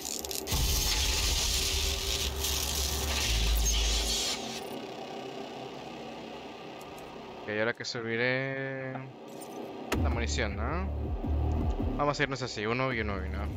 Ok, ahora que subiré la munición, ¿no? Vamos a irnos así, uno y uno y uno.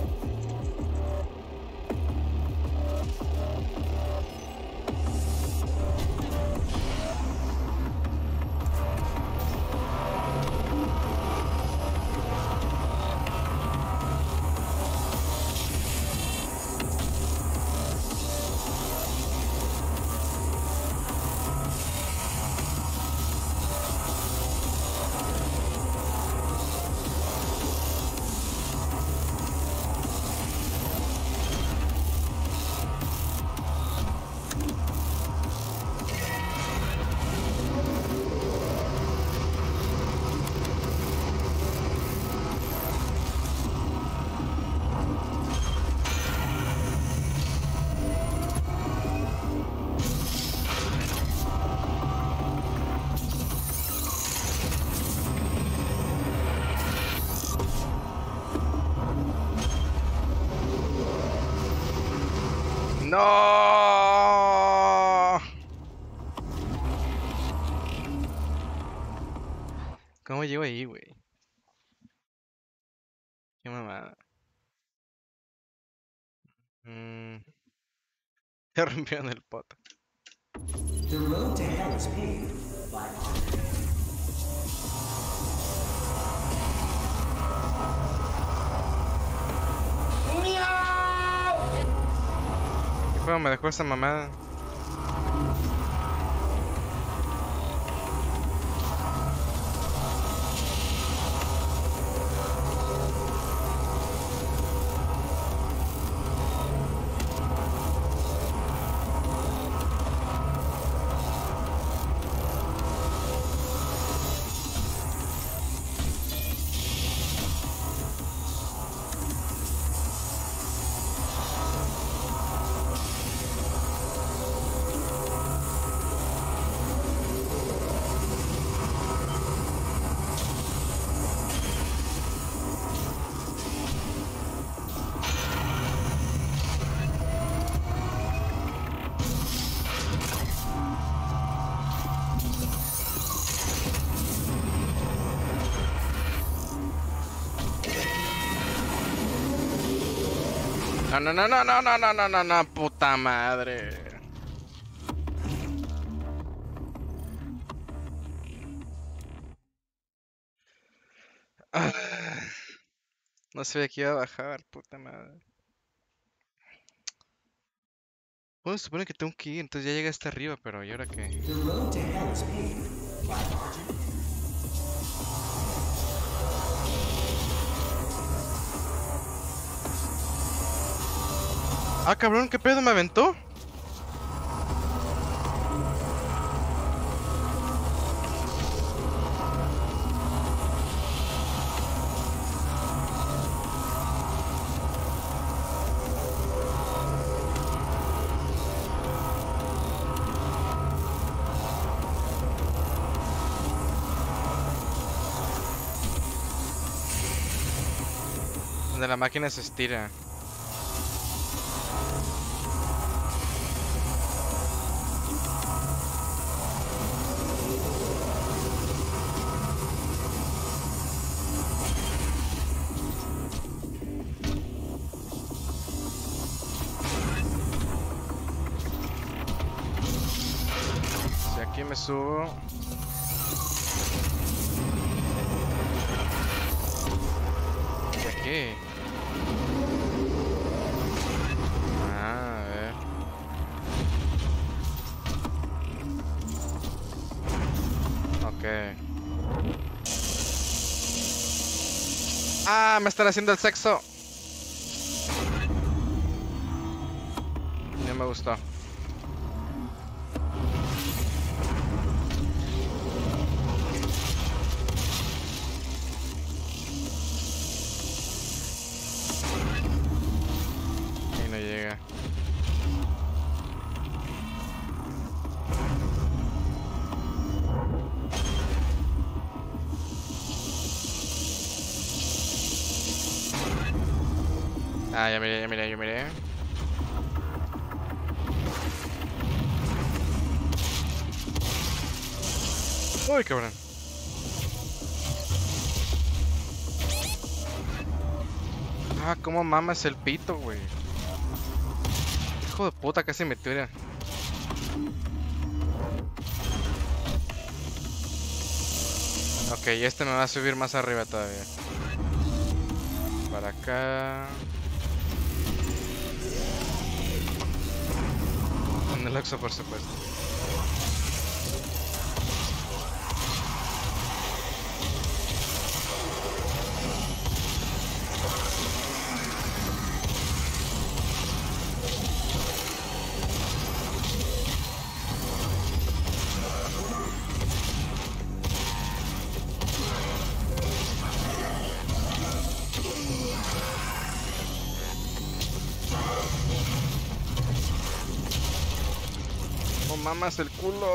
¡No! ¿Cómo llego ahí, güey? Qué mamada. Mm. Se rompieron el poto. The road to hell is paved by Argent. ¿Qué juego me dejó esa mamada? No, no, no, no, no, no, no, no, no, no, puta madre. Ah, no sabía que iba a bajar, puta madre. Bueno, se supone que tengo que ir, entonces ya llegué hasta arriba, pero ¿y ahora qué? The road to hell is paved by Argent. Ah, cabrón, ¿qué pedo me aventó? Donde la máquina se estira. Si aquí me subo. qué? Ah, a ver. Ok. Ah, me están haciendo el sexo. No me gustó. Y no llega. Ah, ya miré, ya miré, ya miré. Uy, cabrón. Ah, cómo mamas el pito, güey. Hijo de puta, casi me tira. Ok, este me va a subir más arriba todavía. Para acá. En el Oxxo, por supuesto. Mamas el culo.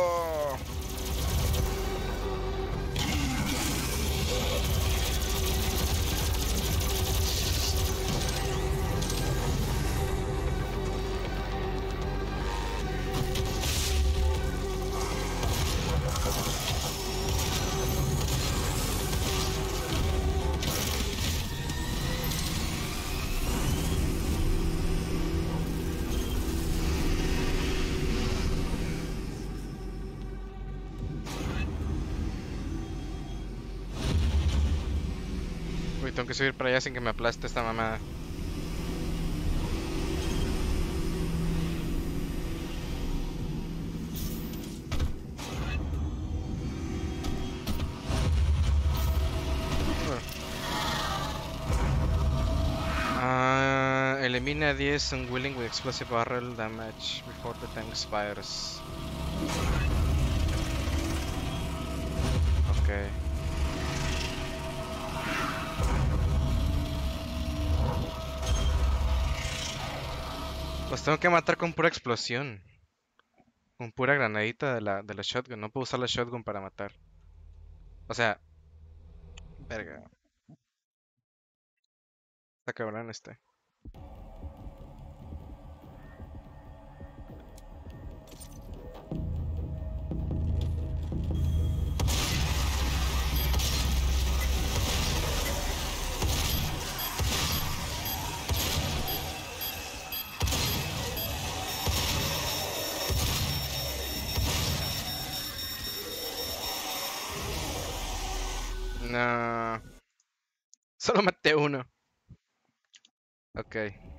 Uy, tengo que subir para allá sin que me aplaste esta mamada. Uh, elimina diez unwilling with explosive barrel damage before the tank expires. Okay. Los tengo que matar con pura explosión. Con pura granadita de la, de la shotgun. No puedo usar la shotgun para matar. O sea... Verga. Está cabrón este. No. Solo maté uno. Ok.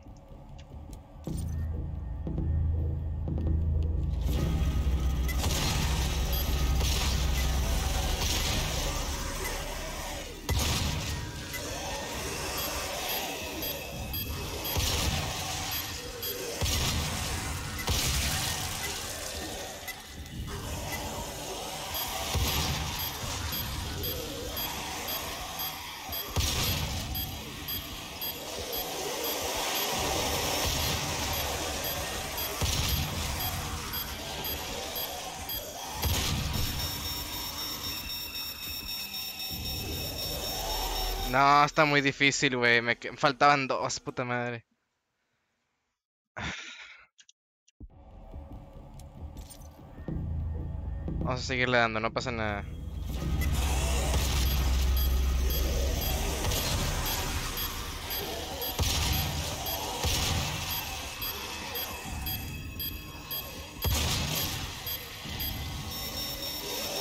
No, está muy difícil, güey. Me que- faltaban dos, puta madre. Vamos a seguirle dando, no pasa nada.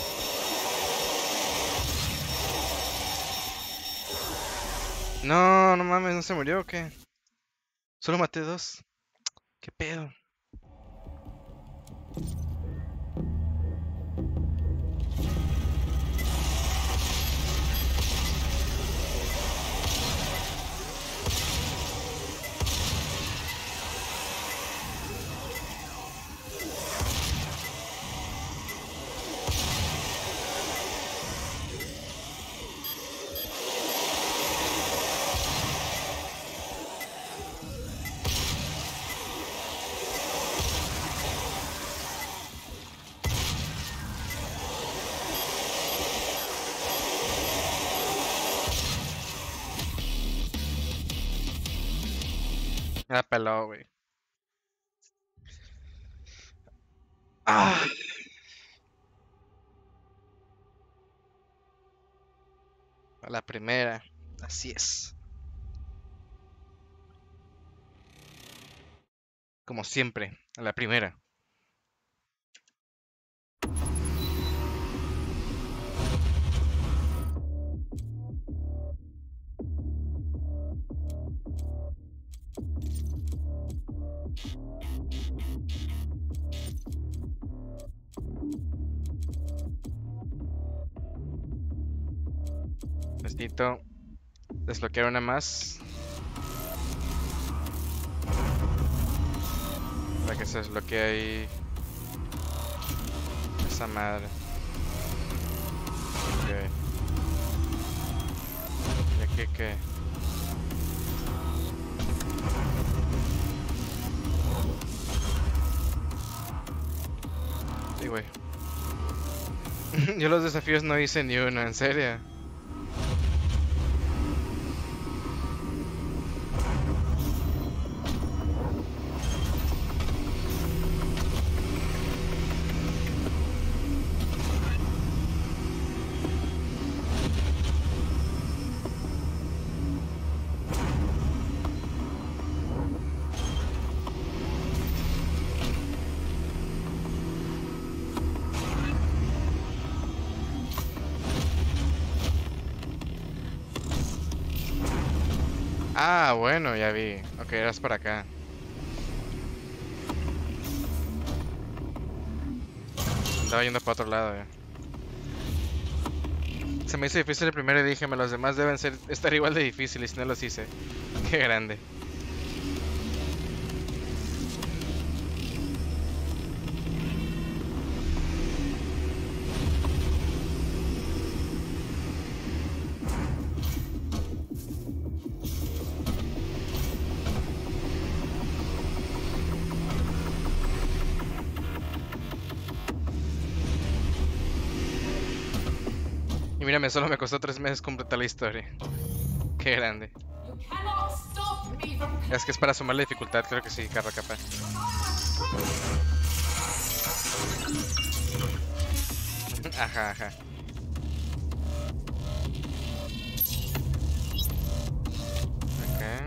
No. No, no mames, ¿no se murió o qué? Solo maté dos. ¿Qué pedo? Me la peló, güey. Ah. A la primera. Así es. Como siempre, a la primera. Necesito desbloquear una más para que se desbloquee ahí esa madre. Ok. ¿Y aquí qué? Sí, güey. Yo los desafíos no hice ni uno, en serio. Ah, bueno, ya vi. Ok, eras por acá. Andaba yendo para otro lado, ya. Se me hizo difícil el primero y dije, los demás deben ser estar igual de difíciles y no los hice. Qué grande. Y mírame, solo me costó tres meses completar la historia. Qué grande. Es que es para sumar la dificultad, creo que sí, carro capaz. Ajá, ajá. Ok.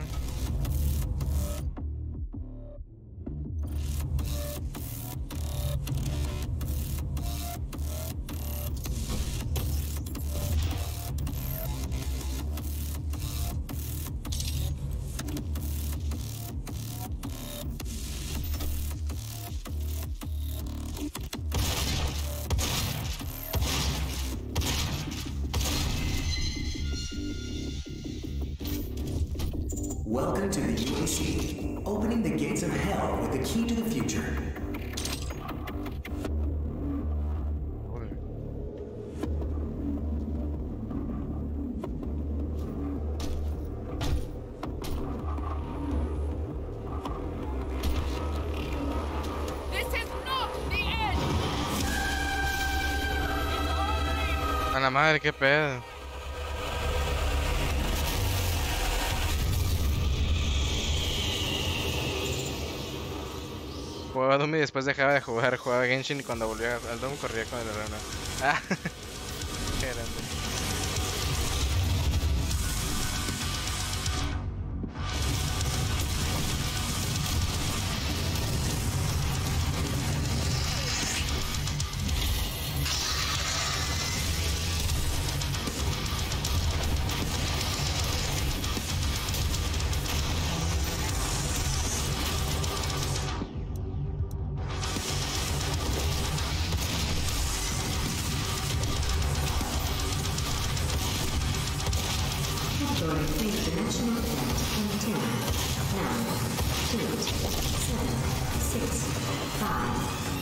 Welcome to the U A C, opening the gates of hell with the key to the future. This is not the end. A la madre, qué pedo. Jugaba Doom y después dejaba de jugar, jugaba Genshin y cuando volvía al Doom corría con el hermano. Ah, qué grande.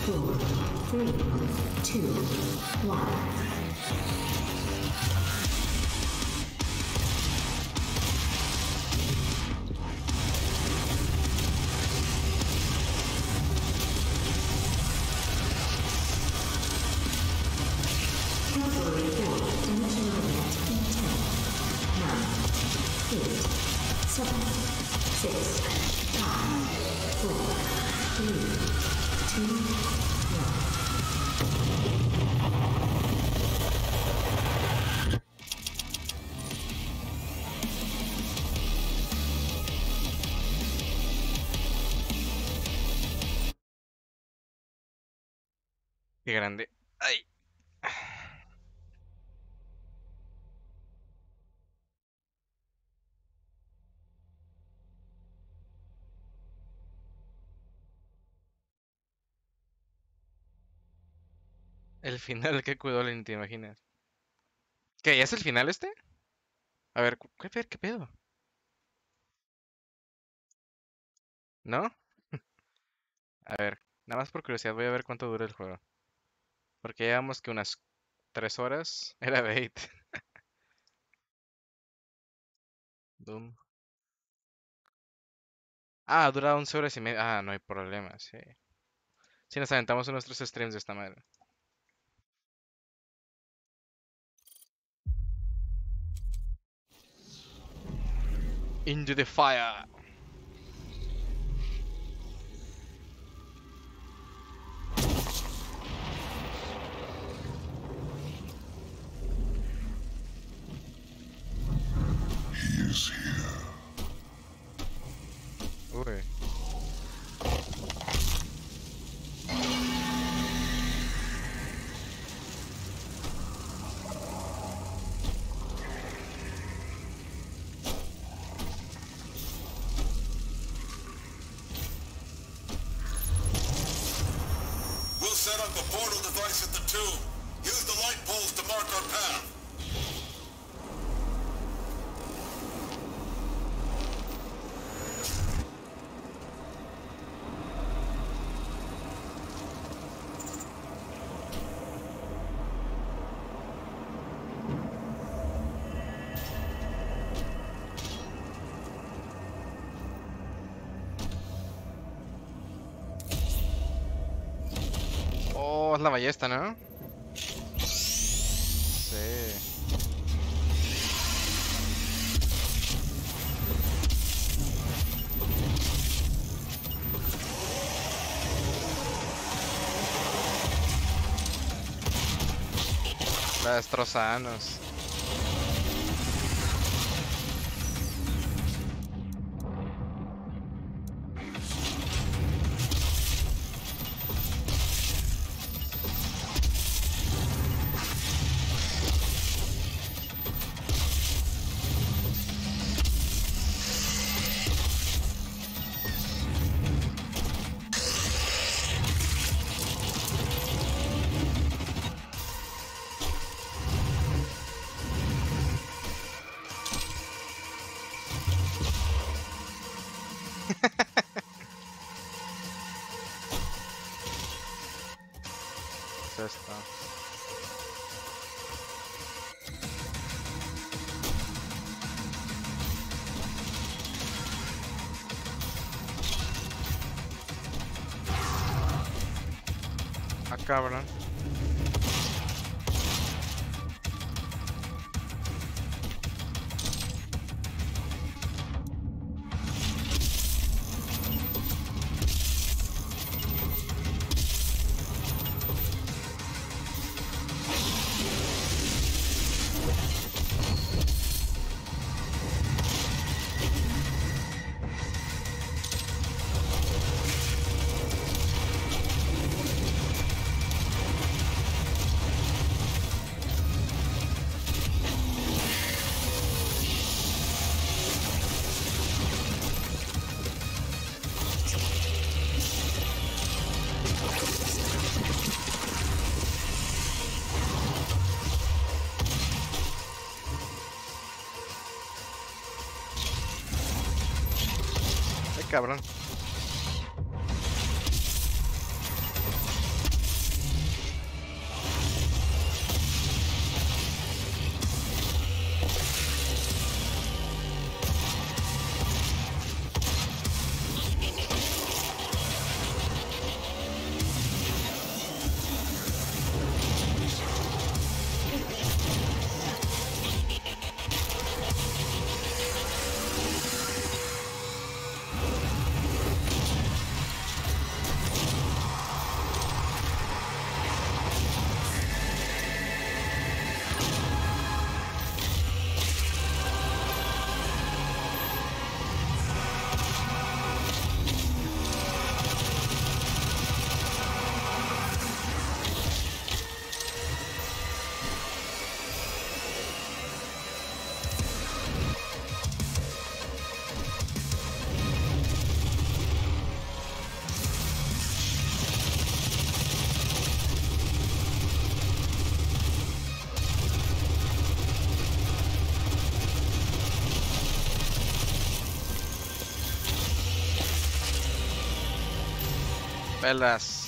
four, three, two, one. Qué grande. Ay. El final que cuidó ni te imaginas. ¿Qué? ¿Ya es el final este? A ver, cu- ¿qué, pe- qué pedo? ¿No? A ver, nada más por curiosidad voy a ver cuánto dura el juego. Porque llevamos que unas tres horas. Era bait. Doom. Ah, dura once horas y media. Ah, no hay problema, sí. Sí, nos aventamos unos tres streams de esta madre. Into the fire. He is here. Uy. We'll set up a portal device at the tomb. Use the light poles to mark our path. Oh, es la ballesta, ¿no? Sí. La destrozanos. Es esto. Ah, cabrón. Ay, cabrón. Pelas.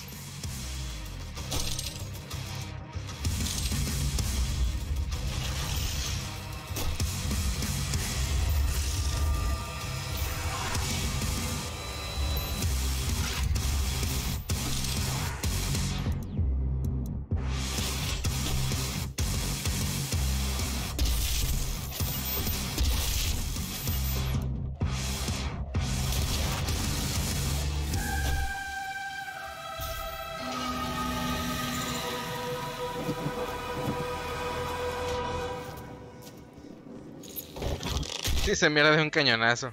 Sí, se mira de un cañonazo.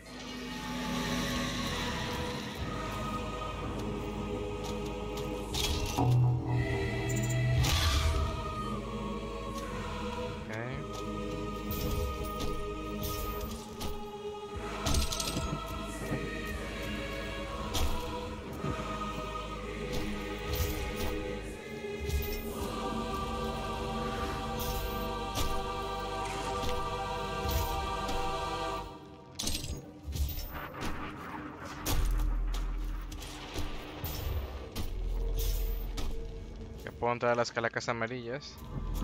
Puedo entrar a las calacas amarillas.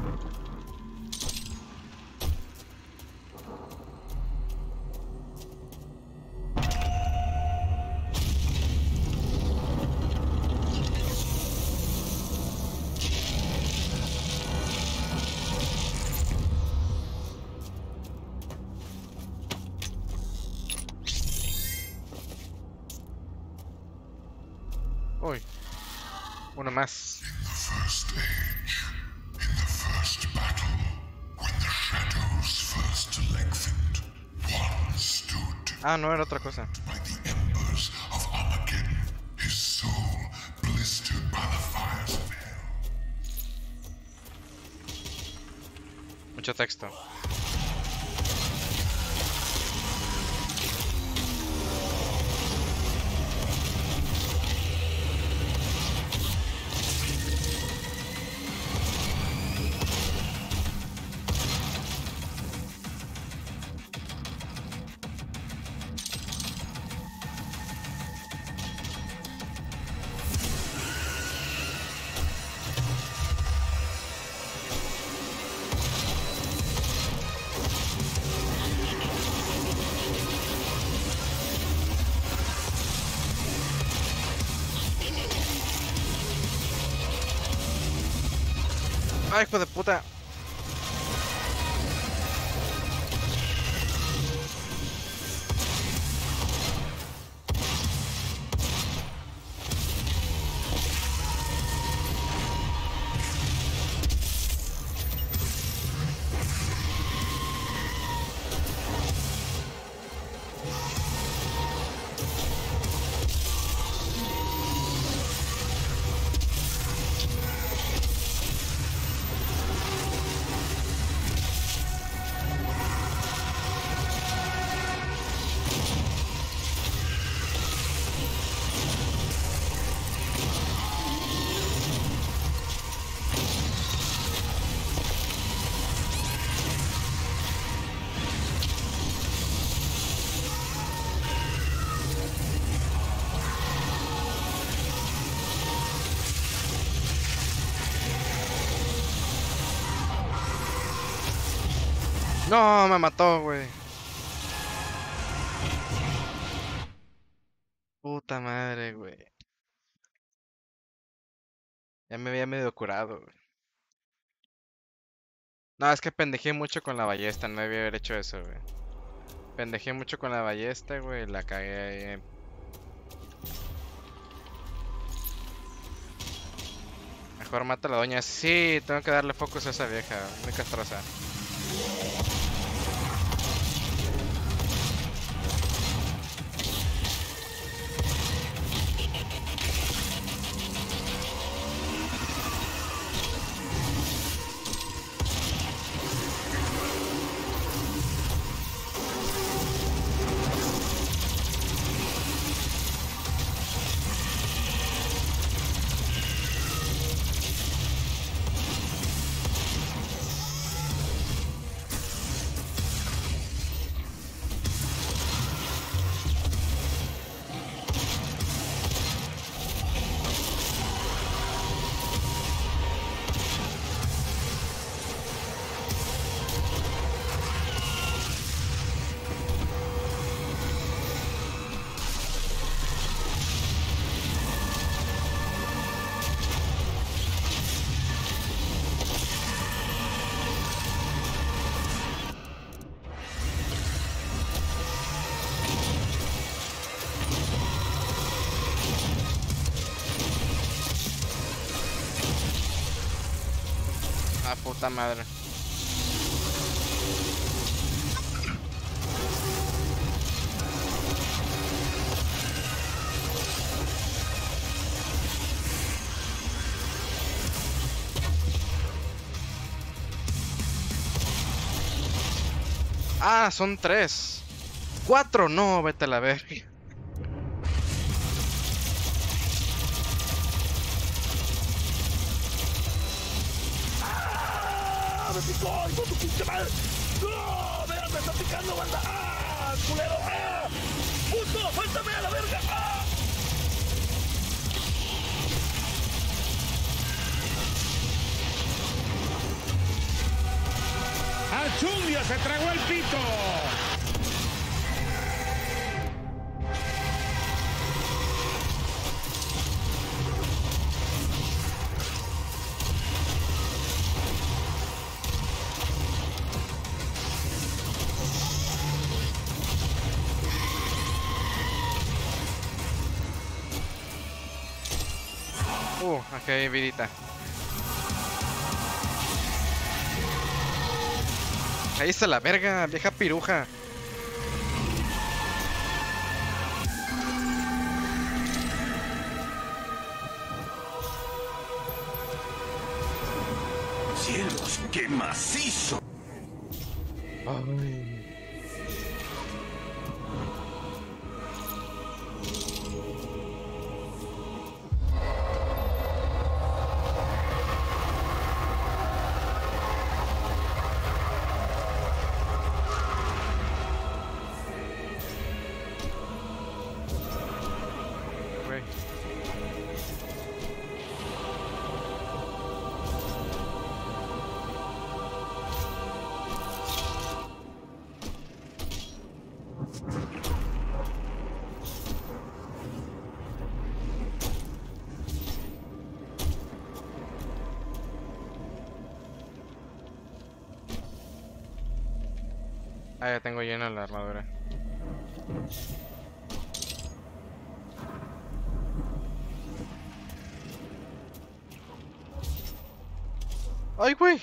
Uy, uno más. First age, in the first battle, when the shadows first lengthened, one stood Ah, no, era otra cosa. by the embers of Armageddon, his soul blistered by the fires of hell. Mucho texto. Ay, hijo de puta. No, me mató, güey. Puta madre, güey. Ya me había medio curado, güey. No, es que pendejé mucho con la ballesta, no debía haber hecho eso, güey. Pendejé mucho con la ballesta, güey, la cagué ahí. Mejor mata a la doña. Sí, tengo que darle focus a esa vieja, muy castrosa. Ah, puta madre. Ah, son tres. Cuatro, no, vete a la verga. ¡Ah! ¡Me picó! ¡Hijo de tu pinche madre! ¡No! ¡Vean, me está picando, banda! ¡Ah! ¡Culero! ¡Ah! ¡Puto! ¡Suéltame a la verga! ¡Ah! ¡Achundia se tragó el pito! Uh, aquí hay vidita. Ahí está la verga, vieja piruja. ¡Cielos, qué macizo! Ay. Ah, ya tengo llena la armadura. ¡Ay, güey!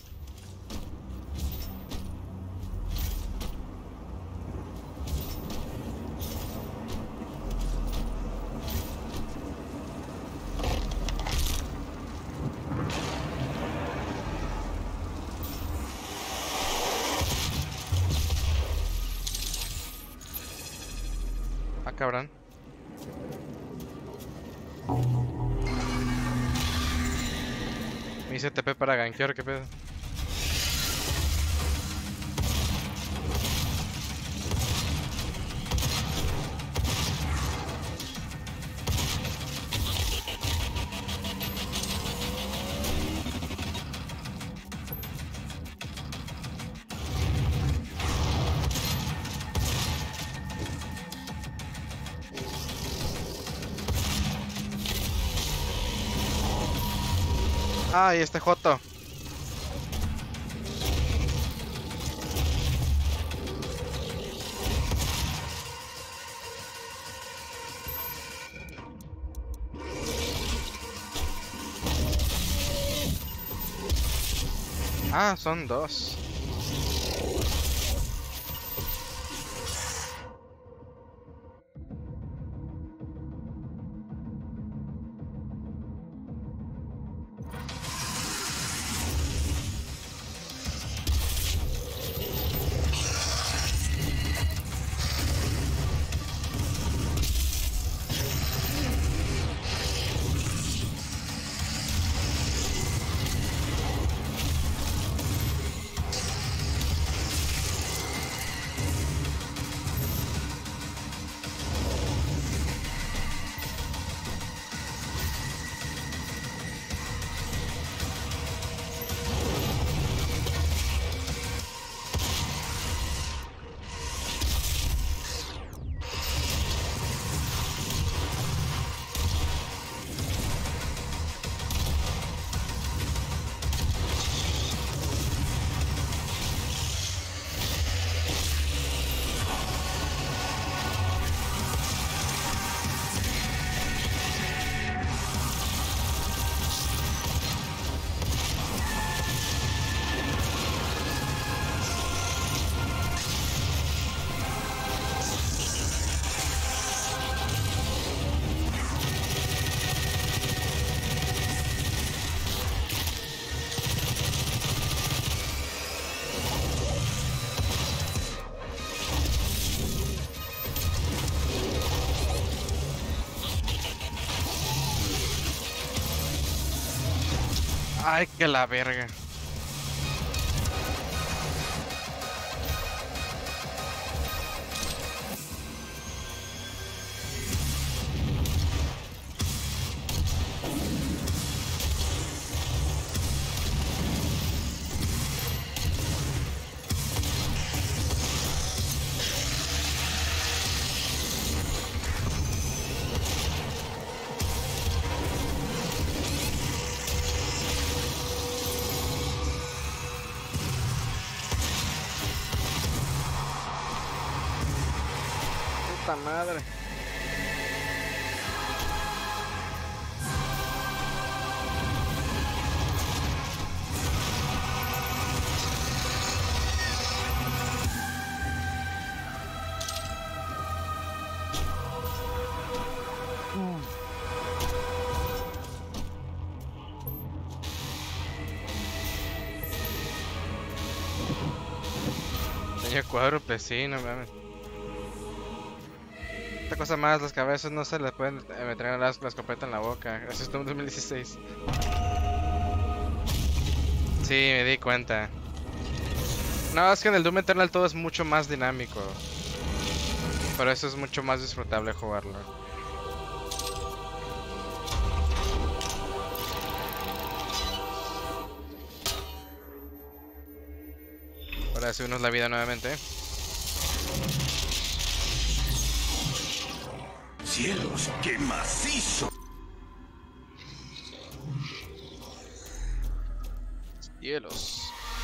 Ah, cabrón. Me hice T P para gankear, ¿qué pedo? Ay, este joto. Ah, son dos. Ay, que la verga. Puta madre. Tenía cuádruple, sí, no mames. Esta cosa más, las cabezas no se les pueden meter la, la escopeta en la boca. Eso es Doom dos mil dieciséis. Sí, me di cuenta. No, es que en el Doom Eternal todo es mucho más dinámico. Por eso es mucho más disfrutable jugarlo. Ahora subimos la vida nuevamente. ¡Cielos, qué macizo! Cielos.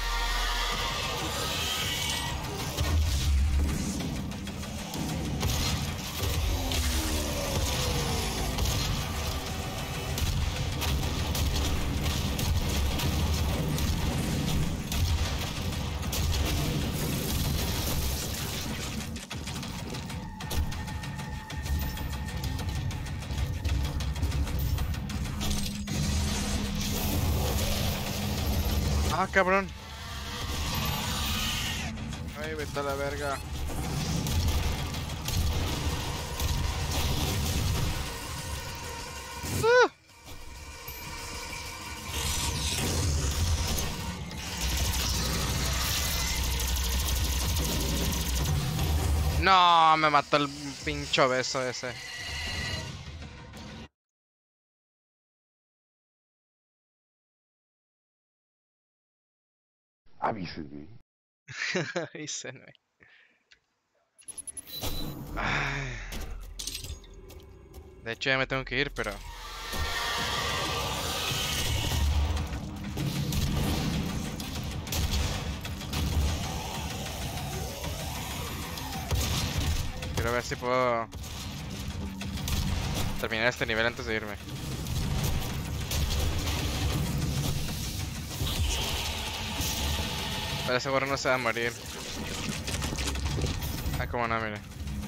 Ah, cabrón. Ay, vete a la verga. ¡Ah! No, me mató el pincho beso ese. Avísenme. Avísenme. Ay. De hecho ya me tengo que ir, pero... Quiero ver si puedo terminar este nivel antes de irme. Pero seguro no se va a morir. Ah, como no, mire.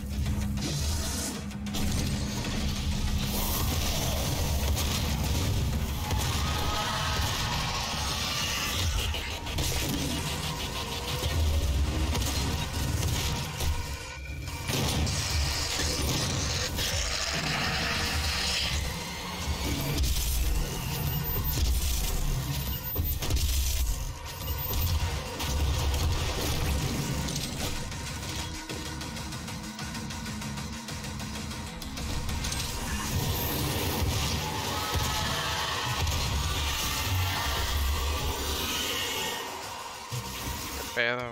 Pedo.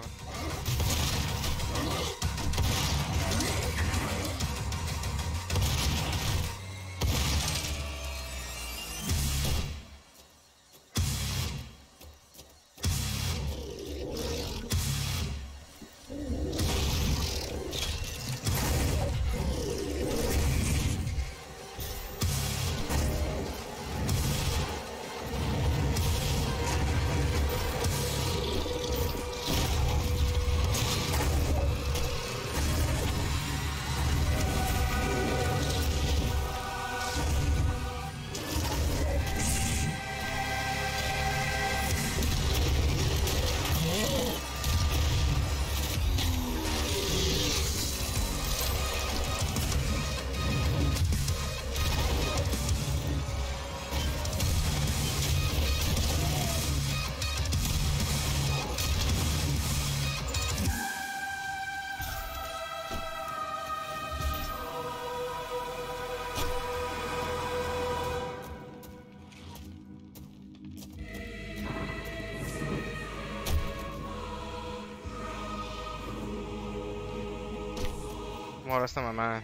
jugar esta mamá.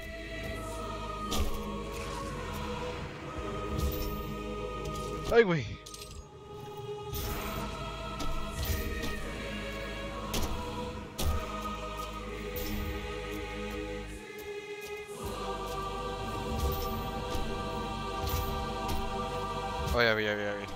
Ay, güey. Oh, ya vi, ya vi, ya vi.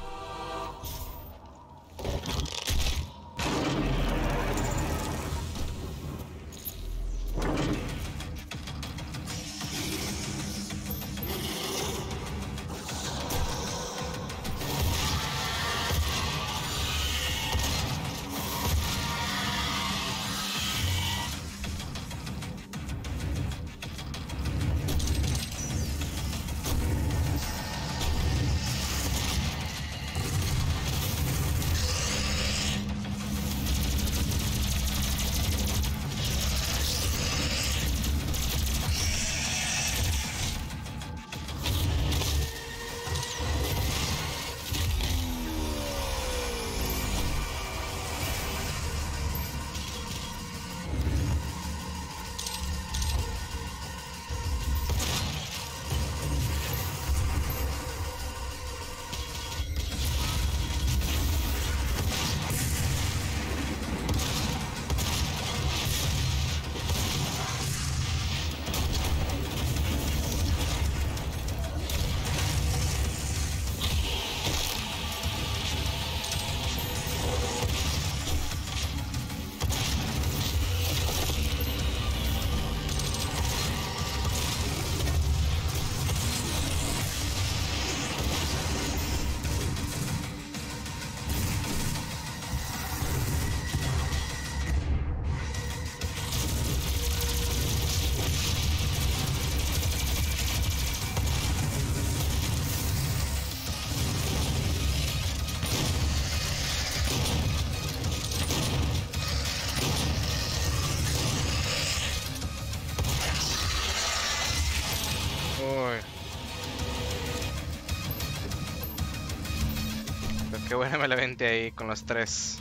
Qué buena me la vente ahí con los tres.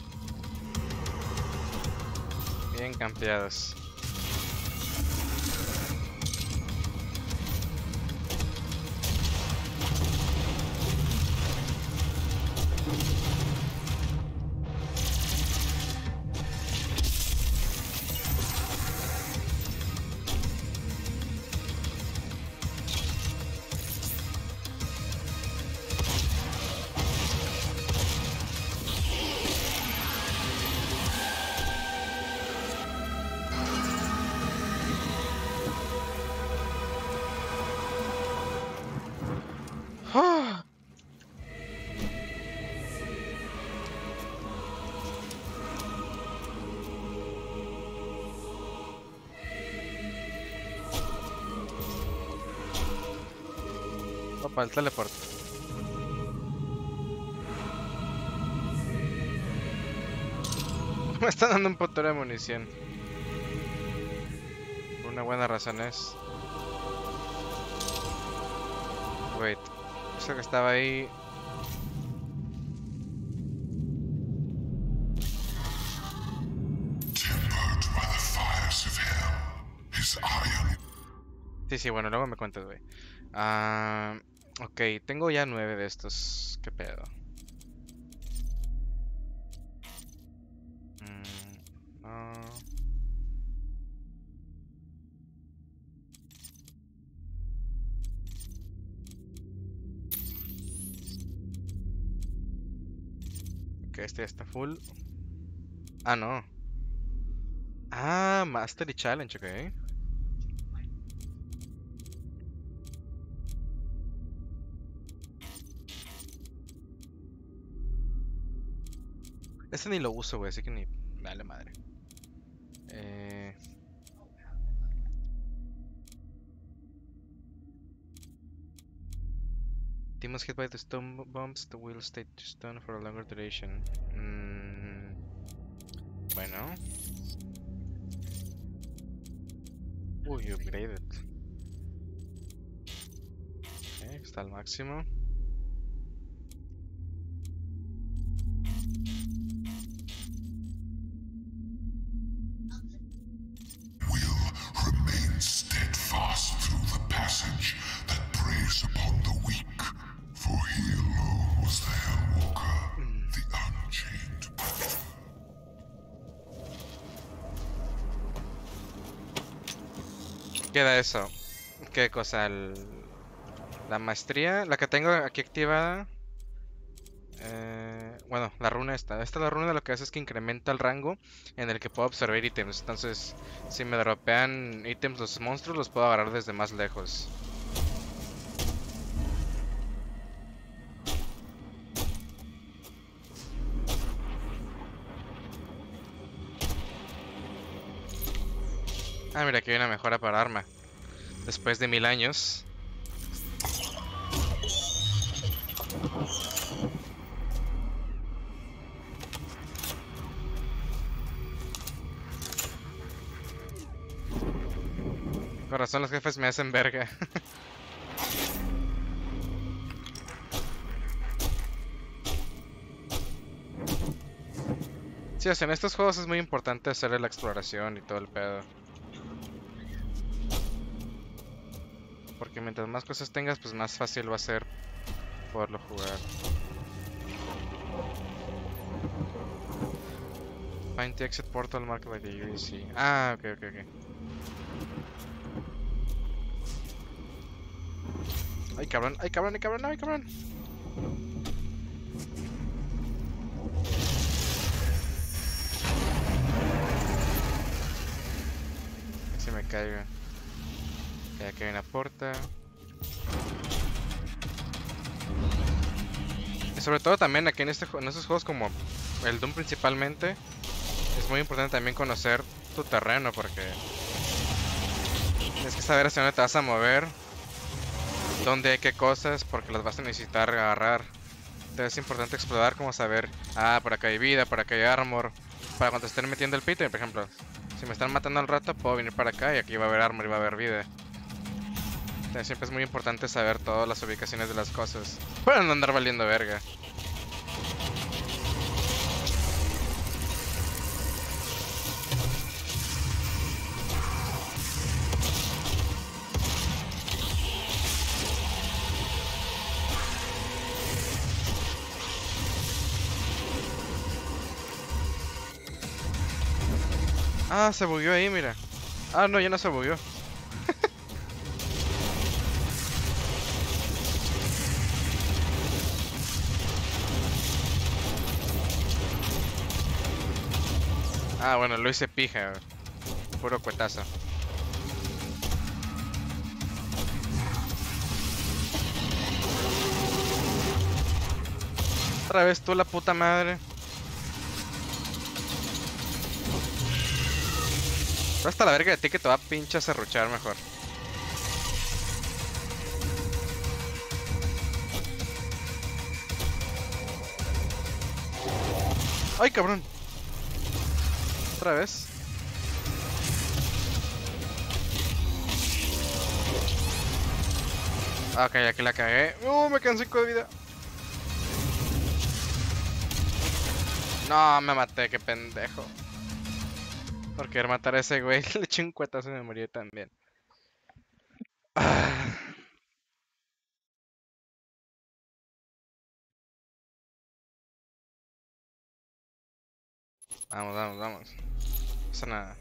Bien campeados. Opa, el teleport. Me están dando un potero de munición. Por una buena razón es. Wait. Eso que estaba ahí. Sí, sí, bueno, luego me cuentas, güey. Ah, ok, tengo ya nueve de estos. ¿Qué pedo? Mm, no. Ok, este ya está full. Ah, no. Ah, Mastery Challenge, ok. Este ni lo uso, güey, así que ni... Dale madre. Eh... Team was hit by the stone bombs, the wheel stayed stone for a longer duration. Mm... Bueno. Uy, upgraded. Okay, está al máximo. queda eso. ¿Qué cosa? El... La maestría, la que tengo aquí activada. Eh, bueno, la runa esta. Esta la runa lo que hace es que incrementa el rango en el que puedo absorber ítems. Entonces, si me dropean ítems los monstruos, los puedo agarrar desde más lejos. Ah, mira, aquí hay una mejora para arma. Después de mil años. Con razón los jefes me hacen verga. Sí, o sea, en estos juegos es muy importante hacerle la exploración y todo el pedo. Porque mientras más cosas tengas, pues más fácil va a ser poderlo jugar. Find the exit portal marked by the U E C. Ah, ok, ok, ok. Ay, cabrón, ay, cabrón, ay, cabrón, ay, cabrón. Se me caiga. Ya que hay una puerta. Y sobre todo también aquí en, este, en estos juegos como el Doom principalmente, es muy importante también conocer tu terreno porque tienes que saber hacia dónde te vas a mover, dónde hay qué cosas, porque las vas a necesitar agarrar. Entonces es importante explorar, como saber, ah, por acá hay vida, por acá hay armor, para cuando te estén metiendo el pito, por ejemplo, si me están matando al rato, puedo venir para acá y aquí va a haber armor y va a haber vida. Entonces siempre es muy importante saber todas las ubicaciones de las cosas, para no andar valiendo verga. Ah, se bugueó ahí, mira. Ah, no, ya no se bugueó. Ah, bueno, lo hice pija. Puro cuetazo. Otra vez tú, la puta madre. Hasta la verga de ti que te va a pinche a serruchar mejor. ¡Ay, cabrón! Otra vez. Ok, aquí la cagué. ¡Uh! Me quedan cinco de vida. No, me maté, qué pendejo. Por querer matar a ese güey, le eché un cuetazo y me murió también. Ah. Vamos, vamos, vamos. No pasa nada.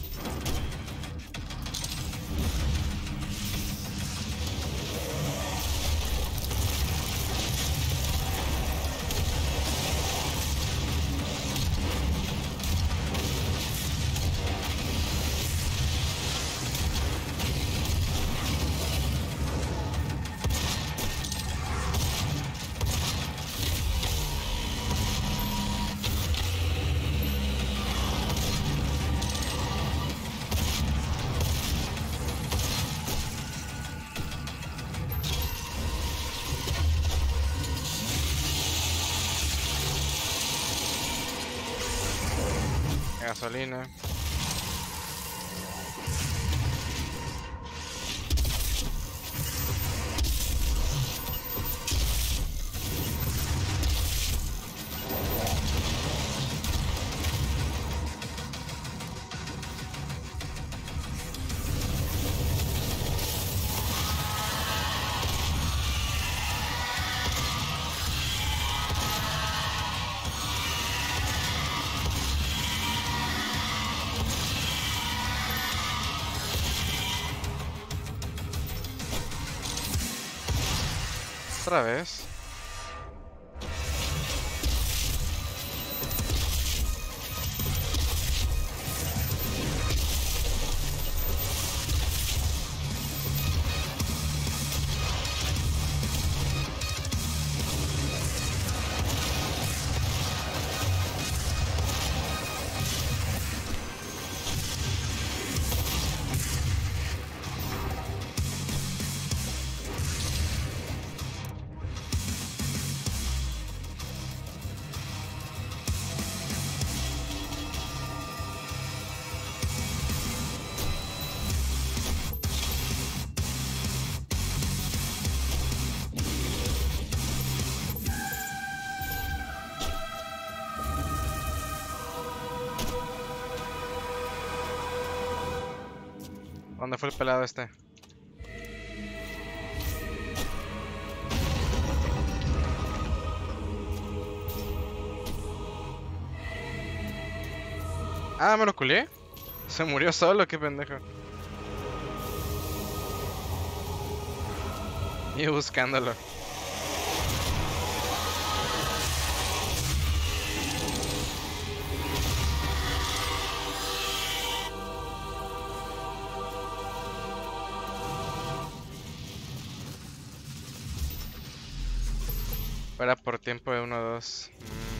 Gasolina. Otra vez. ¿Dónde fue el pelado este? Ah, me lo culié. Se murió solo, qué pendejo. Y buscándolo. Para por tiempo de uno o dos. Mm.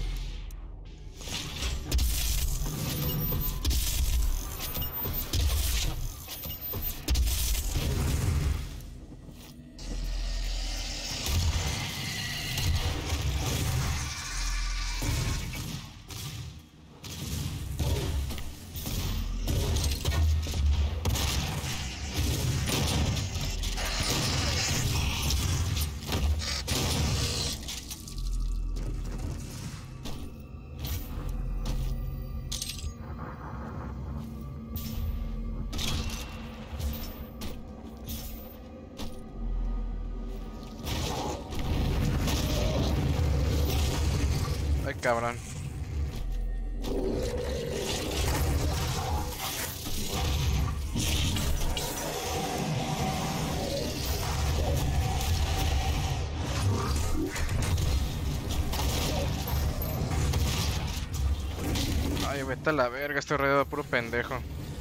Ay, cabrón. Ay, vete a la verga, estoy rodeado de puro pendejo.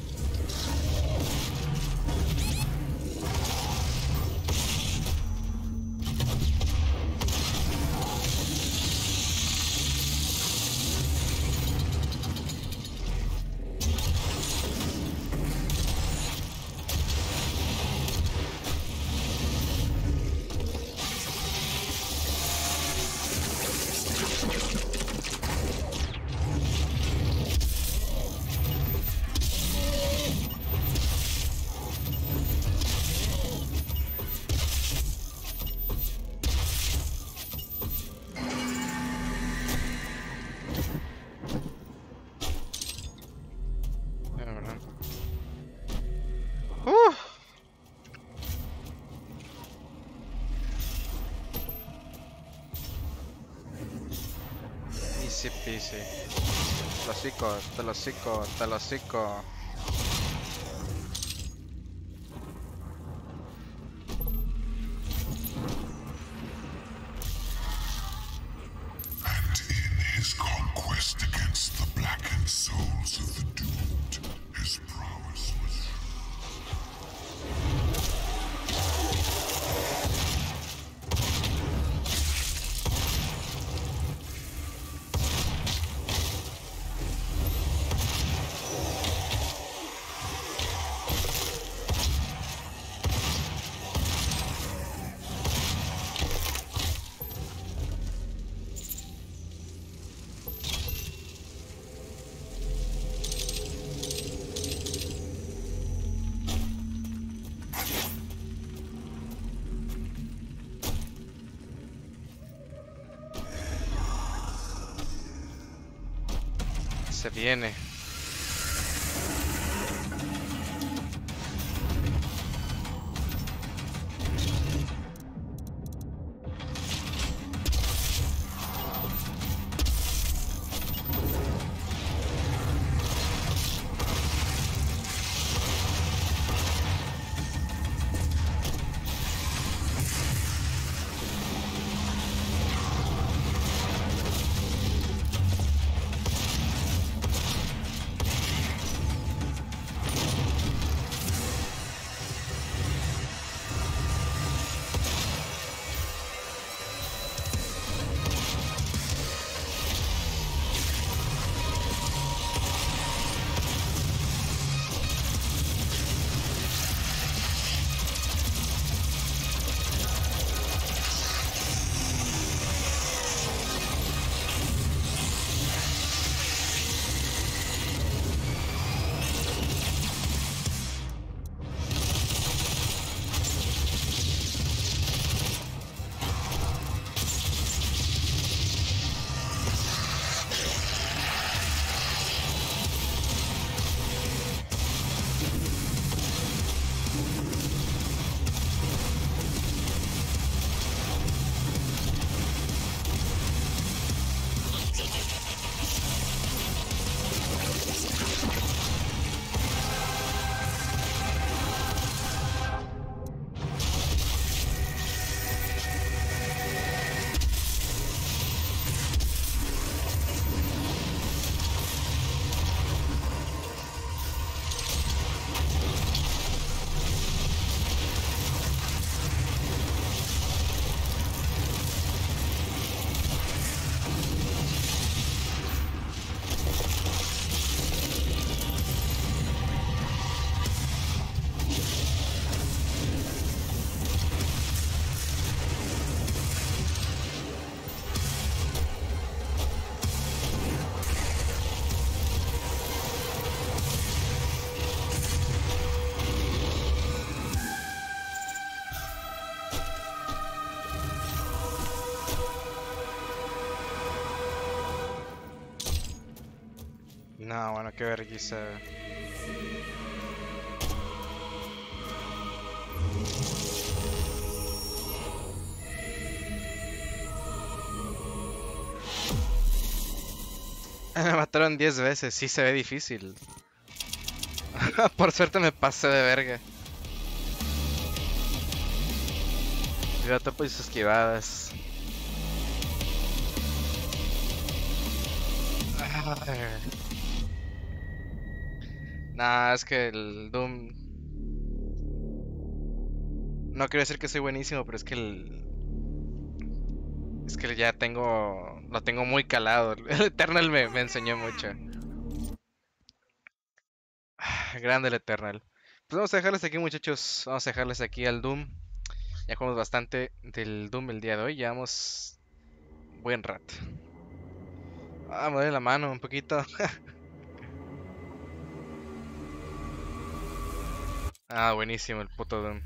Easy peasy. Te lo hocico, te lo hocico, te lo hocico. And in his conquest against the blackened souls of the doomed, his prowess was Se viene. Bueno, qué vergüenza. Me mataron diez veces, sí se ve difícil. Por suerte me pasé de verga. Yo topo y sus esquivadas. Nah, es que el Doom... No quiero decir que soy buenísimo, pero es que el... Es que ya tengo... Lo tengo muy calado. El Eternal me, me enseñó mucho. Grande el Eternal. Pues vamos a dejarles aquí, muchachos. Vamos a dejarles aquí al Doom. Ya jugamos bastante del Doom el día de hoy. Llevamos buen rato. Ah, me duele la mano un poquito. Ah, buenísimo el puto Doom.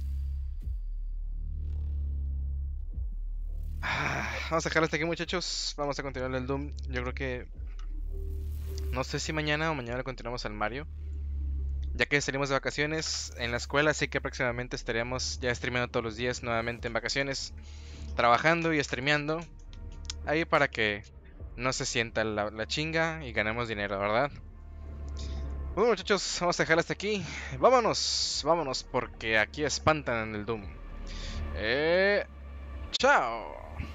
Ah, vamos a dejarlo hasta aquí, muchachos. Vamos a continuar el Doom. Yo creo que... No sé si mañana o mañana continuamos al Mario. Ya que salimos de vacaciones en la escuela, así que próximamente estaremos ya streameando todos los días nuevamente en vacaciones. Trabajando y streameando. Ahí para que no se sienta la, la chinga y ganemos dinero, ¿verdad? Bueno, muchachos, vamos a dejarlo hasta aquí. Vámonos, vámonos, porque aquí espantan en el Doom. Eh... Chao.